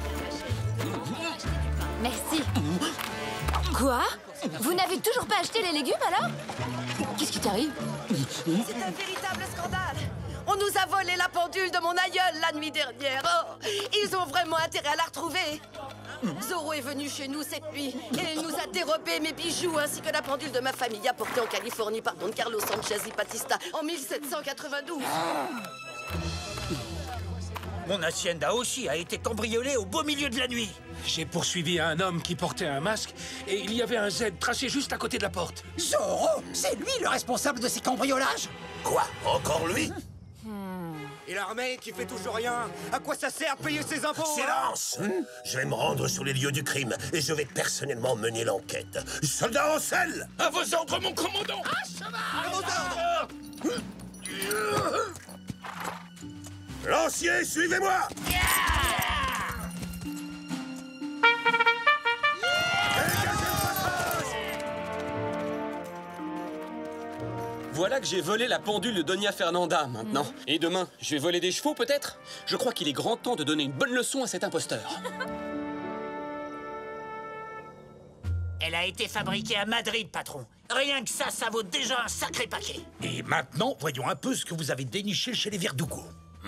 [SPEAKER 4] Merci. Quoi? Vous n'avez toujours pas acheté les légumes, alors? Qu'est-ce qui t'arrive?
[SPEAKER 5] C'est un véritable scandale. On nous a volé la pendule de mon aïeul la nuit dernière. Oh, ils ont vraiment intérêt à la retrouver. Zorro est venu chez nous cette nuit et il nous a dérobé mes bijoux ainsi que la pendule de ma famille apportée en Californie par Don Carlos Sanchez y Batista en 1792.
[SPEAKER 6] Mon hacienda aussi a été cambriolée au beau milieu de la nuit.
[SPEAKER 9] J'ai poursuivi un homme qui portait un masque et il y avait un Z tracé juste à côté de la porte.
[SPEAKER 11] Zorro, c'est lui le responsable de ces cambriolages?
[SPEAKER 13] Quoi? Encore lui?
[SPEAKER 18] Et l'armée qui fait toujours rien? À quoi ça sert payer ses impôts?
[SPEAKER 13] Silence! Je vais me rendre sur les lieux du crime et je vais personnellement mener l'enquête. Soldats en selle!
[SPEAKER 2] À vos ordres, mon commandant!
[SPEAKER 18] À cheval! À vos ordres!
[SPEAKER 13] Lancier, suivez-moi!
[SPEAKER 3] Voilà que j'ai volé la pendule de Doña Fernanda, maintenant. Et demain, je vais voler des chevaux, peut-être? Je crois qu'il est grand temps de donner une bonne leçon à cet imposteur.
[SPEAKER 6] Elle a été fabriquée à Madrid, patron. Rien que ça vaut déjà un sacré paquet.
[SPEAKER 17] Et maintenant, voyons un peu ce que vous avez déniché chez les Verdugo.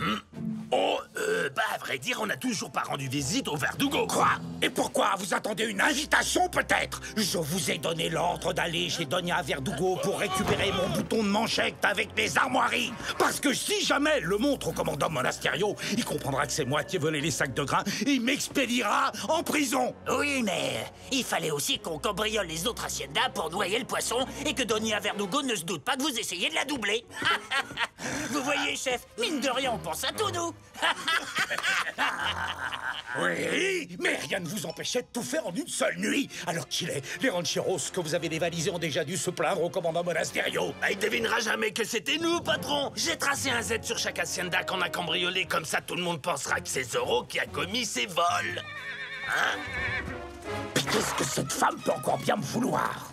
[SPEAKER 13] À vrai dire, on n'a toujours pas rendu visite au Verdugo.
[SPEAKER 17] Quoi? Et pourquoi? Vous attendez une invitation, peut-être? Je vous ai donné l'ordre d'aller chez Doña Verdugo pour récupérer mon bouton de manchette avec les armoiries. Parce que si jamais elle le montre au commandant Monasterio, il comprendra que c'est moi qui ai volé les sacs de grains et il m'expédiera en prison.
[SPEAKER 6] Oui, mais il fallait aussi qu'on cambriole les autres haciendas pour noyer le poisson et que Doña Verdugo ne se doute pas que vous essayez de la doubler. Vous voyez, chef, mine de rien, on pense à tout, nous.
[SPEAKER 17] Oui, mais rien ne vous empêchait de tout faire en une seule nuit. Alors qu'il est, les rancheros que vous avez dévalisés ont déjà dû se plaindre au commandant Monasterio.
[SPEAKER 7] Il devinera jamais que c'était nous, patron. J'ai tracé un Z sur chaque hacienda qu'on a cambriolé, comme ça tout le monde pensera que c'est Zorro qui a commis ces vols. Hein?
[SPEAKER 17] Puis qu'est-ce que cette femme peut encore bien me vouloir?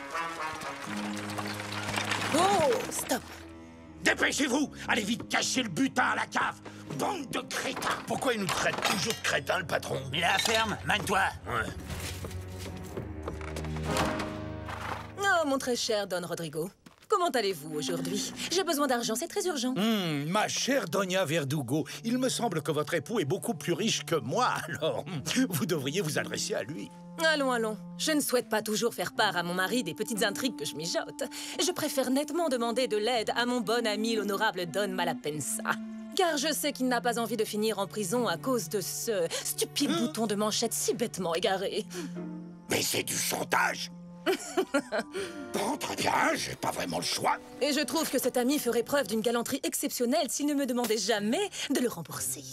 [SPEAKER 5] Oh, stop!
[SPEAKER 17] Dépêchez-vous! Allez vite cacher le butin à la cave! Bande de crétins!
[SPEAKER 7] Pourquoi il nous traite toujours de crétins, le patron?
[SPEAKER 6] La ferme, mène-toi.
[SPEAKER 7] Ouais.
[SPEAKER 5] Oh, mon très cher Don Rodrigo. Comment allez-vous aujourd'hui? J'ai besoin d'argent, c'est très urgent.
[SPEAKER 17] Ma chère Doña Verdugo, il me semble que votre époux est beaucoup plus riche que moi, alors vous devriez vous adresser à lui.
[SPEAKER 5] Allons, allons. Je ne souhaite pas toujours faire part à mon mari des petites intrigues que je mijote. Je préfère nettement demander de l'aide à mon bon ami l'honorable Don Malapensa. Car je sais qu'il n'a pas envie de finir en prison à cause de ce stupide bouton de manchette si bêtement égaré.
[SPEAKER 17] Mais c'est du chantage. Bon, très bien, j'ai pas vraiment le choix.
[SPEAKER 5] Et je trouve que cet ami ferait preuve d'une galanterie exceptionnelle s'il ne me demandait jamais de le rembourser.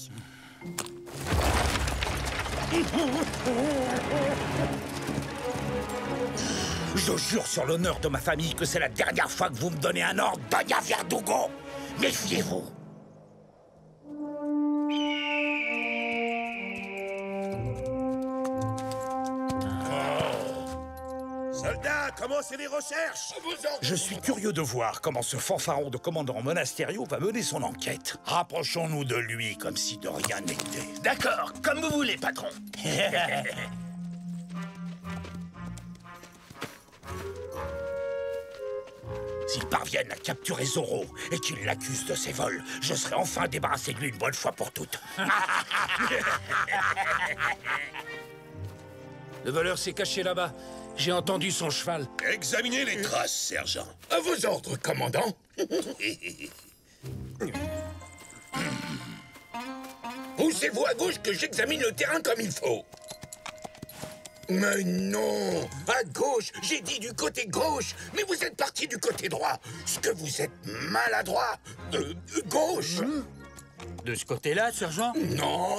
[SPEAKER 17] Je jure sur l'honneur de ma famille que c'est la dernière fois que vous me donnez un ordre, Doña Verdugo. Méfiez-vous.
[SPEAKER 13] Soldats, commencez les recherches!
[SPEAKER 17] Je suis curieux de voir comment ce fanfaron de commandant Monasterio va mener son enquête. Rapprochons-nous de lui comme si de rien n'était.
[SPEAKER 6] D'accord, comme vous voulez, patron.
[SPEAKER 17] S'ils parviennent à capturer Zorro et qu'ils l'accusent de ses vols, je serai enfin débarrassé de lui une bonne fois pour toutes.
[SPEAKER 9] Le voleur s'est caché là-bas. J'ai entendu son cheval.
[SPEAKER 13] Examinez les traces, sergent.
[SPEAKER 2] À vos ordres, commandant. Poussez-vous à gauche que j'examine le terrain comme il faut. Mais non, à gauche, j'ai dit du côté gauche, mais vous êtes parti du côté droit. Ce que vous êtes maladroit. Gauche.
[SPEAKER 6] De ce côté-là, sergent?
[SPEAKER 2] Non.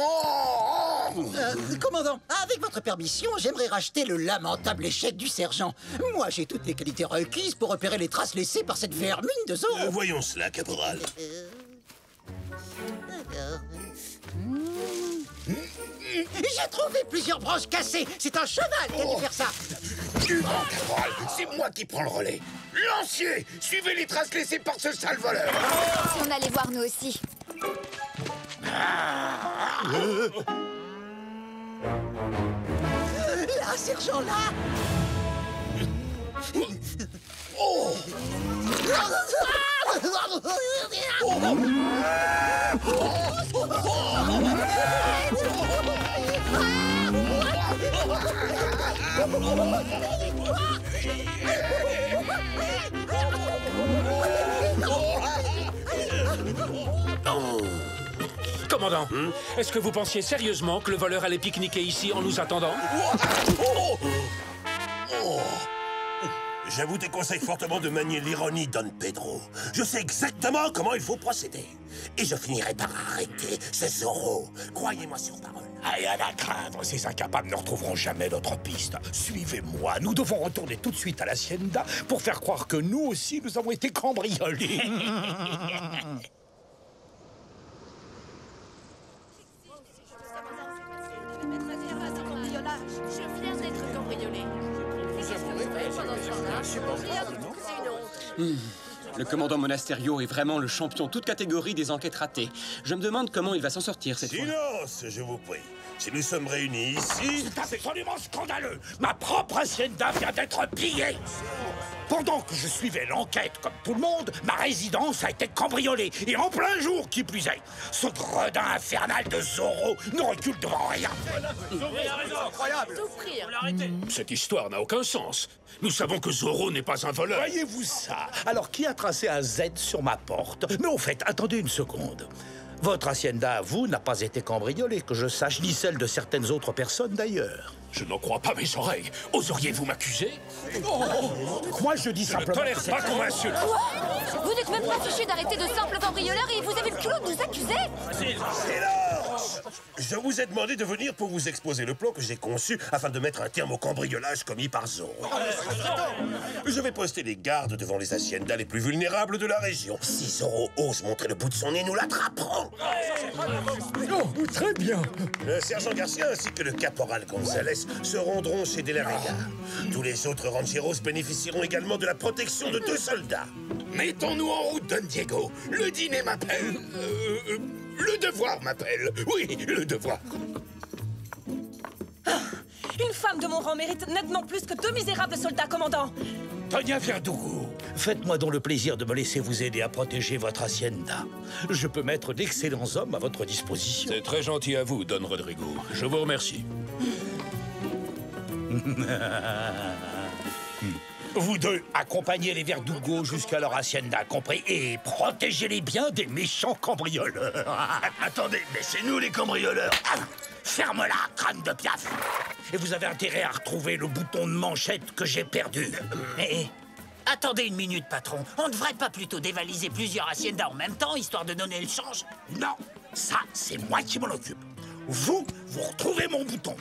[SPEAKER 11] Commandant, avec votre permission, j'aimerais racheter le lamentable échec du sergent. Moi, j'ai toutes les qualités requises pour repérer les traces laissées par cette vermine de Zorro.
[SPEAKER 13] Voyons cela, caporal.
[SPEAKER 11] J'ai trouvé plusieurs branches cassées. C'est un cheval qui a dû faire ça.
[SPEAKER 2] Du vent, caporal, c'est moi qui prends le relais. Lancier, suivez les traces laissées par ce sale voleur.
[SPEAKER 4] Si on allait voir nous aussi.
[SPEAKER 11] Là, sergent, là.
[SPEAKER 2] Oh.
[SPEAKER 9] Commandant, est-ce que vous pensiez sérieusement que le voleur allait pique-niquer ici en nous attendant?
[SPEAKER 13] Je vous déconseille fortement de manier l'ironie, Don Pedro. Je sais exactement comment il faut procéder. Et je finirai par arrêter ce Zorro. Croyez-moi sur parole.
[SPEAKER 17] Rien à craindre, ces incapables ne retrouveront jamais notre piste. Suivez-moi, nous devons retourner tout de suite à l'Hacienda pour faire croire que nous aussi, nous avons été cambriolés.
[SPEAKER 19] Je viens d'être cambriolé.
[SPEAKER 3] Le commandant Monasterio est vraiment le champion toute catégorie des enquêtes ratées. Je me demande comment il va s'en sortir cette fois.
[SPEAKER 13] Silence, je vous prie. Si nous sommes réunis ici...
[SPEAKER 17] C'est absolument scandaleux. Ma propre hacienda vient d'être pillée. Pendant que je suivais l'enquête comme tout le monde, ma résidence a été cambriolée. Et en plein jour, qui plus est. Ce gredin infernal de Zorro ne recule devant rien.
[SPEAKER 9] Incroyable.
[SPEAKER 19] Souffrir.
[SPEAKER 9] Cette histoire n'a aucun sens. Nous savons que Zorro n'est pas un voleur.
[SPEAKER 17] Voyez-vous ça? Alors, qui a tracé un Z sur ma porte? Mais au fait, attendez une seconde. Votre hacienda à vous n'a pas été cambriolée, que je sache, ni celle de certaines autres personnes d'ailleurs.
[SPEAKER 9] Je n'en crois pas mes oreilles. Oseriez-vous m'accuser?
[SPEAKER 17] Moi, je dis simplement...
[SPEAKER 9] Je ne tolère pas qu'on m'insulte.
[SPEAKER 4] Vous n'êtes même pas fichu d'arrêter de simples cambrioleurs et vous avez le culot de nous accuser?
[SPEAKER 13] Silence! Je vous ai demandé de venir pour vous exposer le plan que j'ai conçu afin de mettre un terme au cambriolage commis par Zorro. Je vais poster les gardes devant les haciendas les plus vulnérables de la région. Si Zorro ose montrer le bout de son nez, nous l'attraperons.
[SPEAKER 8] Oh, très bien.
[SPEAKER 13] Le sergent Garcia ainsi que le caporal Gonzalez se rendront chez De la Vega. Tous les autres rancheros bénéficieront également de la protection de 2 soldats.
[SPEAKER 2] Mettons-nous en route, Don Diego. Le dîner m'appelle. Le devoir m'appelle. Oui, le devoir.
[SPEAKER 5] Une femme de mon rang mérite nettement plus que 2 misérables soldats, commandant.
[SPEAKER 17] Doña Verdugo, faites-moi donc le plaisir de me laisser vous aider à protéger votre hacienda. Je peux mettre d'excellents hommes à votre disposition.
[SPEAKER 9] C'est très gentil à vous, Don Rodrigo. Je vous remercie.
[SPEAKER 17] Vous deux, accompagnez les Verdugo jusqu'à leur hacienda, compris? Et protégez-les bien des méchants cambrioleurs.
[SPEAKER 2] Attendez, mais c'est nous les cambrioleurs.
[SPEAKER 17] Ferme-la, crâne de piaf. Et vous avez intérêt à retrouver le bouton de manchette que j'ai perdu.
[SPEAKER 6] Attendez une minute, patron. On ne devrait pas plutôt dévaliser plusieurs haciendas en même temps, histoire de donner le change?
[SPEAKER 17] Non, ça, c'est moi qui m'en occupe. Vous retrouvez mon bouton.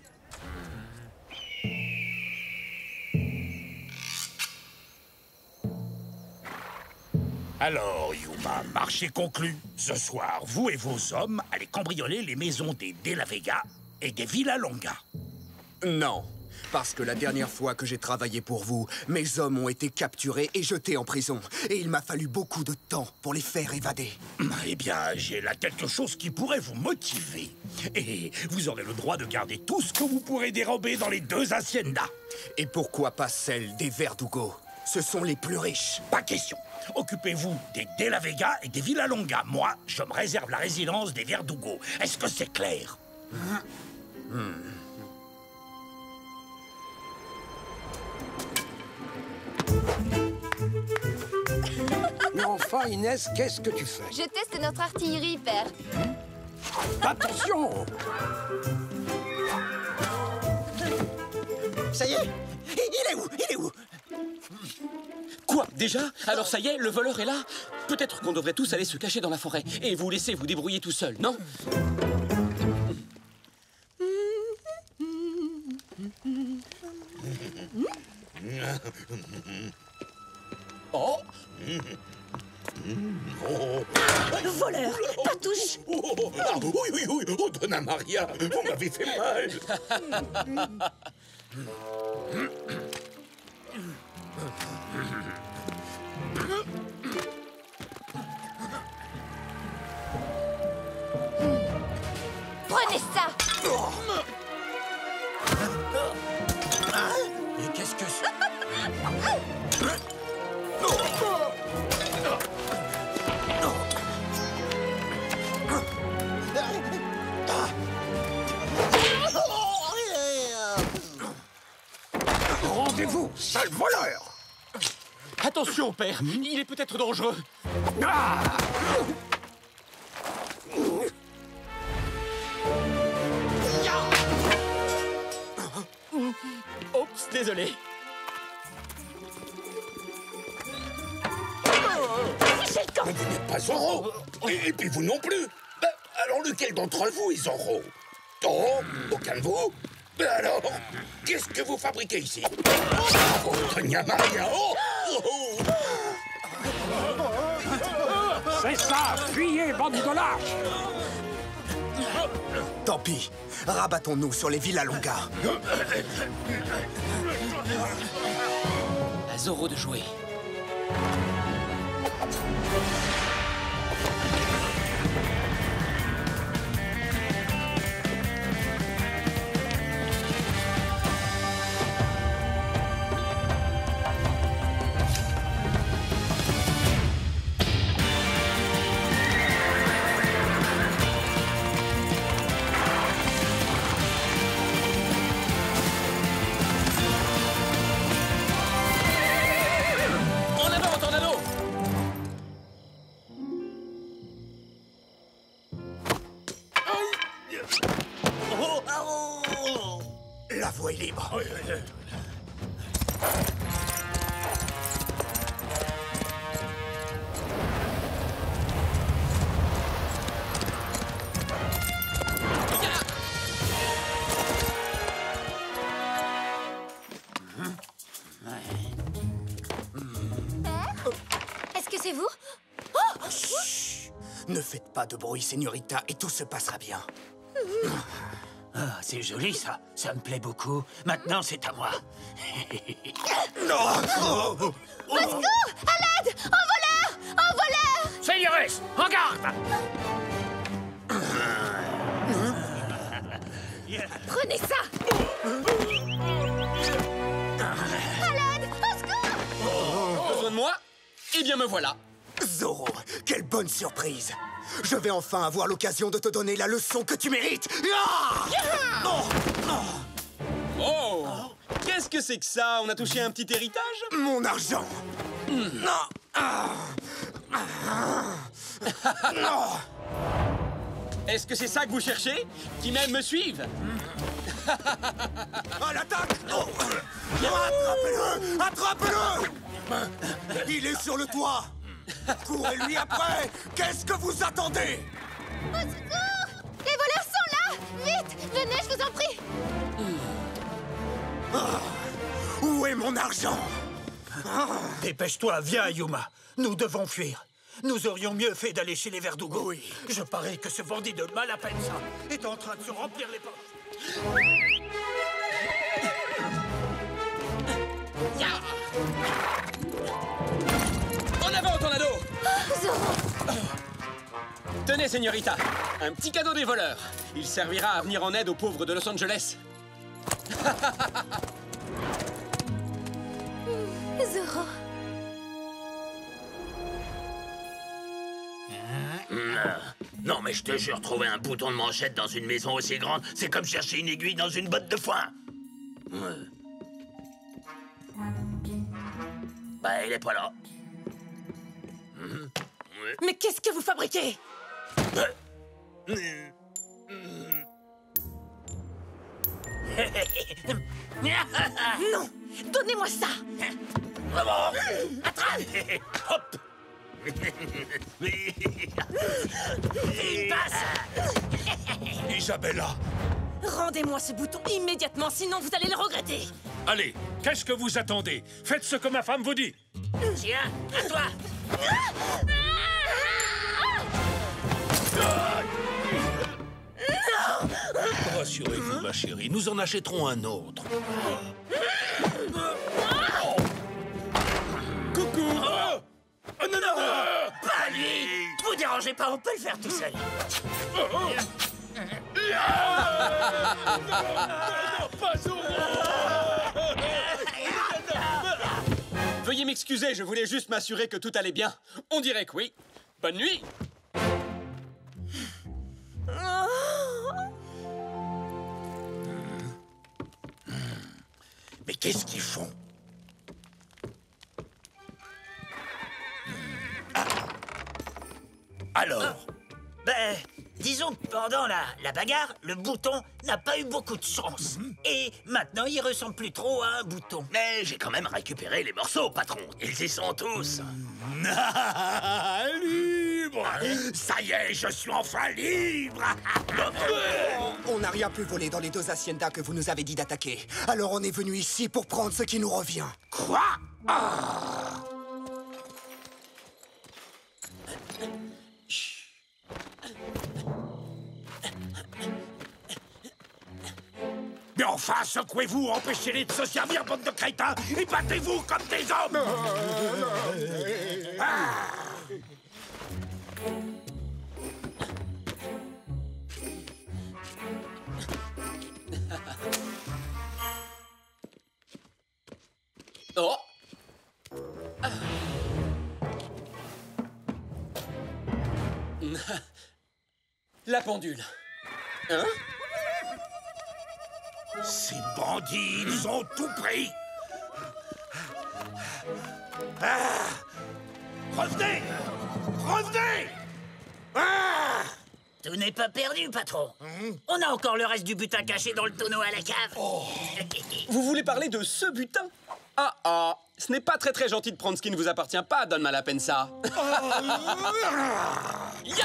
[SPEAKER 17] Alors, Yuma, marché conclu. Ce soir, vous et vos hommes allez cambrioler les maisons des De La Vega et des Villalonga.
[SPEAKER 14] Non, parce que la dernière fois que j'ai travaillé pour vous, mes hommes ont été capturés et jetés en prison. Et il m'a fallu beaucoup de temps pour les faire évader.
[SPEAKER 17] Eh bien, j'ai là quelque chose qui pourrait vous motiver. Et vous aurez le droit de garder tout ce que vous pourrez dérober dans les deux haciendas.
[SPEAKER 14] Et pourquoi pas celle des Verdugo? Ce sont les plus riches.
[SPEAKER 17] Pas question. Occupez-vous des De La Vega et des Villalonga. Moi, je me réserve la résidence des Verdugo. Est-ce que c'est clair?
[SPEAKER 10] Mais enfin, Inès, qu'est-ce que tu fais?
[SPEAKER 4] Je teste notre artillerie, père.
[SPEAKER 10] Attention!
[SPEAKER 11] Ça y est, il est où? Il est où?
[SPEAKER 3] Quoi? Déjà? Alors ça y est, le voleur est là? Peut-être qu'on devrait tous aller se cacher dans la forêt et vous laisser vous débrouiller tout seul, non?
[SPEAKER 1] Oh!
[SPEAKER 5] Voleur, ta touche!
[SPEAKER 2] Oui, oh, Donna Maria, vous m'avez fait mal.
[SPEAKER 4] Prenez ça!
[SPEAKER 6] Et qu'est-ce que c'est?
[SPEAKER 17] Rendez-vous, sale voleur!
[SPEAKER 3] Attention, père, il est peut-être dangereux. Oups, désolé.
[SPEAKER 2] Mais vous n'êtes pas Zorro. Et puis vous non plus. Ben, alors lequel d'entre vous est Zorro? Oh, aucun de vous? Ben alors, qu'est-ce que vous fabriquez ici? Oh, Doña Maria, oh,
[SPEAKER 10] C'est ça! Fuyez, bandit de lâche!
[SPEAKER 14] Tant pis, rabattons-nous sur les Villalonga.
[SPEAKER 3] À Zorro de jouer.
[SPEAKER 14] La voie est libre.
[SPEAKER 12] Est-ce que c'est vous?
[SPEAKER 14] Chut. Ne faites pas de bruit, señorita, et tout se passera bien.
[SPEAKER 6] Ah, c'est joli, ça. Ça me plaît beaucoup. Maintenant, c'est à moi.
[SPEAKER 14] Non!
[SPEAKER 12] Au secours! À l'aide! Un voleur! Un voleur!
[SPEAKER 1] Señores, en garde!
[SPEAKER 12] Prenez ça! À l'aide! Au secours!
[SPEAKER 3] moi, eh bien me voilà.
[SPEAKER 14] Zorro, quelle bonne surprise! Je vais enfin avoir l'occasion de te donner la leçon que tu mérites!
[SPEAKER 3] Oh! Qu'est-ce que c'est que ça? On a touché un petit héritage?
[SPEAKER 14] Mon argent!
[SPEAKER 3] Est-ce que c'est ça que vous cherchez? Qui même me suivent?
[SPEAKER 14] À l'attaque! Attrapez-le! Attrapez-le! Il est sur le toit! Courez-lui après! Qu'est-ce que vous attendez?
[SPEAKER 12] Au secours! Les voleurs sont là! Vite! Venez, je vous en prie!
[SPEAKER 14] Où est mon argent?
[SPEAKER 17] Dépêche-toi, viens, Yuma. Nous devons fuir. Nous aurions mieux fait d'aller chez les Verdugo.
[SPEAKER 14] Oui.
[SPEAKER 17] Je parie que ce bandit de Malapensa est en train de se remplir les poches.
[SPEAKER 3] En avant, Tornado!
[SPEAKER 12] Zorro!
[SPEAKER 3] Tenez, señorita, un petit cadeau des voleurs. Il servira à venir en aide aux pauvres de Los Angeles.
[SPEAKER 12] Zorro!
[SPEAKER 6] Non, mais je te jure, trouver un bouton de manchette dans une maison aussi grande, c'est comme chercher une aiguille dans une botte de foin. Bah, il est pas là.
[SPEAKER 5] Mais qu'est-ce que vous fabriquez? Non! Donnez-moi ça!
[SPEAKER 6] Vraiment? Attrape! Hop! Il passe!
[SPEAKER 9] Isabella!
[SPEAKER 5] Rendez-moi ce bouton immédiatement, sinon vous allez le regretter!
[SPEAKER 9] Allez, qu'est-ce que vous attendez? Faites ce que ma femme vous dit!
[SPEAKER 6] Tiens, à toi!
[SPEAKER 9] Rassurez-vous, ma chérie, nous en achèterons un autre.
[SPEAKER 6] Coucou! Oh, non, non! Pas lui! Vous dérangez pas, on peut le faire tout seul.
[SPEAKER 3] Veuillez m'excuser, je voulais juste m'assurer que tout allait bien. On dirait que oui. Bonne nuit!
[SPEAKER 17] Mais qu'est-ce qu'ils font?
[SPEAKER 6] Alors? Ben, disons que pendant la bagarre, le bouton n'a pas eu beaucoup de chance. Et maintenant, il ressemble plus trop à un bouton. Mais j'ai quand même récupéré les morceaux, patron. Ils y sont tous.
[SPEAKER 17] Libre! Ça y est, je suis enfin libre!
[SPEAKER 14] On n'a rien pu voler dans les deux haciendas que vous nous avez dit d'attaquer. Alors on est venu ici pour prendre ce qui nous revient.
[SPEAKER 17] Quoi? Mais enfin, secouez-vous, empêchez-les de se servir, bande de crétins, et battez-vous comme des hommes!
[SPEAKER 3] Oh! La pendule. Hein?
[SPEAKER 17] Ces bandits, ils ont tout pris! Revenez! Revenez!
[SPEAKER 6] Tout n'est pas perdu, patron. On a encore le reste du butin caché dans le tonneau à la cave.
[SPEAKER 3] Vous voulez parler de ce butin? Ah, ce n'est pas très gentil de prendre ce qui ne vous appartient pas, Don Malapensa. Ya!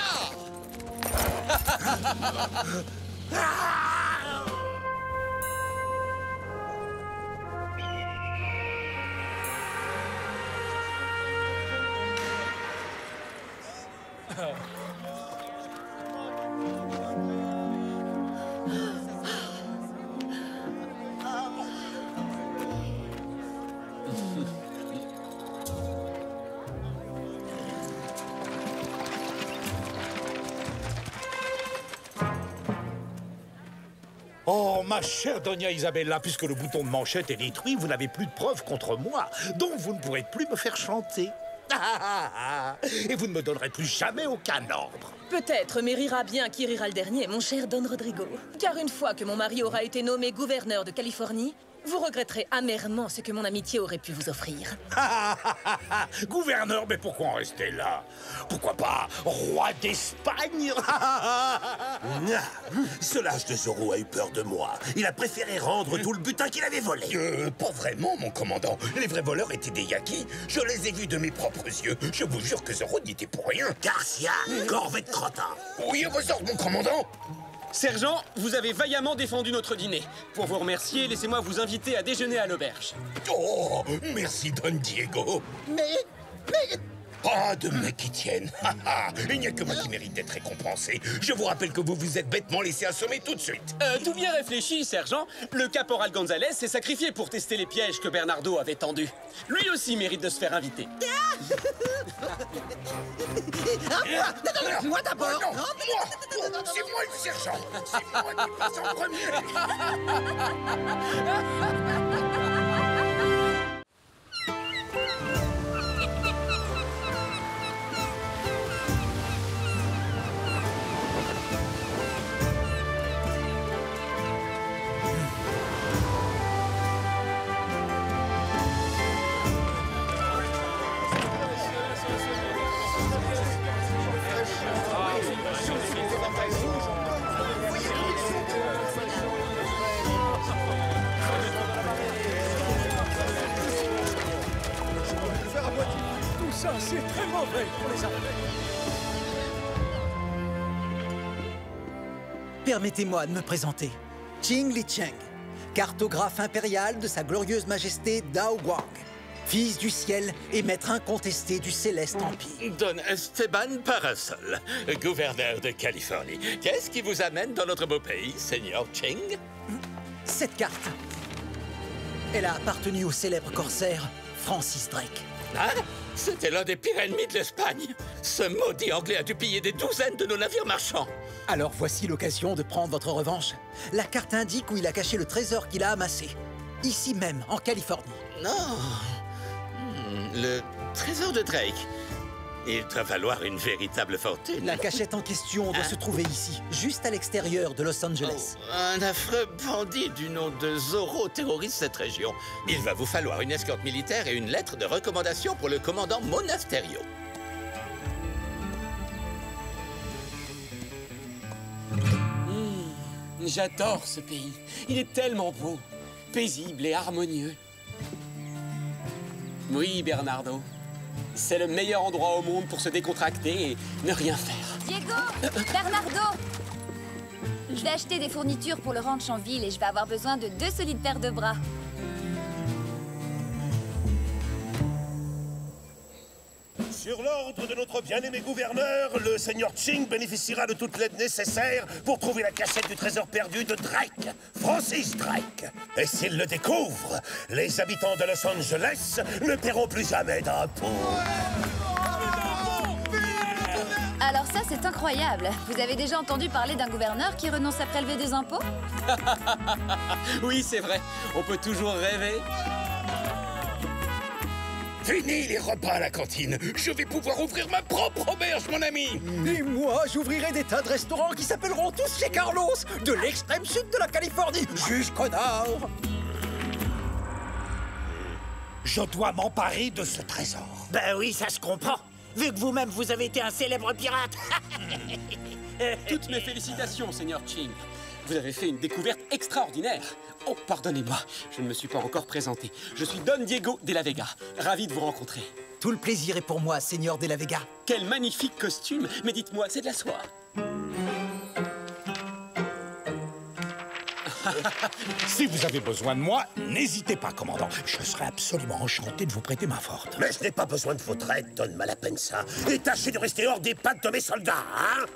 [SPEAKER 17] Oh, ma chère Doña Isabella, puisque le bouton de manchette est détruit, vous n'avez plus de preuves contre moi. Donc vous ne pourrez plus me faire chanter. Et vous ne me donnerez plus jamais aucun ordre.
[SPEAKER 5] Peut-être, mais rira bien qui rira le dernier, mon cher Don Rodrigo. Car une fois que mon mari aura été nommé gouverneur de Californie, vous regretterez amèrement ce que mon amitié aurait pu vous offrir.
[SPEAKER 17] Gouverneur, mais pourquoi en rester là? Pourquoi pas roi d'Espagne?
[SPEAKER 13] Ce lâche de Zorro a eu peur de moi. Il a préféré rendre tout le butin qu'il avait volé.
[SPEAKER 2] Pas vraiment, mon commandant. Les vrais voleurs étaient des Yakis. Je les ai vus de mes propres yeux. Je vous jure que Zorro n'y était pour rien.
[SPEAKER 13] Garcia, corvette crottin.
[SPEAKER 2] Oui, à vos ordres, mon commandant.
[SPEAKER 3] Sergent, vous avez vaillamment défendu notre dîner. Pour vous remercier, laissez-moi vous inviter à déjeuner à l'auberge.
[SPEAKER 2] Oh, merci, Don Diego.
[SPEAKER 11] Mais...
[SPEAKER 2] Pas de mecs qui tiennent. Il n'y a que moi qui mérite d'être récompensé. Je vous rappelle que vous vous êtes bêtement laissé assommer tout de suite.
[SPEAKER 3] Tout bien réfléchi, sergent. Le caporal Gonzalez s'est sacrifié pour tester les pièges que Bernardo avait tendus. Lui aussi mérite de se faire inviter.
[SPEAKER 11] Moi d'abord.
[SPEAKER 2] Non, c'est moi le sergent. C'est moi qui passe en premier.
[SPEAKER 8] Ça, c'est très mauvais pour les armées.
[SPEAKER 11] Permettez-moi de me présenter. Qing Li Cheng, cartographe impérial de sa glorieuse majesté Dao Guang, fils du ciel et maître incontesté du céleste empire.
[SPEAKER 7] Don Esteban Parasol, gouverneur de Californie. Qu'est-ce qui vous amène dans notre beau pays, Seigneur Qing?
[SPEAKER 11] Cette carte, elle a appartenu au célèbre corsaire Francis Drake.
[SPEAKER 7] Ah, c'était l'un des pires ennemis de l'Espagne. Ce maudit Anglais a dû piller des douzaines de nos navires marchands.
[SPEAKER 11] Alors voici l'occasion de prendre votre revanche. La carte indique où il a caché le trésor qu'il a amassé. Ici même, en Californie.
[SPEAKER 7] Non. Le trésor de Drake. Il doit valoir une véritable fortune.
[SPEAKER 11] La cachette en question doit se trouver ici, juste à l'extérieur de Los Angeles.
[SPEAKER 7] Oh, un affreux bandit du nom de Zorro terrorise cette région. Il va vous falloir une escorte militaire et une lettre de recommandation pour le commandant Monasterio.
[SPEAKER 3] J'adore ce pays. Il est tellement beau, paisible et harmonieux. Oui, Bernardo. C'est le meilleur endroit au monde pour se décontracter et ne rien faire.
[SPEAKER 4] Diego! Bernardo! Je vais acheter des fournitures pour le ranch en ville et je vais avoir besoin de 2 solides paires de bras.
[SPEAKER 13] Sur l'ordre de notre bien-aimé gouverneur, le seigneur Qing bénéficiera de toute l'aide nécessaire pour trouver la cachette du trésor perdu de Drake, Francis Drake. Et s'il le découvre, les habitants de Los Angeles ne paieront plus jamais d'impôts.
[SPEAKER 4] Alors ça, c'est incroyable. Vous avez déjà entendu parler d'un gouverneur qui renonce à prélever des impôts?
[SPEAKER 3] Oui, c'est vrai. On peut toujours rêver.
[SPEAKER 2] Fini les repas à la cantine. Je vais pouvoir ouvrir ma propre auberge, mon ami.
[SPEAKER 8] Et moi, j'ouvrirai des tas de restaurants qui s'appelleront tous chez Carlos, de l'extrême sud de la Californie jusqu'au nord.
[SPEAKER 17] Je dois m'emparer de ce trésor.
[SPEAKER 6] Ben oui, ça se comprend. Vu que vous-même, vous avez été un célèbre pirate.
[SPEAKER 3] Toutes mes félicitations, Seigneur Qing. Vous avez fait une découverte extraordinaire. Oh, pardonnez-moi, je ne me suis pas encore présenté. Je suis Don Diego de la Vega. Ravi de vous rencontrer.
[SPEAKER 11] Tout le plaisir est pour moi, Seigneur de la Vega.
[SPEAKER 3] Quel magnifique costume. Mais dites-moi, c'est de la soie.
[SPEAKER 17] Si vous avez besoin de moi, n'hésitez pas, commandant. Je serai absolument enchanté de vous prêter main forte.
[SPEAKER 13] Mais je n'ai pas besoin de votre aide, Don Malapensa. Et tâchez de rester hors des pattes de mes soldats, hein?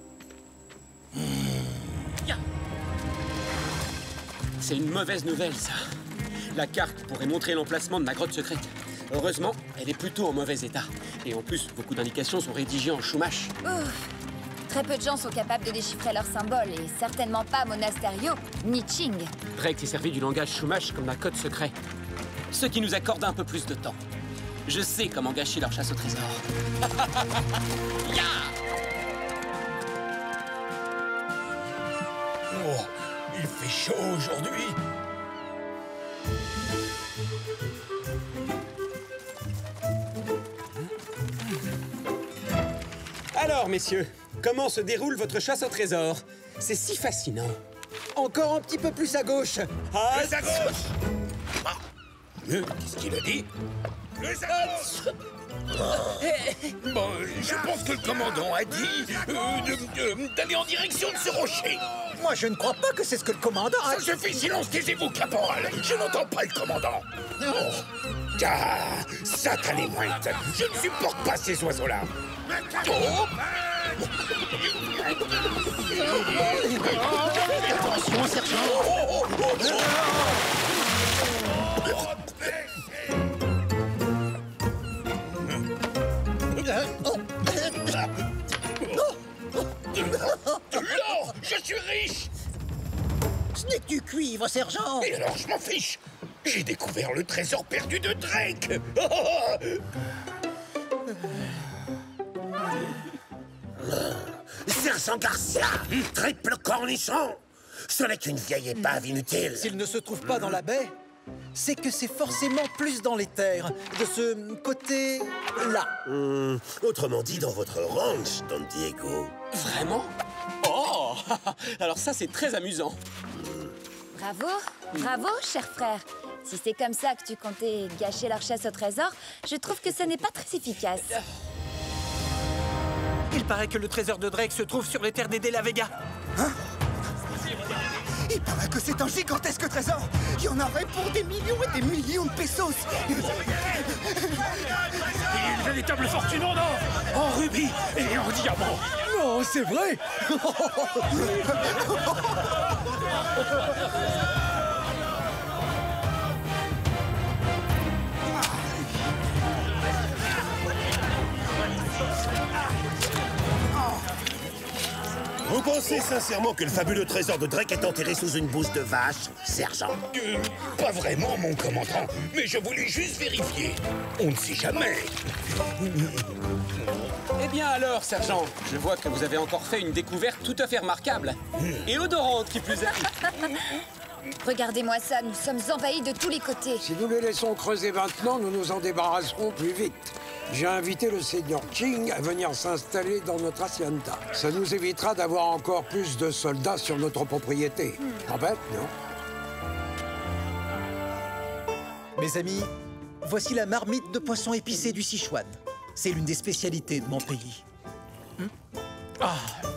[SPEAKER 3] C'est une mauvaise nouvelle, ça. La carte pourrait montrer l'emplacement de ma grotte secrète. Heureusement, elle est plutôt en mauvais état. Et en plus, beaucoup d'indications sont rédigées en chumash.
[SPEAKER 4] Ouf. Très peu de gens sont capables de déchiffrer leur symbole, et certainement pas Monasterio, ni Ching.
[SPEAKER 3] Drake s'est servi du langage Chumash comme d'un code secret. Ce qui nous accorde un peu plus de temps. Je sais comment gâcher leur chasse au trésor. Ya!
[SPEAKER 2] Oh, il fait chaud aujourd'hui.
[SPEAKER 3] Alors, messieurs, comment se déroule votre chasse au trésor? C'est si fascinant.
[SPEAKER 8] Encore un petit peu plus à gauche.
[SPEAKER 2] Plus à gauche. Ah. Qu'est-ce qu'il a dit? Plus à gauche. Bon, je pense que le commandant a dit d'aller en direction de ce rocher.
[SPEAKER 8] Moi, je ne crois pas que c'est ce que le commandant a...
[SPEAKER 2] Ça suffit, silence, taisez-vous, caporal. Je n'entends pas le commandant. Oh. Ah, Satan les mouettes. Je ne supporte pas ces oiseaux-là. Oh.
[SPEAKER 11] Attention, sergent.
[SPEAKER 2] De l'or! Je suis riche!
[SPEAKER 11] Ce n'est que du cuivre, sergent.
[SPEAKER 2] Et alors, je m'en fiche. J'ai découvert le trésor perdu de Drake.
[SPEAKER 13] Sergent Garcia, triple cornichon. Ce n'est qu'une vieille épave inutile.
[SPEAKER 8] S'il ne se trouve pas dans la baie, c'est que c'est forcément plus dans les terres, de ce côté-là.
[SPEAKER 13] Autrement dit, dans votre ranch, Don Diego.
[SPEAKER 3] Vraiment? Oh! Alors ça, c'est très amusant.
[SPEAKER 4] Bravo, bravo, cher frère. Si c'est comme ça que tu comptais gâcher leur chasse au trésor, je trouve que ce n'est pas très efficace.
[SPEAKER 11] Il paraît que le trésor de Drake se trouve sur les terres des De La Vega.
[SPEAKER 18] Hein? Il paraît que c'est un gigantesque trésor. Il y en aurait pour des millions et des millions de pesos.
[SPEAKER 9] Il y a une véritable fortune en or, en rubis et en diamants.
[SPEAKER 8] Non, c'est vrai.
[SPEAKER 13] Vous pensez sincèrement que le fabuleux trésor de Drake est enterré sous une bouse de vache, sergent?
[SPEAKER 2] Pas vraiment, mon commandant, mais je voulais juste vérifier. On ne sait jamais.
[SPEAKER 3] Eh bien alors, sergent, je vois que vous avez encore fait une découverte tout à fait remarquable. Et odorante, qui plus est.
[SPEAKER 4] Regardez-moi ça, nous sommes envahis de tous les côtés.
[SPEAKER 10] Si nous les laissons creuser maintenant, nous nous en débarrasserons plus vite. J'ai invité le seigneur Ching à venir s'installer dans notre hacienda. Ça nous évitera d'avoir encore plus de soldats sur notre propriété. Pas bête, non?
[SPEAKER 8] Mes amis, voici la marmite de poisson épicé du Sichuan. C'est l'une des spécialités de mon pays. Ah.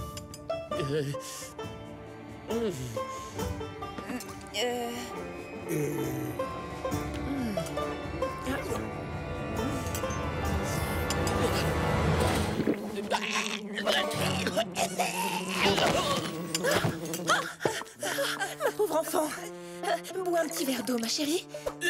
[SPEAKER 12] Ma pauvre enfant. Bois un petit verre d'eau, ma chérie.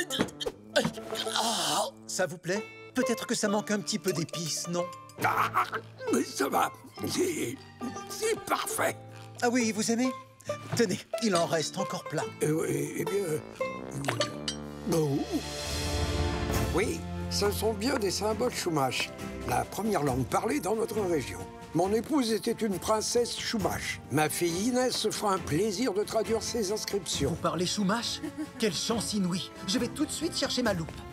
[SPEAKER 8] Ça vous plaît? Peut-être que ça manque un petit peu d'épices, non?
[SPEAKER 10] Mais ça va. C'est parfait.
[SPEAKER 8] Ah oui, vous aimez? Tenez, il en reste encore plein.
[SPEAKER 10] Eh bien... Oh. Oui, ce sont bien des symboles Chumash, la première langue parlée dans notre région. Mon épouse était une princesse Chumash. Ma fille Inès se fera un plaisir de traduire ses inscriptions.
[SPEAKER 8] Vous parlez Chumash? Quelle chance inouïe. Je vais tout de suite chercher ma loupe.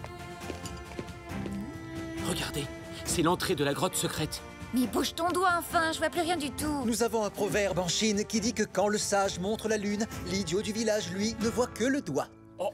[SPEAKER 3] Regardez, c'est l'entrée de la grotte secrète.
[SPEAKER 4] Mais bouge ton doigt enfin, je vois plus rien du tout.
[SPEAKER 8] Nous avons un proverbe en Chine qui dit que quand le sage montre la lune, l'idiot du village, lui, ne voit que le doigt. Oh.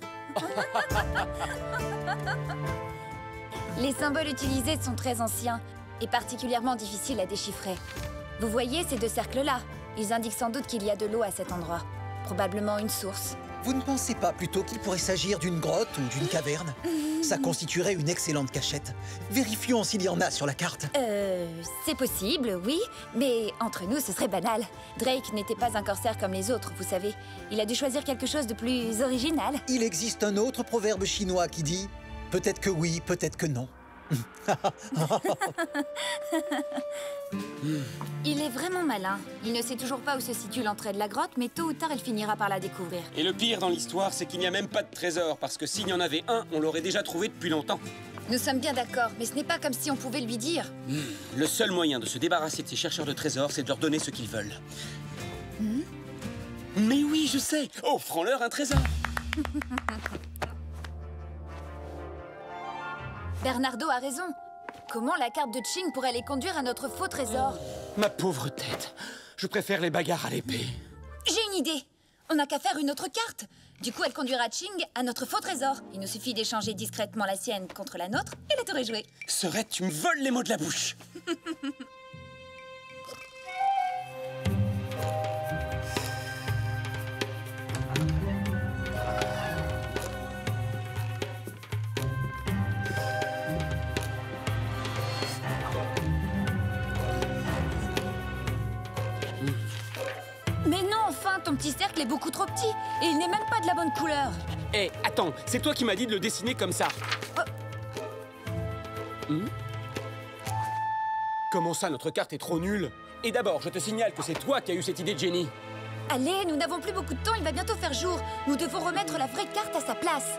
[SPEAKER 4] Les symboles utilisés sont très anciens et particulièrement difficiles à déchiffrer. Vous voyez ces deux cercles-là? Ils indiquent sans doute qu'il y a de l'eau à cet endroit. Probablement une source.
[SPEAKER 8] Vous ne pensez pas plutôt qu'il pourrait s'agir d'une grotte ou d'une caverne? Ça constituerait une excellente cachette. Vérifions s'il y en a sur la carte.
[SPEAKER 4] C'est possible, oui, mais entre nous, ce serait banal. Drake n'était pas un corsaire comme les autres, vous savez. Il a dû choisir quelque chose de plus original.
[SPEAKER 8] Il existe un autre proverbe chinois qui dit « peut-être que oui, peut-être que non ».
[SPEAKER 4] Il est vraiment malin. Il ne sait toujours pas où se situe l'entrée de la grotte, mais tôt ou tard, il finira par la découvrir.
[SPEAKER 3] Et le pire dans l'histoire, c'est qu'il n'y a même pas de trésor, parce que s'il y en avait un, on l'aurait déjà trouvé depuis longtemps.
[SPEAKER 4] Nous sommes bien d'accord, mais ce n'est pas comme si on pouvait lui dire.
[SPEAKER 3] Le seul moyen de se débarrasser de ces chercheurs de trésors, c'est de leur donner ce qu'ils veulent. Mais oui, je sais. Offrons-leur un trésor.
[SPEAKER 4] Bernardo a raison. Comment la carte de Ching pourrait les conduire à notre faux trésor?
[SPEAKER 3] Ma pauvre tête. Je préfère les bagarres à l'épée.
[SPEAKER 4] J'ai une idée. On n'a qu'à faire une autre carte. Du coup, elle conduira Ching à notre faux trésor. Il nous suffit d'échanger discrètement la sienne contre la nôtre et la tour est jouée.
[SPEAKER 3] Serette, tu me voles les mots de la bouche.
[SPEAKER 4] Mais non, enfin, ton petit cercle est beaucoup trop petit. Et il n'est même pas de la bonne couleur.
[SPEAKER 3] Hé, attends, c'est toi qui m'as dit de le dessiner comme ça. Comment ça, notre carte est trop nulle? Et d'abord, je te signale que c'est toi qui as eu cette idée de génie.
[SPEAKER 4] Allez, nous n'avons plus beaucoup de temps, il va bientôt faire jour. Nous devons remettre la vraie carte à sa place.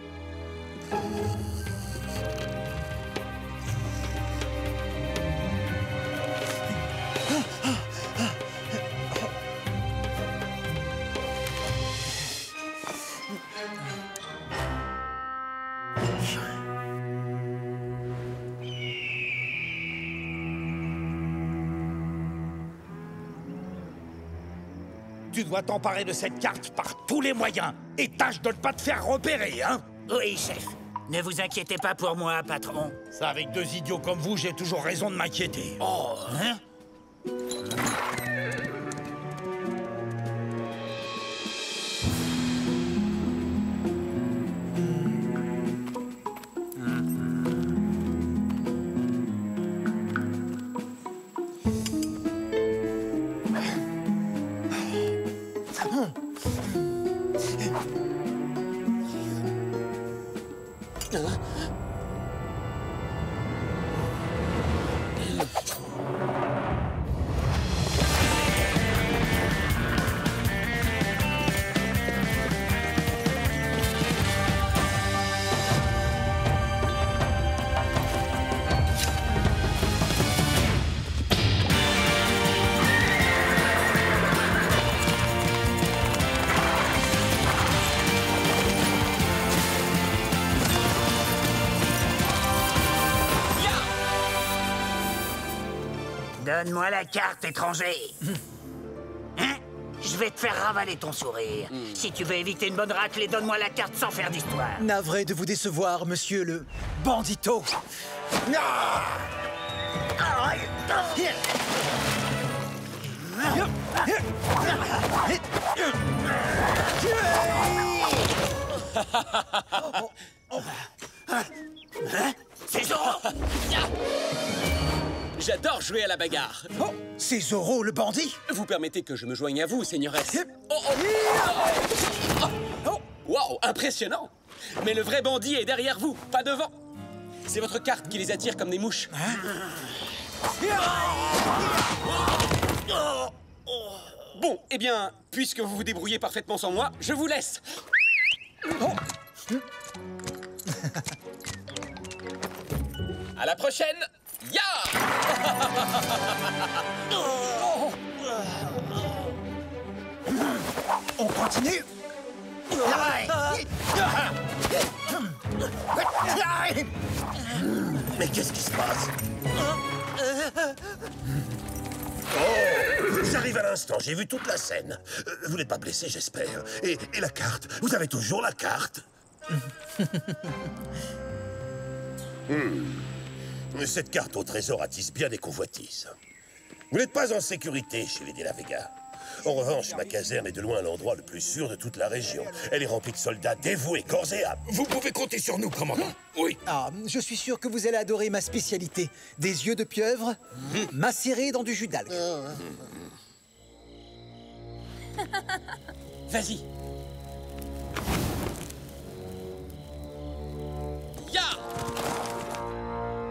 [SPEAKER 17] Tu dois t'emparer de cette carte par tous les moyens. Et tâche de ne pas te faire repérer, hein?
[SPEAKER 6] Oui, chef. Ne vous inquiétez pas pour moi, patron.
[SPEAKER 17] Ça, avec deux idiots comme vous, j'ai toujours raison de m'inquiéter. Oh,
[SPEAKER 6] hein? Donne-moi la carte, étranger. Hein? Je vais te faire ravaler ton sourire. Si tu veux éviter une bonne raclée, donne-moi la carte sans faire d'histoire.
[SPEAKER 8] Navré de vous décevoir, monsieur le bandito.
[SPEAKER 6] C'est Zoro!
[SPEAKER 3] J'adore jouer à la bagarre.
[SPEAKER 8] Oh, c'est Zoro, le bandit.
[SPEAKER 3] Vous permettez que je me joigne à vous, seigneuresse. Waouh, impressionnant. Mais le vrai bandit est derrière vous, pas devant. C'est votre carte qui les attire comme des mouches. Bon, eh bien, puisque vous vous débrouillez parfaitement sans moi, je vous laisse. À la prochaine. Ya!
[SPEAKER 8] On continue?
[SPEAKER 13] Mais qu'est-ce qui se passe? Oh! J'arrive à l'instant, j'ai vu toute la scène. Vous n'êtes pas blessé, j'espère. Et la carte? Vous avez toujours la carte? Cette carte au trésor attise bien des convoitises. Vous n'êtes pas en sécurité chez les De la Vega. En revanche, ma caserne est de loin l'endroit le plus sûr de toute la région. Elle est remplie de soldats dévoués, corps et âme.
[SPEAKER 2] Vous pouvez compter sur nous, commandant. Oui.
[SPEAKER 8] Ah, je suis sûr que vous allez adorer ma spécialité. Des yeux de pieuvre macérés dans du jus d'algue.
[SPEAKER 3] Vas-y. Ya!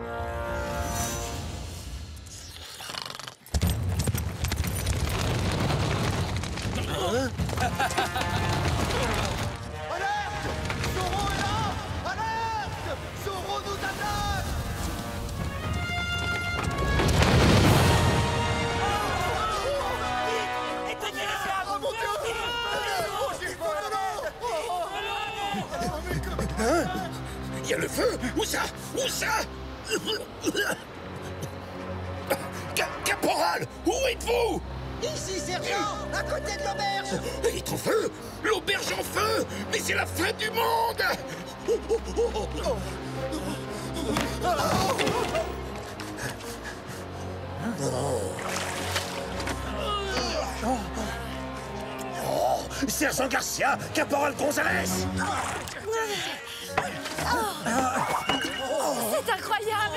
[SPEAKER 2] êtes-vous?
[SPEAKER 11] Ici, sergent! À côté de l'auberge!
[SPEAKER 2] Elle est en feu! L'auberge en feu! Mais c'est la fin du monde! Oh, oh, oh, oh, oh.
[SPEAKER 13] Oh, Sergent Garcia, Caporal Gonzalez!
[SPEAKER 12] C'est incroyable!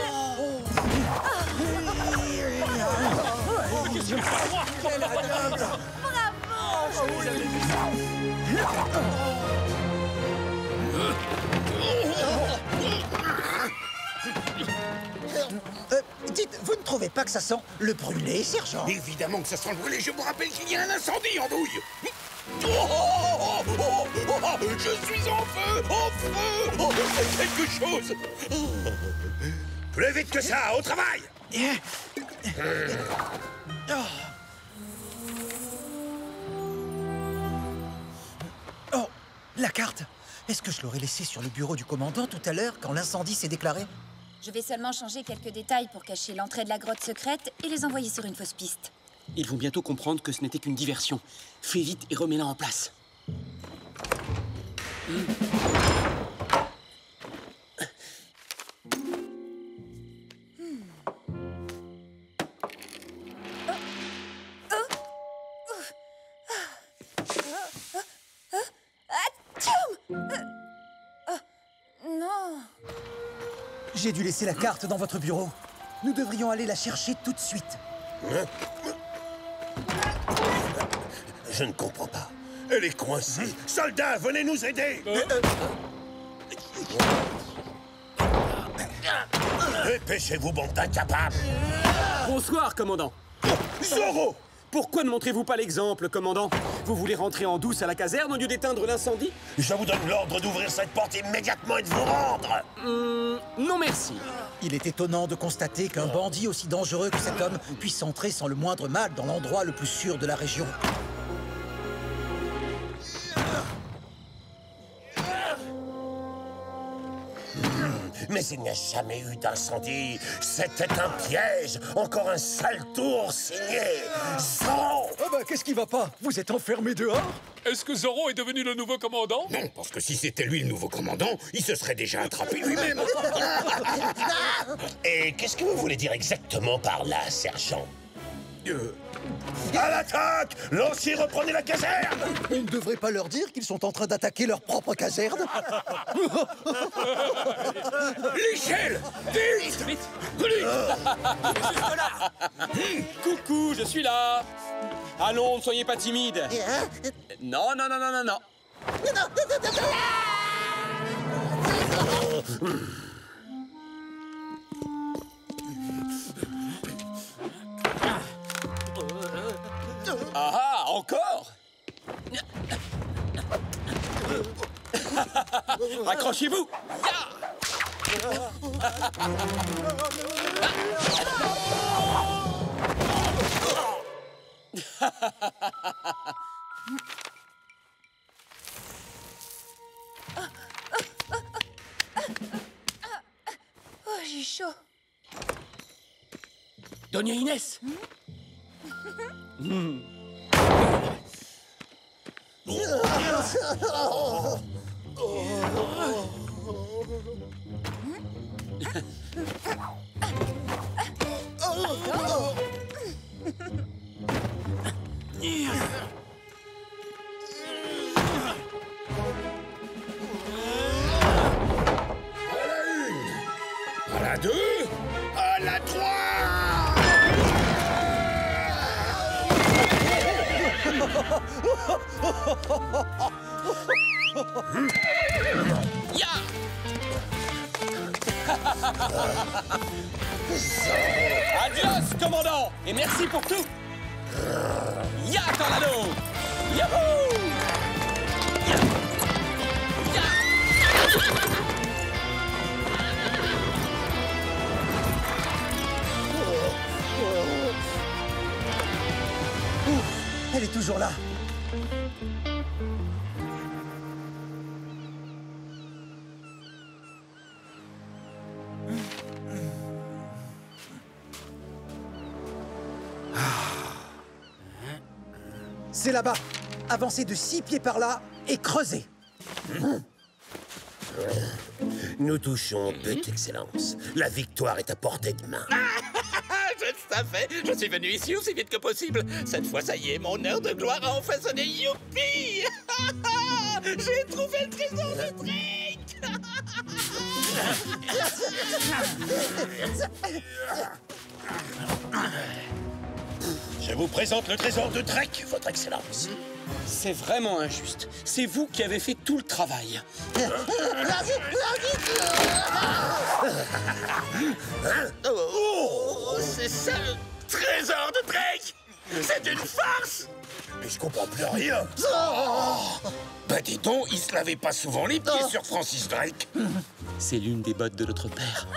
[SPEAKER 11] Dites, vous ne trouvez pas que ça sent le brûlé, sergent?
[SPEAKER 2] Évidemment que ça sent le brûlé. Je vous rappelle qu'il y a un incendie en douille. Oh, oh, oh, oh, oh, oh, je suis en feu! En feu! Oh, c'est quelque chose!
[SPEAKER 13] Plus vite que ça, au travail!
[SPEAKER 11] Oh, la carte! Est-ce que je l'aurais laissée sur le bureau du commandant tout à l'heure quand l'incendie s'est déclaré?
[SPEAKER 4] Je vais seulement changer quelques détails pour cacher l'entrée de la grotte secrète et les envoyer sur une fausse piste.
[SPEAKER 3] Ils vont bientôt comprendre que ce n'était qu'une diversion. Fais vite et remets-la en place.
[SPEAKER 4] Non.
[SPEAKER 11] J'ai dû laisser la carte dans votre bureau. Nous devrions aller la chercher tout de suite.
[SPEAKER 13] Je ne comprends pas. Elle est coincée. Soldats, venez nous aider! Dépêchez-vous, bande d'incapables!
[SPEAKER 3] Bonsoir, commandant.
[SPEAKER 13] Zorro!
[SPEAKER 3] Pourquoi ne montrez-vous pas l'exemple, commandant? Vous voulez rentrer en douce à la caserne au lieu d'éteindre l'incendie?
[SPEAKER 13] Je vous donne l'ordre d'ouvrir cette porte immédiatement et de vous rendre!
[SPEAKER 3] Non merci.
[SPEAKER 11] Il est étonnant de constater qu'un bandit aussi dangereux que cet homme puisse entrer sans le moindre mal dans l'endroit le plus sûr de la région.
[SPEAKER 13] Mais il n'y a jamais eu d'incendie. C'était un piège. Encore un sale tour signé Zorro.
[SPEAKER 8] Ah bah, qu'est-ce qui va pas? Vous êtes enfermé dehors?
[SPEAKER 9] Est-ce que Zorro est devenu le nouveau commandant?
[SPEAKER 2] Non, parce que si c'était lui le nouveau commandandant, il se serait déjà attrapé lui-même.
[SPEAKER 13] Et qu'est-ce que vous voulez dire exactement par là, sergent? À l'attaque! Lancier, reprenez la caserne!
[SPEAKER 11] On ne devrait pas leur dire qu'ils sont en train d'attaquer leur propre caserne?
[SPEAKER 2] L'échelle! Vite!
[SPEAKER 3] Vite! Coucou, je suis là. Allons, ne soyez pas timide. Non, non, non, non, non, non. Ah ah, encore? Accrochez-vous!
[SPEAKER 4] Oh, j'ai chaud.
[SPEAKER 3] Doña Inès.
[SPEAKER 2] À la 2, à la 3.
[SPEAKER 3] Ya! Adios, commandant! Et merci pour tout! Ya, Tornado! Yahoo! Ya! Ya!
[SPEAKER 11] Elle est toujours là.
[SPEAKER 8] C'est là-bas. Avancez de 6 pieds par là et creusez.
[SPEAKER 13] Nous touchons but, Excellence. La victoire est à portée de main.
[SPEAKER 7] Je le savais. Je suis venu ici aussi vite que possible. Cette fois, ça y est, mon heure de gloire a enfin sonné. Youpi! J'ai trouvé le trésor de Drake!
[SPEAKER 13] Je vous présente le trésor de Drake, Votre Excellence.
[SPEAKER 3] C'est vraiment injuste. C'est vous qui avez fait tout le travail.
[SPEAKER 7] Oh, c'est ça le trésor de Drake! C'est une farce!
[SPEAKER 2] Mais je comprends plus rien. Bah dis donc, il se lavait pas souvent les pieds sur Francis Drake.
[SPEAKER 3] C'est l'une des bottes de notre père.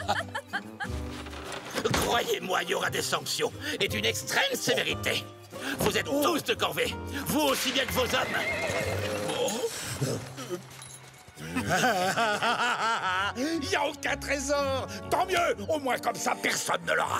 [SPEAKER 7] Croyez-moi, il y aura des sanctions et d'une extrême sévérité. Vous êtes tous de corvée, vous aussi bien que vos hommes.
[SPEAKER 17] Il n'y a aucun trésor. Tant mieux, au moins comme ça, personne ne l'aura.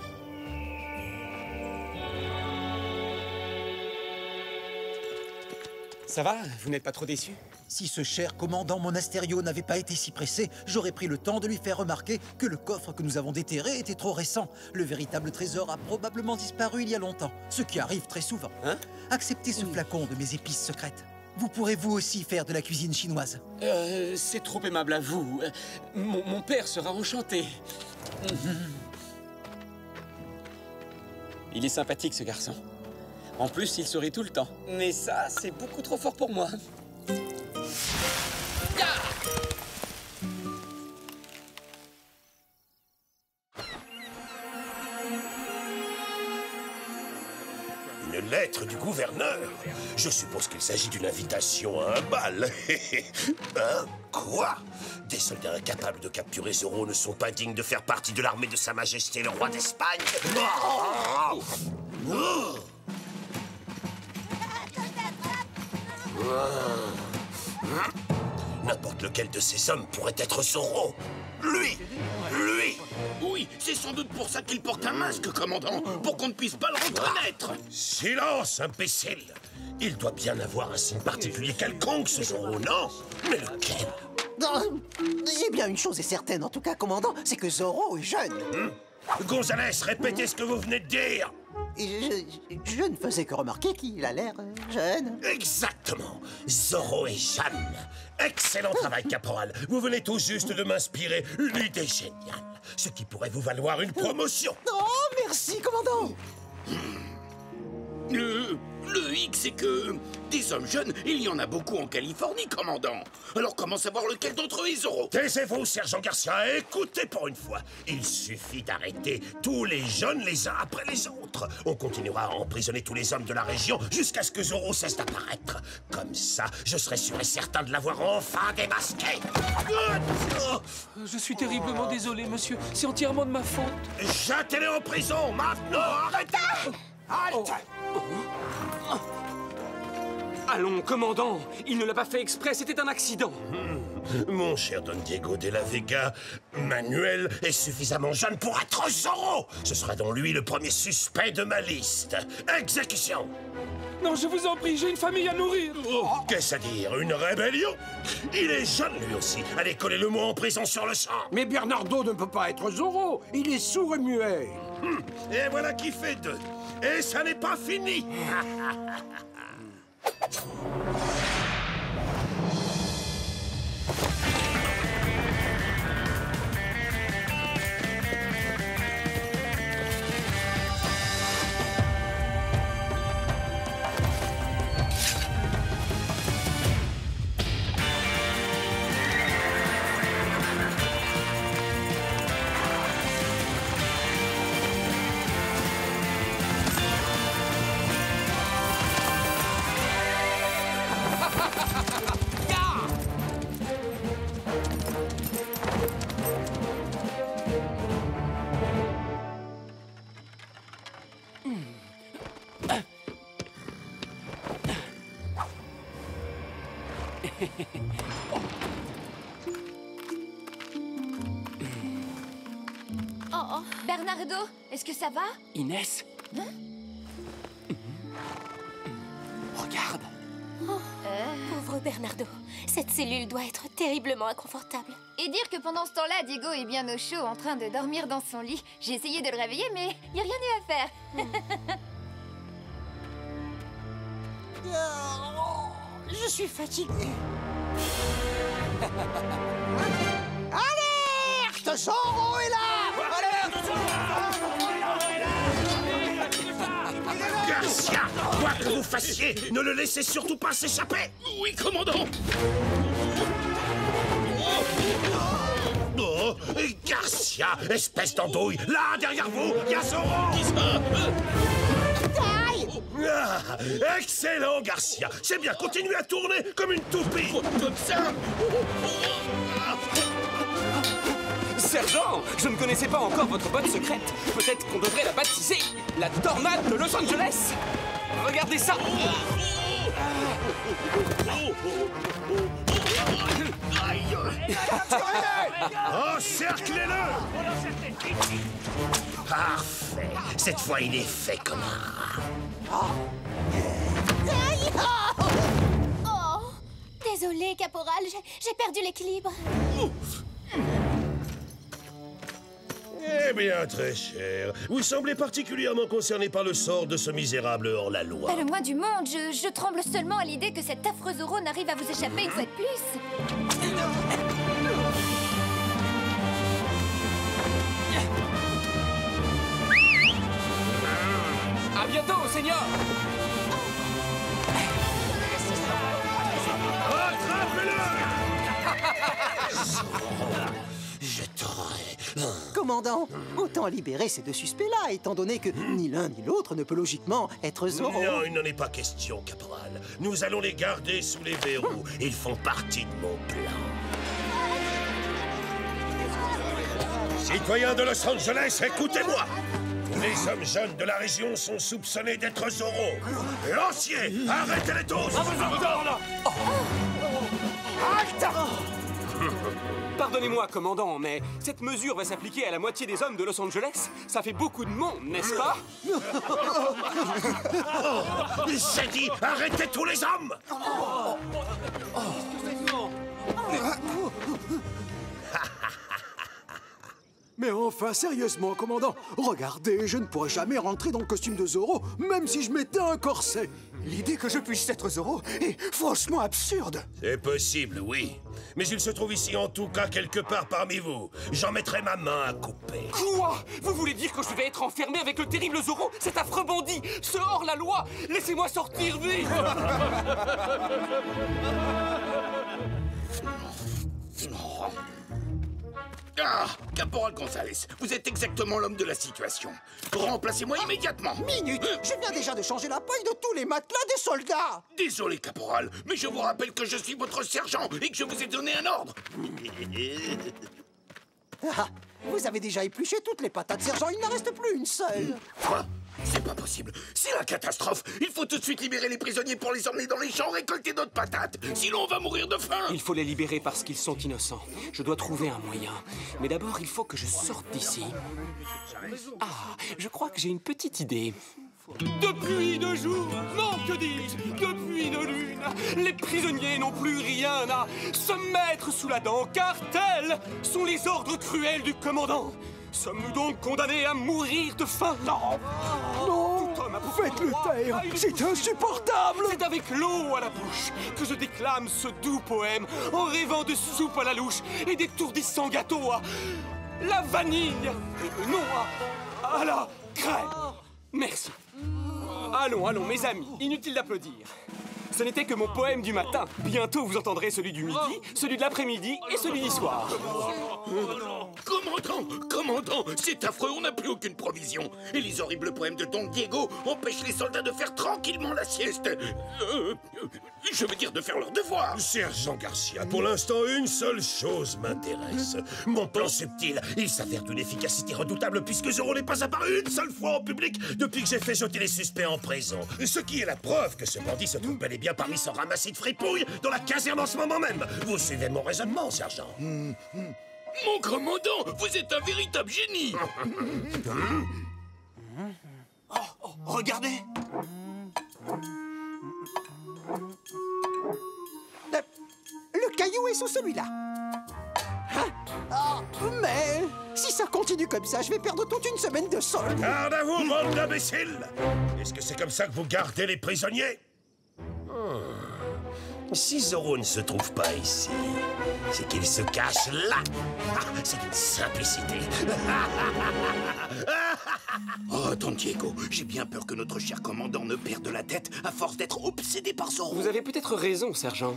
[SPEAKER 3] Ça va? Vous n'êtes pas trop déçu?
[SPEAKER 8] Si ce cher commandant Monasterio n'avait pas été si pressé, j'aurais pris le temps de lui faire remarquer que le coffre que nous avons déterré était trop récent. Le véritable trésor a probablement disparu il y a longtemps, ce qui arrive très souvent.
[SPEAKER 3] Hein?
[SPEAKER 8] Acceptez ce flacon de mes épices secrètes. Vous pourrez vous aussi faire de la cuisine chinoise.
[SPEAKER 3] C'est trop aimable à vous. Mon père sera enchanté. Il est sympathique, ce garçon. En plus, il sourit tout le temps. Mais ça, c'est beaucoup trop fort pour moi.
[SPEAKER 13] Une lettre du gouverneur? Je suppose qu'il s'agit d'une invitation à un bal. Hein? Quoi? Des soldats incapables de capturer Zorro ne sont pas dignes de faire partie de l'armée de Sa Majesté le roi d'Espagne? N'importe lequel de ces hommes pourrait être Zorro. Lui!
[SPEAKER 2] Oui, c'est sans doute pour ça qu'il porte un masque, commandant, pour qu'on ne puisse pas le reconnaître.
[SPEAKER 13] Silence, imbécile! Il doit bien avoir un signe particulier quelconque, ce Zorro, non? Mais lequel?
[SPEAKER 11] Non, eh bien, une chose est certaine, en tout cas, commandant, c'est que Zorro est jeune.
[SPEAKER 13] Gonzalez, répétez ce que vous venez de dire!
[SPEAKER 11] Je ne faisais que remarquer qu'il a l'air jeune.
[SPEAKER 13] Exactement! Zorro est jeune. Excellent travail, caporal. Vous venez tout juste de m'inspirer une idée géniale. Ce qui pourrait vous valoir une promotion.
[SPEAKER 11] Oh, merci, commandant!
[SPEAKER 2] Le hic, c'est que des hommes jeunes, il y en a beaucoup en Californie, commandant. Alors comment savoir lequel d'entre eux est Zorro?
[SPEAKER 13] Taisez-vous, sergent Garcia, et écoutez pour une fois. Il suffit d'arrêter tous les jeunes les uns après les autres. On continuera à emprisonner tous les hommes de la région jusqu'à ce que Zorro cesse d'apparaître. Comme ça, je serai sûr et certain de l'avoir enfin démasqué.
[SPEAKER 20] Je suis terriblement désolé, monsieur. C'est entièrement de ma faute.
[SPEAKER 13] Jetez-les en prison, maintenant! Arrêtez! Halte!
[SPEAKER 3] Allons, commandant! Il ne l'a pas fait exprès, c'était un accident!
[SPEAKER 13] Mon cher Don Diego de la Vega, Manuel est suffisamment jeune pour être Zorro! Ce sera donc lui le premier suspect de ma liste. Exécution!
[SPEAKER 20] Non, je vous en prie, j'ai une famille à nourrir!
[SPEAKER 13] Qu'est-ce à dire? Une rébellion? Il est jeune lui aussi. Allez, collez-le-moi en prison sur le champ.
[SPEAKER 10] Mais Bernardo ne peut pas être Zorro. Il est sourd et muet.
[SPEAKER 13] Et voilà qui fait deux. Et ça n'est pas fini.
[SPEAKER 4] Oh, Bernardo, est-ce que ça va?
[SPEAKER 3] Inès?
[SPEAKER 21] Regarde.
[SPEAKER 12] Pauvre Bernardo, cette cellule doit être terriblement inconfortable.
[SPEAKER 4] Et dire que pendant ce temps-là, Diego est bien au chaud en train de dormir dans son lit. J'ai essayé de le réveiller, mais il n'y a rien eu à faire.
[SPEAKER 11] Je suis fatigué. Alerte! Zorro est là!
[SPEAKER 13] Garcia, quoi que vous fassiez, ne le laissez surtout pas s'échapper.
[SPEAKER 2] Oui, commandant.
[SPEAKER 13] Oh, Garcia, espèce d'andouille, là, derrière vous, il y a Zorro. Ah, excellent, Garcia. C'est bien, continuez à tourner comme une toupie. Comme ça.
[SPEAKER 3] Sergent, je ne connaissais pas encore votre botte secrète. Peut-être qu'on devrait la baptiser la tornade de Los Angeles. Regardez ça.
[SPEAKER 13] Encerclez-le. Parfait. Cette fois, il est fait comme un...
[SPEAKER 12] Oh, désolé, caporal, j'ai perdu l'équilibre.
[SPEAKER 13] Eh bien, très cher, vous semblez particulièrement concerné par le sort de ce misérable hors-la-loi.
[SPEAKER 4] Pas le moins du monde, je tremble seulement à l'idée que cet affreux Zorro n'arrive à vous échapper une fois de plus.
[SPEAKER 3] À bientôt, Seigneur.
[SPEAKER 13] Je t'aurai...
[SPEAKER 11] Commandant, autant libérer ces deux suspects-là, étant donné que ni l'un ni l'autre ne peut logiquement être Zorro.
[SPEAKER 13] Non, il n'en est pas question, caporal. Nous allons les garder sous les verrous. Ils font partie de mon plan. Citoyens de Los Angeles, écoutez-moi. Les hommes jeunes de la région sont soupçonnés d'être Zorro. Lanciers, arrêtez-les tous.
[SPEAKER 3] Halte! Pardonnez-moi, commandant, mais cette mesure va s'appliquer à la moitié des hommes de Los Angeles. Ça fait beaucoup de monde, n'est-ce pas?
[SPEAKER 13] C'est dit, arrêtez tous les hommes.
[SPEAKER 22] Mais enfin, sérieusement, commandant, regardez, je ne pourrais jamais rentrer dans le costume de Zorro, même si je mettais un corset.
[SPEAKER 18] L'idée que je puisse être Zorro est faussement absurde.
[SPEAKER 13] C'est possible, oui. Mais il se trouve ici en tout cas quelque part parmi vous. J'en mettrai ma main à couper.
[SPEAKER 3] Quoi? Vous voulez dire que je vais être enfermé avec le terrible Zorro, cet affreux bandit, ce hors-la-loi? Laissez-moi sortir vite!
[SPEAKER 2] Ah, Caporal Gonzalez, vous êtes exactement l'homme de la situation. Remplacez-moi immédiatement.
[SPEAKER 11] Minute, je viens déjà de changer la paille de tous les matelas des soldats.
[SPEAKER 2] Désolé, Caporal, mais je vous rappelle que je suis votre sergent et que je vous ai donné un ordre.
[SPEAKER 11] Ah, vous avez déjà épluché toutes les patates, sergent, il n'en reste plus une seule.
[SPEAKER 2] Quoi? C'est pas possible. C'est la catastrophe. Il faut tout de suite libérer les prisonniers pour les emmener dans les champs récolter d'autres patates. Sinon, on va mourir de faim.
[SPEAKER 3] Il faut les libérer parce qu'ils sont innocents. Je dois trouver un moyen. Mais d'abord, il faut que je sorte d'ici. Ah, je crois que j'ai une petite idée. Depuis 2 jours, non, que dis-je, depuis 2 lunes, les prisonniers n'ont plus rien à se mettre sous la dent, car tels sont les ordres cruels du commandant. Sommes-nous donc condamnés à mourir de faim? Non!
[SPEAKER 22] Non! Faites-le taire! C'est insupportable!
[SPEAKER 3] C'est avec l'eau à la bouche que je déclame ce doux poème en rêvant de soupe à la louche et d'étourdissants gâteaux à la vanille! Non, à la crème! Merci. Allons, allons, mes amis, inutile d'applaudir. Ce n'était que mon poème du matin. Bientôt, vous entendrez celui du midi, celui de l'après-midi et celui du soir.
[SPEAKER 2] Commandant, c'est affreux, on n'a plus aucune provision. Et les horribles poèmes de Don Diego empêchent les soldats de faire tranquillement la sieste. Je veux dire de faire leur devoir.
[SPEAKER 13] Sergent Garcia, pour l'instant, une seule chose m'intéresse. Mon plan subtil, il s'avère d'une efficacité redoutable puisque Zorro n'est pas apparu une seule fois en public depuis que j'ai fait jeter les suspects en prison. Ce qui est la preuve que ce bandit se trouve bel et bien parmi ce ramassis de fripouilles dans la caserne en ce moment même. Vous suivez mon raisonnement, sergent?
[SPEAKER 2] Mon commandant, vous êtes un véritable génie.
[SPEAKER 21] Regardez.
[SPEAKER 11] Le caillou est sous celui-là. Hein? Oh, mais si ça continue comme ça, je vais perdre toute une semaine de solde.
[SPEAKER 13] Garde à vous, bande d'imbéciles! Est-ce que c'est comme ça que vous gardez les prisonniers? Si Zoro ne se trouve pas ici, c'est qu'il se cache là. Ah, c'est une simplicité.
[SPEAKER 2] Oh, Don Diego, j'ai bien peur que notre cher commandant ne perde la tête à force d'être obsédé par Zoro.
[SPEAKER 3] Vous avez peut-être raison, sergent.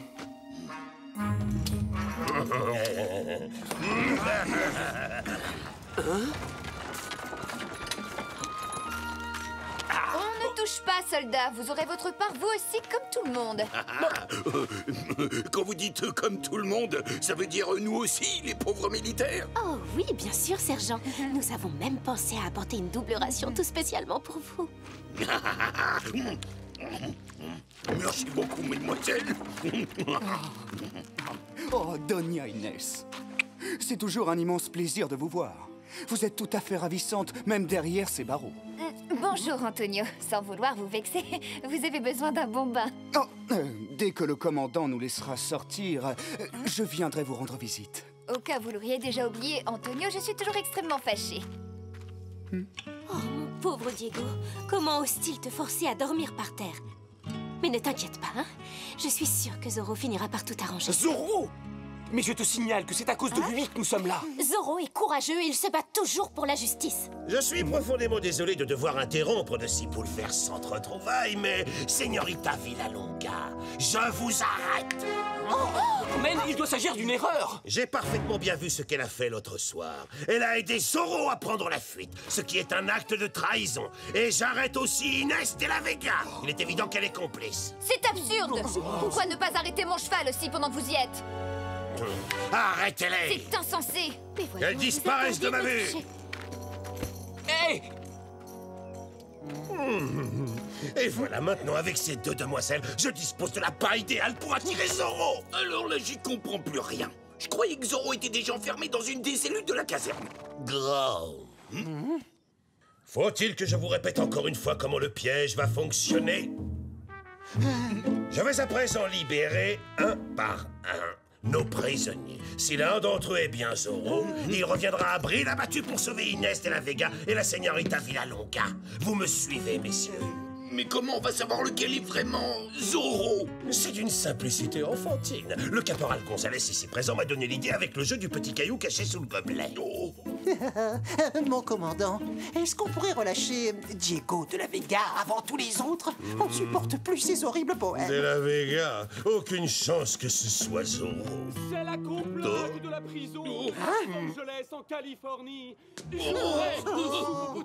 [SPEAKER 4] On ne touche pas, soldat. Vous aurez votre part, vous aussi, comme tout le monde.
[SPEAKER 2] Quand vous dites comme tout le monde, ça veut dire nous aussi, les pauvres militaires?
[SPEAKER 12] Oh oui, bien sûr, sergent. Nous avons même pensé à apporter une double ration tout spécialement pour vous.
[SPEAKER 2] Merci beaucoup, mademoiselle.
[SPEAKER 16] Oh, Doña Inés. C'est toujours un immense plaisir de vous voir. Vous êtes tout à fait ravissante, même derrière ces barreaux.
[SPEAKER 4] Bonjour, Antonio. Sans vouloir vous vexer, vous avez besoin d'un bon bain.
[SPEAKER 16] Oh, dès que le commandant nous laissera sortir, je viendrai vous rendre visite.
[SPEAKER 4] Au cas où vous l'auriez déjà oublié, Antonio, je suis toujours extrêmement fâchée.
[SPEAKER 12] Oh, mon pauvre Diego. Comment ose-t-il te forcer à dormir par terre? Mais ne t'inquiète pas, hein. Je suis sûre que Zoro finira par tout arranger.
[SPEAKER 3] Zoro! Mais je te signale que c'est à cause de lui que nous sommes là.
[SPEAKER 12] Zoro est courageux et il se bat toujours pour la justice.
[SPEAKER 13] Je suis profondément désolé de devoir interrompre de si bouleversantes retrouvailles, mais Señorita Villalonga, je vous arrête.
[SPEAKER 3] Mais il doit s'agir d'une erreur.
[SPEAKER 13] J'ai parfaitement bien vu ce qu'elle a fait l'autre soir. Elle a aidé Zoro à prendre la fuite, ce qui est un acte de trahison. Et j'arrête aussi Inés de la Vega. Il est évident qu'elle est complice.
[SPEAKER 4] C'est absurde. Pourquoi ne pas arrêter mon cheval aussi pendant que vous y êtes?
[SPEAKER 13] Arrêtez-les!
[SPEAKER 4] C'est insensé.
[SPEAKER 13] Qu'elles disparaissent de ma vue!
[SPEAKER 3] Hé!
[SPEAKER 13] Et voilà, maintenant, avec ces deux demoiselles, je dispose de la paille idéale pour attirer Zoro!
[SPEAKER 2] Alors là, j'y comprends plus rien. Je croyais que Zoro était déjà enfermé dans une des cellules de la caserne.
[SPEAKER 13] Grave. Faut-il que je vous répète encore une fois comment le piège va fonctionner? Je vais à présent libérer un par un nos prisonniers. Si l'un d'entre eux est bien Zoro, il reviendra à bride abattu pour sauver Inés de la Vega et la Señorita Villalonga. Vous me suivez, messieurs?
[SPEAKER 2] Mais comment on va savoir lequel est vraiment Zoro?
[SPEAKER 13] C'est d'une simplicité enfantine. Le caporal Gonzalez ici présent m'a donné l'idée avec le jeu du petit caillou caché sous le gobelet. Oh.
[SPEAKER 11] Mon commandant, est-ce qu'on pourrait relâcher Diego de la Vega avant tous les autres? On ne supporte plus ces horribles poèmes.
[SPEAKER 13] De la Vega, aucune chance que ce soit Zoro.
[SPEAKER 20] C'est la complainte de la prison de Los Angeles en Californie. Je reste sous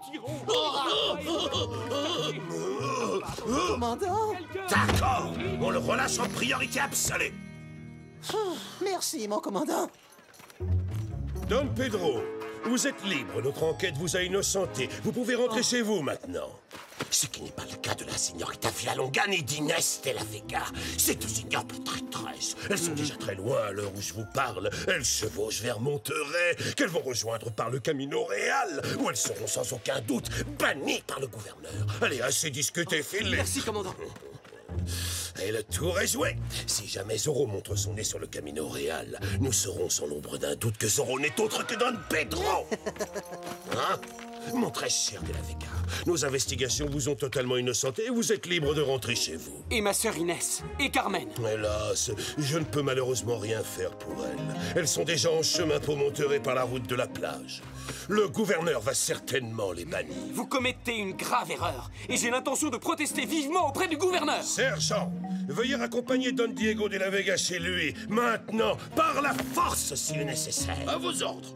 [SPEAKER 11] Commandant?
[SPEAKER 13] D'accord, on le relâche en priorité absolue.
[SPEAKER 11] Merci, mon commandant.
[SPEAKER 13] Don Pedro, vous êtes libre. Notre enquête vous a innocenté. Vous pouvez rentrer chez vous maintenant. Ce qui n'est pas le cas de la Señorita Villalonga ni d'Inés de la Vega. C'est deux ignobles traîtresses. Elles sont déjà très loin à l'heure où je vous parle. Elles chevauchent vers Monterrey, qu'elles vont rejoindre par le Camino Real, où elles seront sans aucun doute bannies par le gouverneur. Allez, assez discuté, filez.
[SPEAKER 3] Merci, commandant.
[SPEAKER 13] Et le tour est joué. Si jamais Zoro montre son nez sur le Camino Real, nous saurons sans l'ombre d'un doute que Zoro n'est autre que Don Pedro. Hein? Mon très cher de la Vega, nos investigations vous ont totalement innocenté et vous êtes libre de rentrer chez vous.
[SPEAKER 3] Et ma sœur Inès. Et Carmen.
[SPEAKER 13] Hélas, je ne peux malheureusement rien faire pour elles. Elles sont déjà en chemin pour Monterey par la route de la plage. Le gouverneur va certainement les bannir.
[SPEAKER 3] Vous commettez une grave erreur. Et j'ai l'intention de protester vivement auprès du gouverneur.
[SPEAKER 13] Sergent, veuillez accompagner Don Diego de la Vega chez lui. Maintenant, par la force s'il est nécessaire.
[SPEAKER 2] À vos ordres.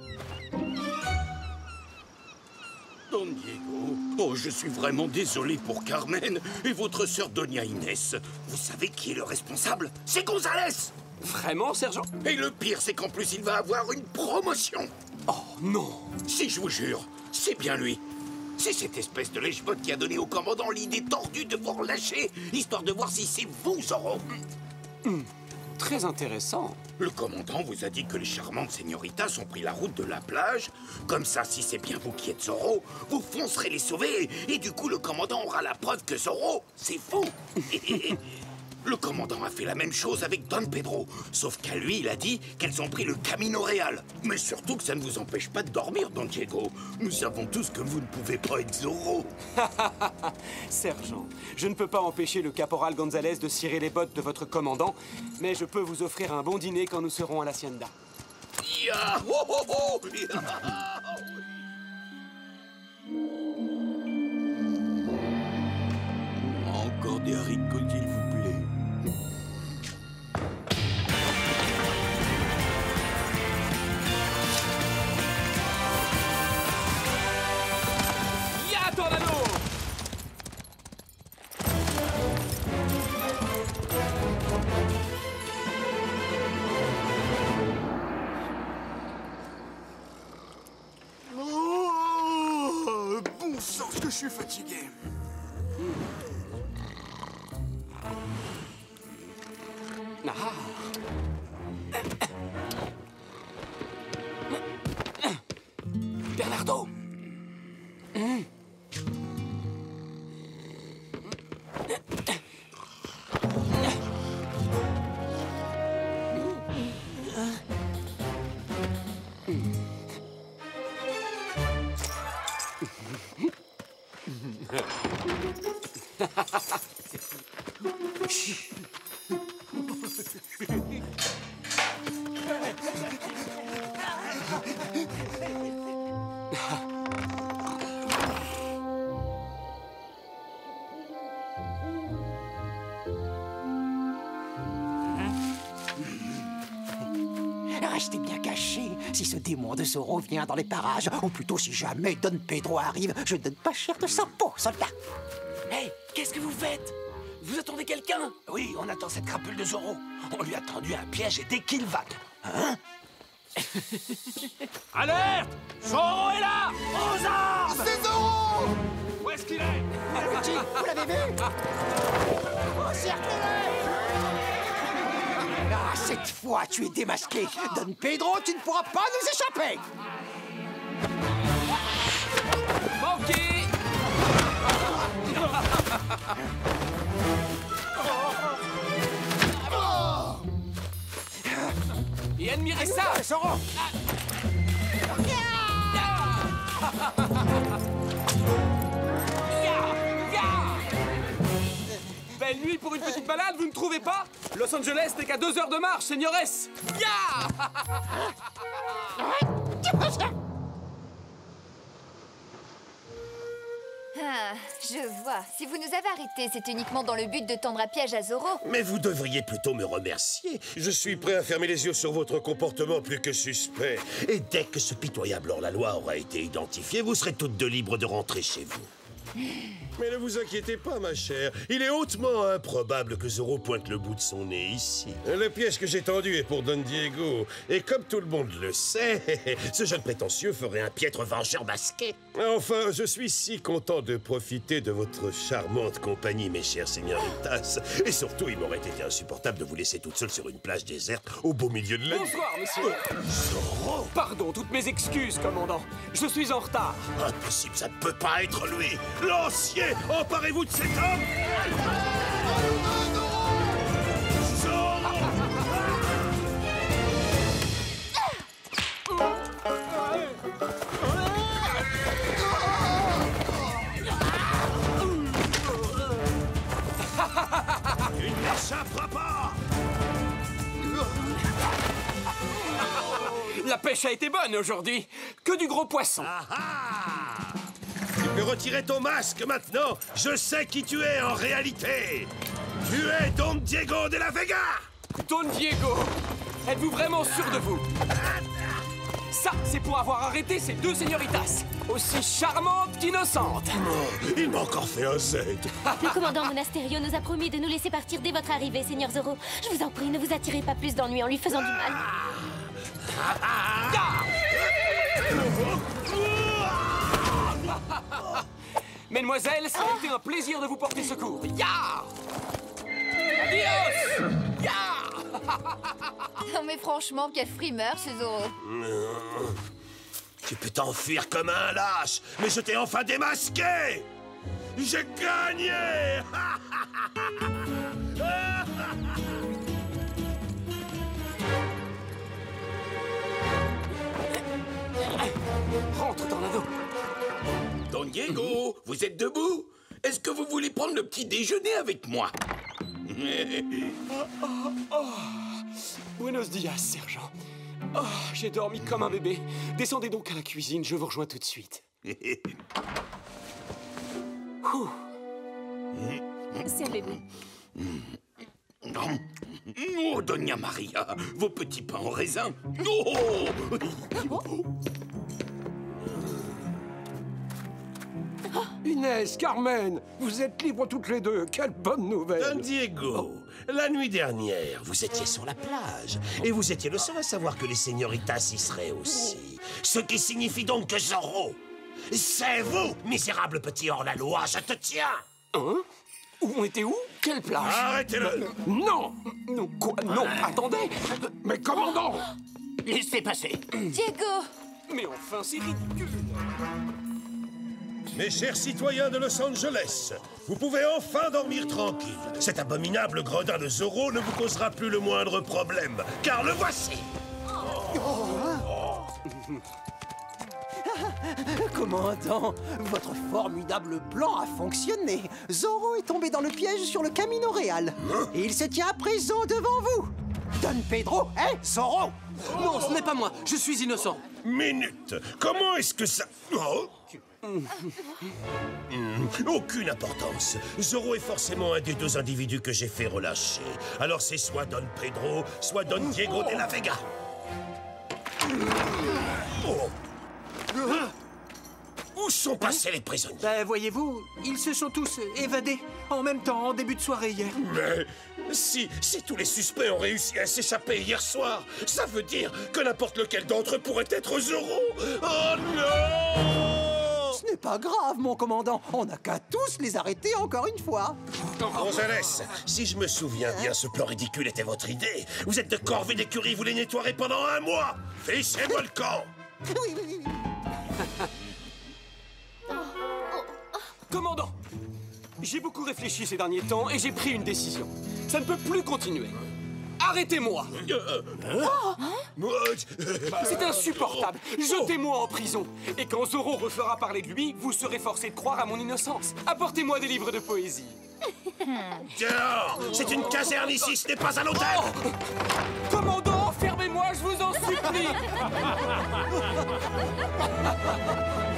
[SPEAKER 2] Don Diego, oh, je suis vraiment désolé pour Carmen et votre sœur Doña Inés. Vous savez qui est le responsable? C'est Gonzalez!
[SPEAKER 3] Vraiment, sergent?
[SPEAKER 2] Et le pire, c'est qu'en plus, il va avoir une promotion.
[SPEAKER 3] Oh, non.
[SPEAKER 2] Si, je vous jure, c'est bien lui. C'est cette espèce de lèche-botte qui a donné au commandant l'idée tordue de vous relâcher, histoire de voir si c'est vous, Zoro.
[SPEAKER 3] Très intéressant.
[SPEAKER 2] Le commandant vous a dit que les charmantes señoritas ont pris la route de la plage. Comme ça, si c'est bien vous qui êtes Zoro, vous foncerez les sauver. Et du coup, le commandant aura la preuve que Zoro, c'est vous. Le commandant a fait la même chose avec Don Pedro. Sauf qu'à lui, il a dit qu'elles ont pris le Camino Real. Mais surtout que ça ne vous empêche pas de dormir, Don Diego. Nous savons tous que vous ne pouvez pas être Zorro.
[SPEAKER 15] Sergent, je ne peux pas empêcher le caporal Gonzalez de cirer les bottes de votre commandant, mais je peux vous offrir un bon dîner quand nous serons à l'Hacienda.
[SPEAKER 2] Ya! Oh, oh, oh! Ya!
[SPEAKER 17] Encore des haricots, s'il vous plaît.
[SPEAKER 15] Ya, Tornado!
[SPEAKER 18] Oh, bon sang, que je suis fatigué.
[SPEAKER 15] Ah.
[SPEAKER 18] Bernardo! Restez bien cachés. Si ce démon de Zorro vient dans les parages, ou plutôt si jamais Don Pedro arrive, je ne donne pas cher de sa peau, soldat.
[SPEAKER 17] Hé, qu'est-ce que vous faites? Vous attendez quelqu'un? Oui, on attend cette crapule de Zorro. On lui a tendu un piège et dès qu'il va... Hein?
[SPEAKER 20] Alerte! Zorro est là! Aux armes!
[SPEAKER 18] C'est Zorro!
[SPEAKER 20] Où est-ce qu'il est?
[SPEAKER 18] Luigi, vous l'avez vu? Encerclez-le! Ah, cette fois, tu es démasqué. Don Pedro, tu ne pourras pas nous échapper.
[SPEAKER 15] Manqué! Et admirez ça!
[SPEAKER 18] Zorro!
[SPEAKER 15] Belle nuit pour une petite balade, vous ne trouvez pas? Los Angeles n'est qu'à 2 heures de marche, señores! Ya!
[SPEAKER 4] Ah, je vois. Si vous nous avez arrêtés, c'est uniquement dans le but de tendre un piège à Zorro.
[SPEAKER 13] Mais vous devriez plutôt me remercier. Je suis prêt à fermer les yeux sur votre comportement plus que suspect. Et dès que ce pitoyable hors-la-loi aura été identifié, vous serez toutes deux libres de rentrer chez vous. Mais ne vous inquiétez pas, ma chère. Il est hautement improbable que Zorro pointe le bout de son nez ici. Le piège que j'ai tendu est pour Don Diego. Et comme tout le monde le sait, ce jeune prétentieux ferait un piètre vengeur masqué. Enfin, je suis si content de profiter de votre charmante compagnie, mes chers señoritas. Et surtout, il m'aurait été insupportable de vous laisser toute seule sur une plage déserte au beau milieu de la nuit.
[SPEAKER 15] Bonsoir, monsieur.
[SPEAKER 13] Zorro!
[SPEAKER 15] Pardon, toutes mes excuses, commandant. Je suis en retard.
[SPEAKER 13] Impossible, ça ne peut pas être lui! Lancier! Emparez-vous de cet homme! Il n'échappera pas!
[SPEAKER 15] La pêche a été bonne aujourd'hui. Que du gros poisson.
[SPEAKER 13] Tu peux retirer ton masque maintenant. Je sais qui tu es en réalité. Tu es Don Diego de la Vega.
[SPEAKER 15] Don Diego, êtes-vous vraiment sûr de vous? Ça, c'est pour avoir arrêté ces deux señoritas, aussi charmantes qu'innocentes.
[SPEAKER 13] Oh, il m'a encore fait un Z.
[SPEAKER 12] Le commandant Monasterio nous a promis de nous laisser partir dès votre arrivée, Seigneur Zorro. Je vous en prie, ne vous attirez pas plus d'ennuis en lui faisant du mal.
[SPEAKER 15] Mesdemoiselles, ça a été un plaisir de vous porter secours. Ya! Adios! Ya!
[SPEAKER 4] Non mais franchement, quel frimeur ce Zorro.
[SPEAKER 13] Tu peux t'enfuir comme un lâche, mais je t'ai enfin démasqué. J'ai gagné!
[SPEAKER 15] Rentre dans l'anneau.
[SPEAKER 2] Don Diego, vous êtes debout? Est-ce que vous voulez prendre le petit déjeuner avec moi?
[SPEAKER 15] Buenos dias, sergent. Oh, j'ai dormi comme un bébé. Descendez donc à la cuisine, je vous rejoins tout de suite.
[SPEAKER 12] Servez-vous.
[SPEAKER 2] Oh, Doña Maria, vos petits pains en raisin. Oh!
[SPEAKER 10] Inès, Carmen, vous êtes libres toutes les deux. Quelle bonne nouvelle.
[SPEAKER 13] Don Diego, la nuit dernière, vous étiez sur la plage. Et vous étiez le seul à savoir que les señoritas y seraient aussi. Ce qui signifie donc que Zorro, c'est vous, misérable petit hors-la-loi, je te tiens.
[SPEAKER 15] Hein? On était où? Quelle plage?
[SPEAKER 13] Arrêtez-le.
[SPEAKER 10] Non.
[SPEAKER 15] Non, quoi? Non, attendez.
[SPEAKER 10] Mais commandant,
[SPEAKER 6] Laissez passer.
[SPEAKER 4] Diego!
[SPEAKER 15] Mais enfin, c'est ridicule.
[SPEAKER 13] Mes chers citoyens de Los Angeles, vous pouvez enfin dormir tranquille. Cet abominable gredin de Zorro ne vous causera plus le moindre problème, car le voici.
[SPEAKER 11] Commandant, votre formidable plan a fonctionné. Zorro est tombé dans le piège sur le Camino Real. Et il se tient à présent devant vous. Don Pedro, hein, Zorro?
[SPEAKER 15] Non, ce n'est pas moi. Je suis innocent.
[SPEAKER 13] Minute, comment est-ce que ça... Oh. Aucune importance. Zorro est forcément un des deux individus que j'ai fait relâcher. Alors c'est soit Don Pedro, soit Don Diego de la Vega. Oh. Où sont passés les prisonniers?
[SPEAKER 19] Ben, voyez-vous, ils se sont tous évadés en même temps en début de soirée hier.
[SPEAKER 13] Mais si tous les suspects ont réussi à s'échapper hier soir, ça veut dire que n'importe lequel d'entre eux pourrait être Zorro. Oh non!
[SPEAKER 11] Ce n'est pas grave, mon commandant. On n'a qu'à tous les arrêter encore une fois.
[SPEAKER 13] Gonzalez, si je me souviens bien, ce plan ridicule était votre idée. Vous êtes de corvée d'écurie, vous les nettoierez pendant 1 mois. Fichez-moi le camp.
[SPEAKER 11] Oui.
[SPEAKER 15] Commandant, j'ai beaucoup réfléchi ces derniers temps et j'ai pris une décision. Ça ne peut plus continuer. Arrêtez-moi! C'est insupportable! Jetez-moi en prison! Et quand Zorro refera parler de lui, vous serez forcé de croire à mon innocence. Apportez-moi des livres de poésie.
[SPEAKER 13] Dehors! C'est une caserne ici, ce n'est pas un hôtel!
[SPEAKER 15] Commandant, fermez-moi, je vous en supplie!